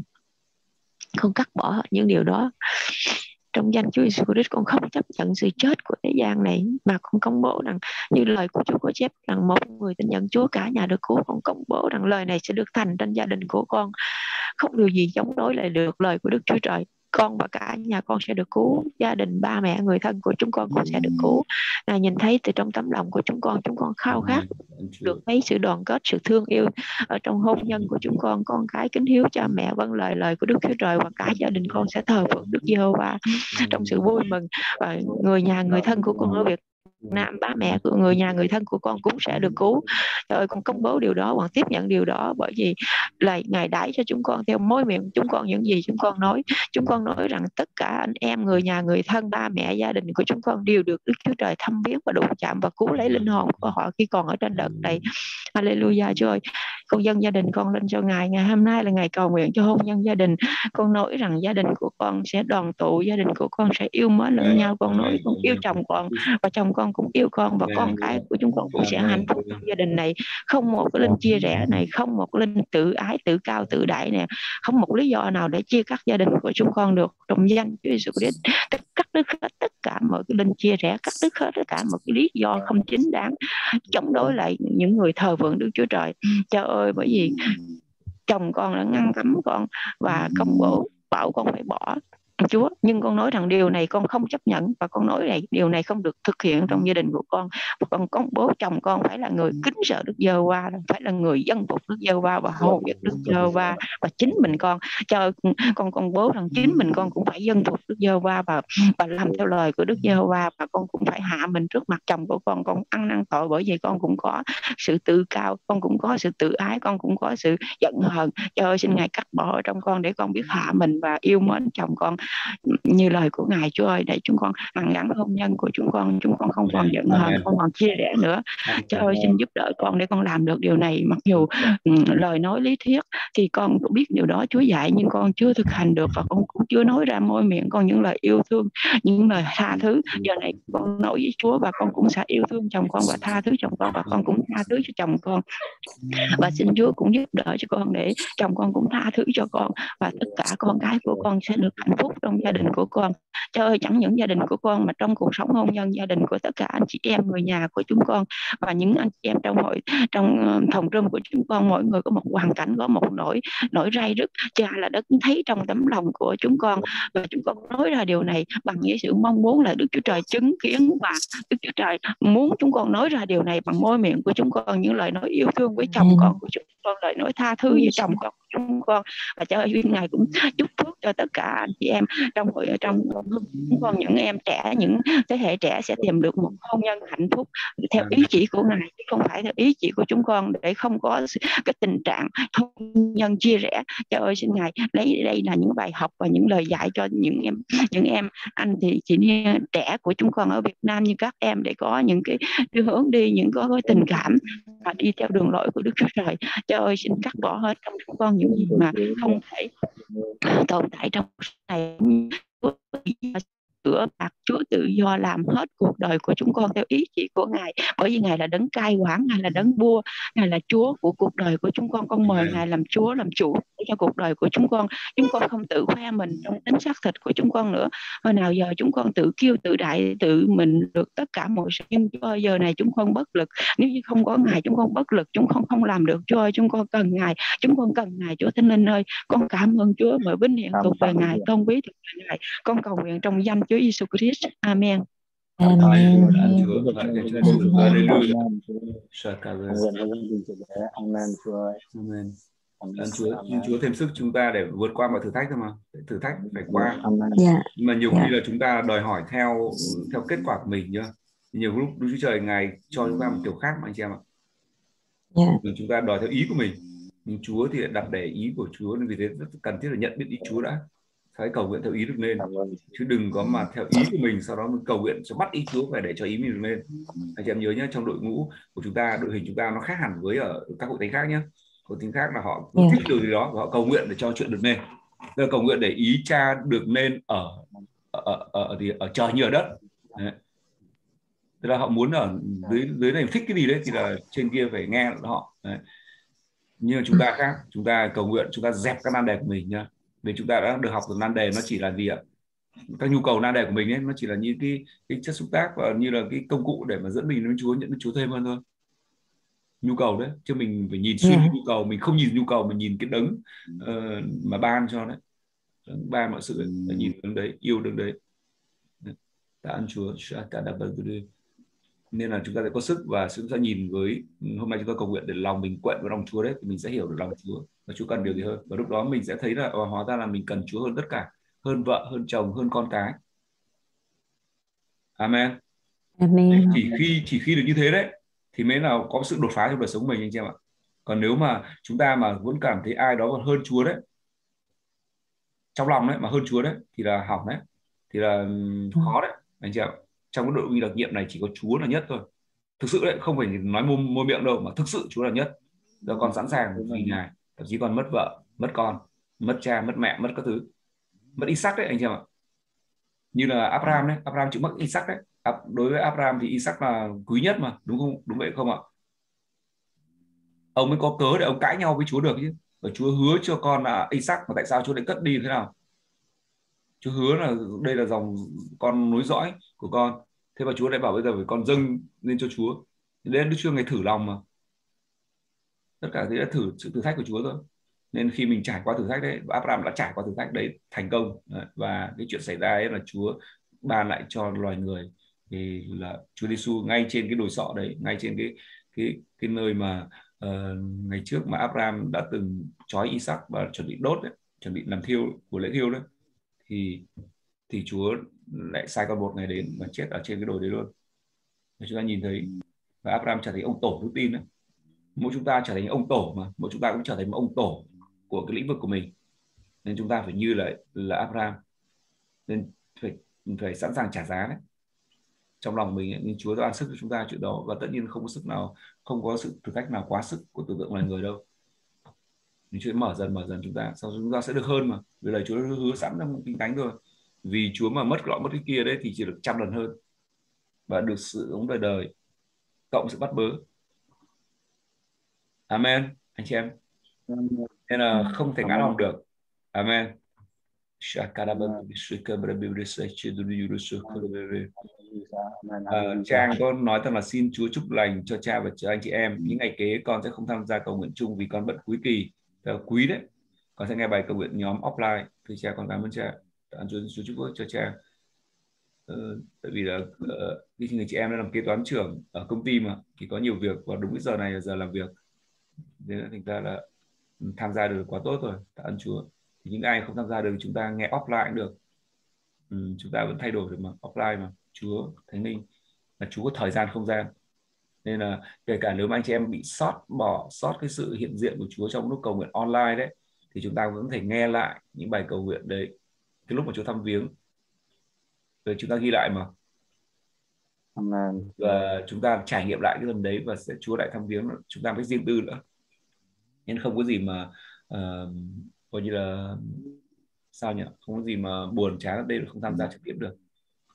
Con cắt bỏ hết những điều đó. Trong danh Chúa Giêsu Christ, con không chấp nhận sự chết của thế gian này, mà con công bố rằng như lời của Chúa có chép rằng một người tin nhận Chúa cả nhà được cứu. Con công bố rằng lời này sẽ được thành trên gia đình của con. Không điều gì chống đối lại được lời của Đức Chúa Trời. Con và cả nhà con sẽ được cứu. Gia đình, ba mẹ, người thân của chúng con cũng sẽ được cứu. Ngài nhìn thấy từ trong tấm lòng của chúng con, chúng con khao khát được thấy sự đoàn kết, sự thương yêu ở trong hôn nhân của chúng con. Con cái kính hiếu cha mẹ vâng lời lời của Đức Chúa Trời, và cả gia đình con sẽ thờ phượng Đức Giê-hô-va trong sự vui mừng. Và người nhà, người thân của con ở Việt Nam, ba mẹ của người nhà, người thân của con cũng sẽ được cứu. Trời ơi, con công bố điều đó, con tiếp nhận điều đó, bởi vì lời Ngài đãi cho chúng con theo môi miệng chúng con những gì chúng con nói. Chúng con nói rằng tất cả anh em, người nhà, người thân, ba mẹ, gia đình của chúng con đều được Đức Chúa Trời thăm viếng và đụng chạm và cứu lấy linh hồn của họ khi còn ở trên đất này. Hallelujah Chúa ơi. Con dâng gia đình con lên cho Ngài. Ngày hôm nay là ngày cầu nguyện cho hôn nhân gia đình. Con nói rằng gia đình của con sẽ đoàn tụ, gia đình của con sẽ yêu mến lẫn nhau. Con nói con yêu chồng con, và chồng con cũng yêu con, và con cái của chúng con cũng sẽ hạnh phúc trong gia đình này. Không một cái linh chia rẽ này, không một linh tự ái, tự cao, tự đại nè, không một lý do nào để chia cắt gia đình của chúng con được. Trong danh Chúa Giêsu Christ, cắt đứt hết tất cả mọi cái linh chia rẽ, cắt đứt hết tất cả mọi cái lý do không chính đáng chống đối lại những người thờ phượng Đức Chúa Trời. Trời ơi, bởi vì chồng con đã ngăn cấm con và công bố bảo con phải bỏ Chúa, nhưng con nói rằng điều này con không chấp nhận, và con nói này điều này không được thực hiện trong gia đình của con. Và con công bố chồng con phải là người kính sợ Đức Giê-hô-va, phải là người dân phục Đức Giê-hô-va và hầu việc Đức Giê-hô-va. Và chính mình con cho con công bố rằng chính mình con cũng phải dân phục Đức Giê-hô-va và và làm theo lời của Đức Giê-hô-va, và con cũng phải hạ mình trước mặt chồng của con. Con ăn năn tội, bởi vì con cũng có sự tự cao, con cũng có sự tự ái, con cũng có sự giận hờn. Trời ơi, xin Ngài cắt bỏ trong con để con biết hạ mình và yêu mến chồng con như lời của Ngài. Chúa ơi, để chúng con hằng gắn hôn nhân của chúng con, chúng con không còn giận hờn, không còn chia rẽ nữa. Chúa ơi, xin giúp đỡ con để con làm được điều này. Mặc dù um, lời nói lý thuyết thì con cũng biết điều đó Chúa dạy, nhưng con chưa thực hành được, và con cũng chưa nói ra môi miệng con những lời yêu thương, những lời tha thứ. Giờ này con nói với Chúa, và con cũng sẽ yêu thương chồng con và tha thứ chồng con, và con cũng tha thứ cho chồng con. Và xin Chúa cũng giúp đỡ cho con để chồng con cũng tha thứ cho con, và tất cả con cái của con sẽ được hạnh phúc trong gia đình của con. Trời ơi, chẳng những gia đình của con mà trong cuộc sống hôn nhân, gia đình của tất cả anh chị em, người nhà của chúng con, và những anh chị em trong hội trong phòng rơm của chúng con, mỗi người có một hoàn cảnh, có một nỗi nỗi rai rứt. Cha là đất thấy trong tấm lòng của chúng con, và chúng con nói ra điều này bằng những sự mong muốn là Đức Chúa Trời chứng kiến, và Đức Chúa Trời muốn chúng con nói ra điều này bằng môi miệng của chúng con, những lời nói yêu thương với chồng con của chúng con, lời nói tha thứ với chồng con của chúng con. Và cho duyên Ngài cũng chúc phước cho tất cả anh chị em trong hội trong chúng con, những em trẻ, những thế hệ trẻ sẽ tìm được một hôn nhân hạnh phúc theo ý chỉ của Ngài, không phải theo ý chỉ của chúng con, để không có cái tình trạng hôn nhân chia rẽ. Trời ơi, xin Ngài lấy đây là những bài học và những lời dạy cho những em những em anh thì chị trẻ của chúng con ở Việt Nam như các em, để có những cái, cái hướng đi, những có cái tình cảm và đi theo đường lối của Đức Chúa Trời. Trời ơi, xin cắt bỏ hết trong chúng con những gì mà không thể tồn tại trong này. cửa bạc, Chúa tự do làm hết cuộc đời của chúng con theo ý chỉ của Ngài, bởi vì Ngài là đấng cai quản, Ngài là đấng vua, Ngài là Chúa của cuộc đời của chúng con. Con mời Ngài làm Chúa, làm chủ cho cuộc đời của chúng con. Chúng con không tự khoe mình trong tính xác thịt của chúng con nữa. Hồi nào giờ chúng con tự kiêu tự đại, tự mình được tất cả mọi sự, nhưng Chúa ơi, giờ này chúng con bất lực. Nếu như không có Ngài, chúng con bất lực, chúng con không làm được. Chúa ơi, chúng con cần Ngài, chúng con cần Ngài. Chúa Thánh Linh ơi, con cảm ơn Chúa, mọi vinh hiển thuộc về Ngài, tôn quý thuộc về Ngài. Con cầu nguyện trong danh Chúa Giêsu Christ. Amen. Amen. Amen. Chúa lại để cho Chúa. Hallelujah. Amen. Chúa ơi. Amen. Ơn Chúa, nhưng Chúa thêm sức chúng ta để vượt qua mọi thử thách thôi mà. Thử thách phải qua. Dạ. Nhưng mà nhiều Dạ. khi là chúng ta đòi hỏi theo theo kết quả của mình nhá. Nhiều lúc Đức Chúa Trời Ngài cho chúng ta một kiểu khác mà anh chị em ạ. Dạ. Chúng ta đòi theo ý của mình. Nhưng Chúa thì đặt để ý của Chúa, nên vì thế rất cần thiết là nhận biết ý Chúa đã. Phải cầu nguyện theo ý được lên, chứ đừng có mà theo ý của mình sau đó mình cầu nguyện cho bắt ý Chúa phải để cho ý mình được lên. Anh chị em nhớ nhé, trong đội ngũ của chúng ta, đội hình chúng ta nó khác hẳn với ở các hội thánh khác nhé. Hội thánh khác là họ Yeah. thích điều gì đó và họ cầu nguyện để cho chuyện được nên. Tức là cầu nguyện để ý Cha được nên ở ở ở ở, ở trời như ở đất. Đấy. Tức là họ muốn ở dưới dưới này thích cái gì đấy thì là trên kia phải nghe họ. Đấy. Nhưng mà chúng ta khác, chúng ta cầu nguyện, chúng ta dẹp các nan đề của mình nhá. Vì chúng ta đã được học được nan đề nó chỉ là gì ạ? Các nhu cầu nan đề của mình ấy, nó chỉ là như cái cái chất xúc tác và như là cái công cụ để mà dẫn mình đến Chúa, nhận đến Chúa thêm hơn thôi. Nhu cầu đấy, chứ mình phải nhìn xuyên Yeah. nhu cầu, mình không nhìn nhu cầu, mình nhìn cái đấng uh, mà ban cho đấy, ban mọi sự, nhìn đấng đấy, yêu đấng đấy. Tạ ơn Chúa, nên là chúng ta sẽ có sức và chúng ta nhìn với hôm nay chúng ta cầu nguyện để lòng mình quện với lòng Chúa đấy, thì mình sẽ hiểu được lòng Chúa và Chúa cần điều gì hơn, và lúc đó mình sẽ thấy là hóa ra là mình cần Chúa hơn tất cả, hơn vợ, hơn chồng, hơn con cái. Amen. Amen. Chỉ khi chỉ khi được như thế đấy thì mới nào có sự đột phá trong đời sống của mình anh chị em ạ. Còn nếu mà chúng ta mà vẫn cảm thấy ai đó còn hơn Chúa đấy trong lòng đấy, mà hơn Chúa đấy thì là hỏng đấy, thì là khó đấy anh chị ạ. Trong cái đội ngũ đặc nhiệm này chỉ có Chúa là nhất thôi, thực sự đấy, không phải nói môi, môi miệng đâu, mà thực sự Chúa là nhất. Giờ con sẵn sàng vì Ngài, thậm chí còn mất vợ, mất con, mất cha, mất mẹ, mất các thứ, mất Isaac đấy anh chị em ạ. Như là Abraham đấy, Abraham chịu mất Isaac đấy. Đối với Abraham thì Isaac là quý nhất mà, đúng không? Đúng vậy không ạ? Ông mới có cớ để ông cãi nhau với Chúa được chứ. Và Chúa hứa cho con là Isaac, mà tại sao Chúa lại cất đi thế nào? Chúa hứa là đây là dòng con nối dõi của con. Thế mà Chúa lại bảo bây giờ phải con dâng lên cho Chúa. Thì đấy Đức Chúa Ngài thử lòng mà. Tất cả thì đã thử sự thử thách của Chúa thôi. Nên khi mình trải qua thử thách đấy, Abraham đã trải qua thử thách đấy thành công. Và cái chuyện xảy ra ấy là Chúa ban lại cho loài người thì là Chúa Giêsu ngay trên cái đồi sọ đấy, ngay trên cái cái cái nơi mà uh, ngày trước mà Abraham đã từng trói Isaac và chuẩn bị đốt đấy, chuẩn bị làm thiêu của lễ thiêu đấy, thì thì Chúa lại sai con một ngày đến và chết ở trên cái đồi đấy luôn. Để chúng ta nhìn thấy, và Abraham trở thành ông tổ đức tin đấy. Mỗi chúng ta trở thành ông tổ mà, mỗi chúng ta cũng trở thành một ông tổ của cái lĩnh vực của mình. Nên chúng ta phải như là là Abraham, nên phải phải sẵn sàng trả giá đấy trong lòng mình ấy. Nhưng Chúa đã ban sức cho chúng ta chuyện đó, và tất nhiên không có sức nào, không có sự thử thách nào quá sức của tưởng tượng loài người đâu. Nhưng Chúa mở dần mở dần chúng ta, sau chúng ta sẽ được hơn mà, vì lời Chúa hứa sẵn trong Kinh Thánh rồi. Vì Chúa mà mất lọ mất cái kia đấy thì chỉ được trăm lần hơn, và được sự sống đời đời cộng sự bắt bớ. Amen anh chị em. Nên là không thể ngã lòng được. Amen. À, Trang có nói rằng là xin Chúa chúc lành cho cha và cho anh chị em. Những ngày kế con sẽ không tham gia cầu nguyện chung vì con bận cuối kỳ. Là quý đấy. Con sẽ nghe bài cầu nguyện nhóm offline. Thưa cha, con cảm ơn cha. Chúa, Chúa chúc phước cho cha. Uh, tại vì là uh, người chị em đã làm kế toán trưởng ở công ty mà thì có nhiều việc, và đúng cái giờ này là giờ làm việc, nên là thành ra là tham gia được quá tốt rồi. Tạ ơn Chúa. Thì những ai không tham gia được chúng ta nghe offline cũng được. Ừ, chúng ta vẫn thay đổi được mà, offline mà. Chúa Thánh Linh là Chúa có thời gian không gian, nên là kể cả nếu mà anh chị em bị sót bỏ sót cái sự hiện diện của Chúa trong lúc cầu nguyện online đấy, thì chúng ta vẫn có thể nghe lại những bài cầu nguyện đấy cái lúc mà Chúa thăm viếng, rồi chúng ta ghi lại mà. Amen. Và chúng ta trải nghiệm lại cái lần đấy, và sẽ Chúa lại thăm viếng chúng ta với riêng tư nữa, nên không có gì mà uh, coi như là sao nhỉ, không có gì mà buồn chán ở đây là không tham gia trực tiếp được.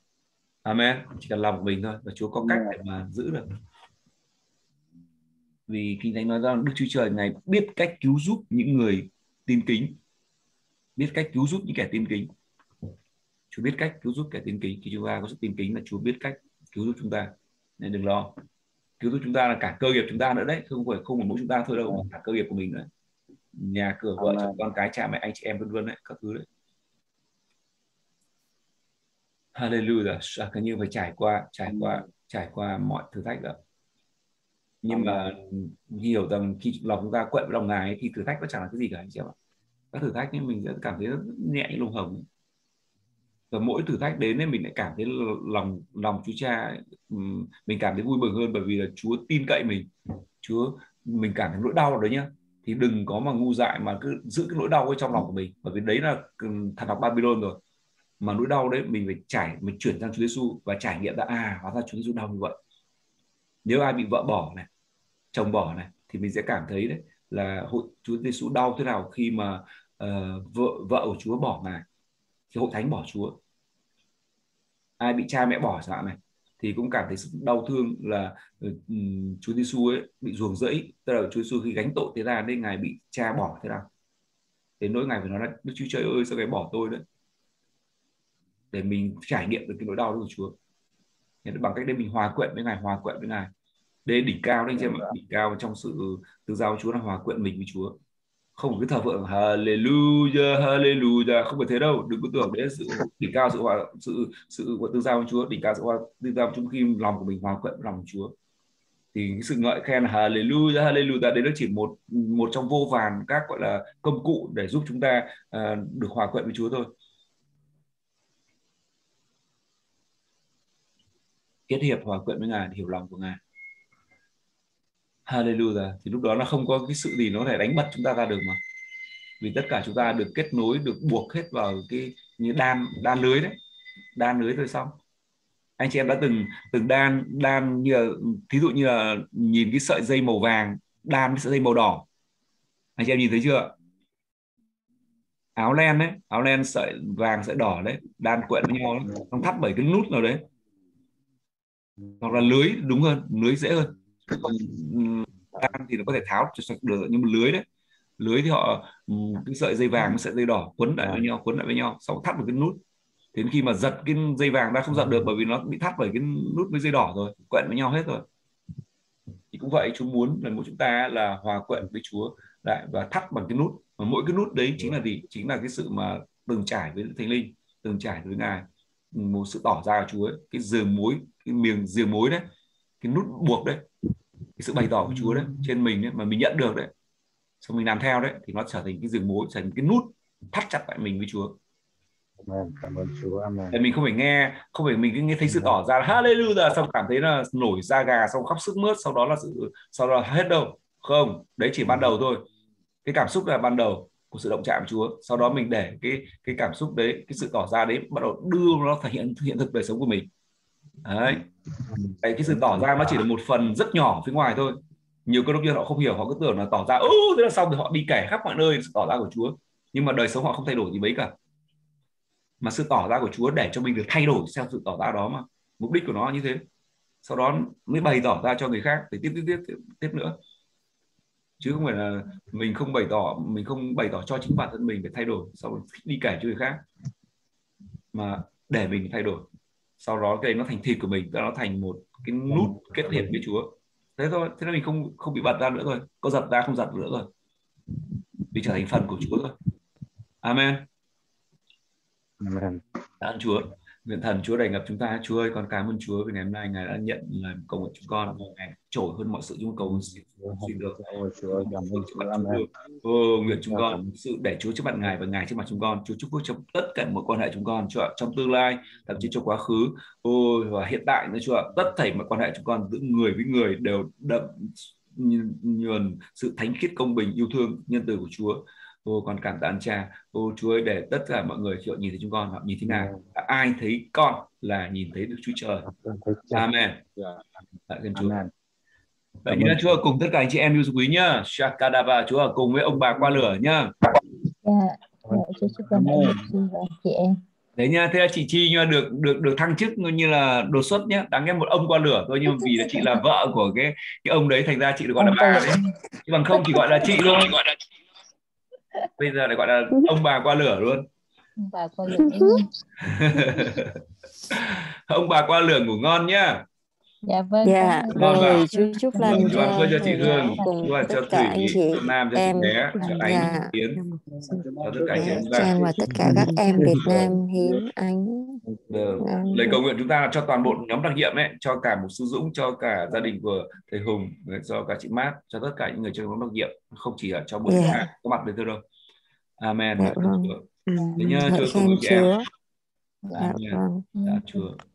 Amen. Chỉ cần lòng của mình thôi, và Chúa có cách để mà giữ được. Vì Kinh Thánh nói rằng Đức Chúa Trời Ngài biết cách cứu giúp những người tin kính, biết cách cứu giúp những kẻ tin kính. Chúa biết cách cứu giúp kẻ tin kính. Khi chúng ta có sự tin kính là Chúa biết cách cứu giúp chúng ta, nên đừng lo. Cứu giúp chúng ta là cả cơ nghiệp chúng ta nữa đấy, không phải không phải mỗi chúng ta thôi đâu, mà cả cơ nghiệp của mình nữa, nhà cửa, vợ chồng, con cái, cha mẹ, anh chị em, vân vân đấy, các thứ đấy. Hallelujah. Cái như phải trải qua trải qua trải qua mọi thử thách đó. Nhưng mà hiểu rằng khi lòng chúng ta quậy với lòng Ngài thì thử thách nó chẳng là cái gì cả, anh chị em ạ. Các thử thách nhưng mình sẽ cảm thấy rất nhẹ như lông hồng. Và mỗi thử thách đến nên mình lại cảm thấy lòng lòng Chúa Cha, mình cảm thấy vui mừng hơn, bởi vì là Chúa tin cậy mình. Chúa, mình cảm thấy nỗi đau rồi đấy nhá, thì đừng có mà ngu dại mà cứ giữ cái nỗi đau ở trong lòng của mình, bởi vì đấy là thần học Babylon rồi. Mà nỗi đau đấy mình phải trải, mình chuyển sang Chúa Giêsu và trải nghiệm ra à, hóa ra Chúa Giêsu đau như vậy. Nếu ai bị vợ bỏ này, chồng bỏ này, thì mình sẽ cảm thấy đấy là hội Chúa Giêsu đau thế nào khi mà uh, vợ vợ của Chúa bỏ Ngài, khi hội thánh bỏ Chúa. Ai bị cha mẹ bỏ chẳng hạn này, thì cũng cảm thấy sự đau thương là um, Chúa Giêsu ấy bị ruồng rẫy, tức là Chúa Giêsu khi gánh tội thế ra nên Ngài bị cha bỏ thế nào. Đến nỗi Ngài phải nói là Đức Chúa Trời ơi sao Ngài bỏ tôi đấy, để mình trải nghiệm được cái nỗi đau đó của Chúa. Nên bằng cách đấy mình hòa quyện với Ngài, hòa quyện với Ngài. Đây đỉnh cao đấy anh chị em ạ, đỉnh cao trong sự tương giao Chúa là hòa quyện mình với Chúa. Không cứ thờ phượng hallelujah hallelujah, không phải thế đâu. Đừng có tưởng đấy là sự đỉnh cao, sự hòa sự sự của tương giao với Chúa. Đỉnh cao sự hòa tương giao trong khi lòng của mình hòa quyện với lòng của Chúa, thì cái sự ngợi khen hallelujah hallelujah đấy nó chỉ một một trong vô vàn các gọi là công cụ để giúp chúng ta uh, được hòa quyện với Chúa thôi. Kết hiệp hòa quyện với Ngài, hiểu lòng của Ngài. Hallelujah. Thì lúc đó nó không có cái sự gì nó có thể đánh bật chúng ta ra được mà. Vì tất cả chúng ta được kết nối, được buộc hết vào cái như đan đan lưới đấy, đan lưới thôi xong. Anh chị em đã từng từng đan đan như là, thí dụ như là nhìn cái sợi dây màu vàng đan với sợi dây màu đỏ, anh chị em nhìn thấy chưa? Áo len đấy, áo len sợi vàng sợi đỏ đấy, đan quyện với nhau, nó thắt bởi cái nút nào đấy, hoặc là lưới, đúng hơn, lưới dễ hơn. Đan thì nó có thể tháo được, nhưng mà lưới đấy, lưới thì họ cái sợi dây vàng với sợi dây đỏ quấn lại với nhau, quấn lại với nhau, sau thắt một cái nút. Đến khi mà giật cái dây vàng ra không giật được, bởi vì nó bị thắt bởi cái nút với dây đỏ rồi, quyện với nhau hết rồi. Thì cũng vậy, Chúa muốn là mỗi chúng ta là hòa quyện với Chúa lại và thắt bằng cái nút, và mỗi cái nút đấy chính là gì? Chính là cái sự mà từng trải với Thánh Linh, từng trải với Ngài, một sự tỏ ra của Chúa ấy. Cái giường mối, cái miếng giường mối đấy, cái nút buộc đấy, cái sự bày tỏ của Chúa đấy trên mình ấy, mà mình nhận được đấy, xong mình làm theo đấy, thì nó trở thành cái giường mối, trở thành cái nút thắt chặt lại mình với Chúa. Amen. Cảm ơn Chúa. Amen. Để mình không phải nghe, không phải mình cứ nghe thấy sự tỏ ra hallelujah xong cảm thấy là nổi da gà, xong khóc sức mướt, sau đó là sự sau đó là hết đâu. Không, đấy chỉ ban đầu thôi. Cái cảm xúc là ban đầu của sự động chạm của Chúa. Sau đó mình để cái cái cảm xúc đấy, cái sự tỏ ra đấy bắt đầu đưa nó thể hiện hiện thực đời sống của mình. Đấy. Đấy, cái sự tỏ ra nó chỉ là một phần rất nhỏ phía ngoài thôi. Nhiều cơ đốc nhân họ không hiểu, họ cứ tưởng là tỏ ra, ô thế là xong rồi họ đi kể khắp mọi nơi sự tỏ ra của Chúa, nhưng mà đời sống họ không thay đổi gì mấy cả. Mà sự tỏ ra của Chúa để cho mình được thay đổi theo sự tỏ ra đó, mà mục đích của nó là như thế. Sau đó mới bày tỏ ra cho người khác để tiếp tiếp tiếp tiếp, tiếp nữa, chứ không phải là mình không bày tỏ mình không bày tỏ cho chính bản thân mình để thay đổi, sau đó đi kể cho người khác, mà để mình thay đổi. Sau đó cái nó thành thịt của mình, nó thành một cái nút kết hiệp với Chúa. Thế thôi, thế là mình không không bị bật ra nữa rồi, có giật ra không giật nữa rồi, mình trở thành phần của Chúa rồi. Amen. Amen. Tạ ơn Chúa. Nguyện thần Chúa đầy ngập chúng ta. Chúa ơi, con cảm ơn Chúa vì ngày hôm nay Ngài đã nhận làm cầu nguyện chúng con, Ngài trội hơn mọi sự chúng cầu xin, xin được. Chúa ơi, cảm ơn Chúa. Amen. Ô, nguyện chúng con sự để Chúa trước mặt Ngài và Ngài trước mặt chúng con. Chúa chúc phước trong tất cả mọi quan hệ chúng con, Chúa trong tương lai, thậm chí trong quá khứ, ôi và hiện tại nữa, Chúa tất thảy mọi quan hệ chúng con giữa người với người đều đậm nhuần sự thánh khiết, công bình, yêu thương, nhân từ của Chúa. Ô, con cảm tạ ơn Cha. Ô, Chúa ơi, để tất cả mọi người khi họ nhìn thấy chúng con, họ nhìn thấy Ngài. Ai thấy con là nhìn thấy Đức Chúa Trời. Amen. Tạ ơn Chúa. Amen. Vậy nhá, Chúa cùng tất cả anh chị em yêu quý nhá. Shakadava, Chúa ở cùng với ông bà qua lửa nhá. Dạ, Chúa chúc con anh chị em. Đấy nha, thế là chị Chi nha, được được được thăng chức như là đột xuất nhé, đáng nghe một ông qua lửa thôi, nhưng mà vì là chị là vợ của cái cái ông đấy thành ra chị được gọi là bà đấy, chứ bằng không chỉ gọi là chị thôi, bây giờ lại gọi là ông bà qua lửa luôn. Bà qua lửa. Ông bà qua lửa ngủ ngon nhá. Dạ vâng. Dạ rồi, chú chúc lành Vâng, cho cho chị Hương, cùng cho tất cho cả anh Thủy, chị cho Nam, cho chị em. Bé, cho Ánh, Dạ. cho Tiến, cho tất cả chị em Cho ra. em và tất cả các em Việt Nam, Hiến, Ánh. Vâng. Dạ. Lời cầu nguyện chúng ta là cho toàn bộ nhóm đặc nhiệm ấy, cho cả Mục sư Dũng, cho cả gia đình của thầy Hùng, cho cả chị Mát, cho tất cả những người trong nhóm đặc nhiệm, không chỉ là cho buổi Dạ. yeah. có mặt được thôi đâu. Amen. Dạ vâng. Thế nhá, Ngợi Chúa cùng khen với chị em. Chúa. Dạ Amen. vâng. Dạ Chúa.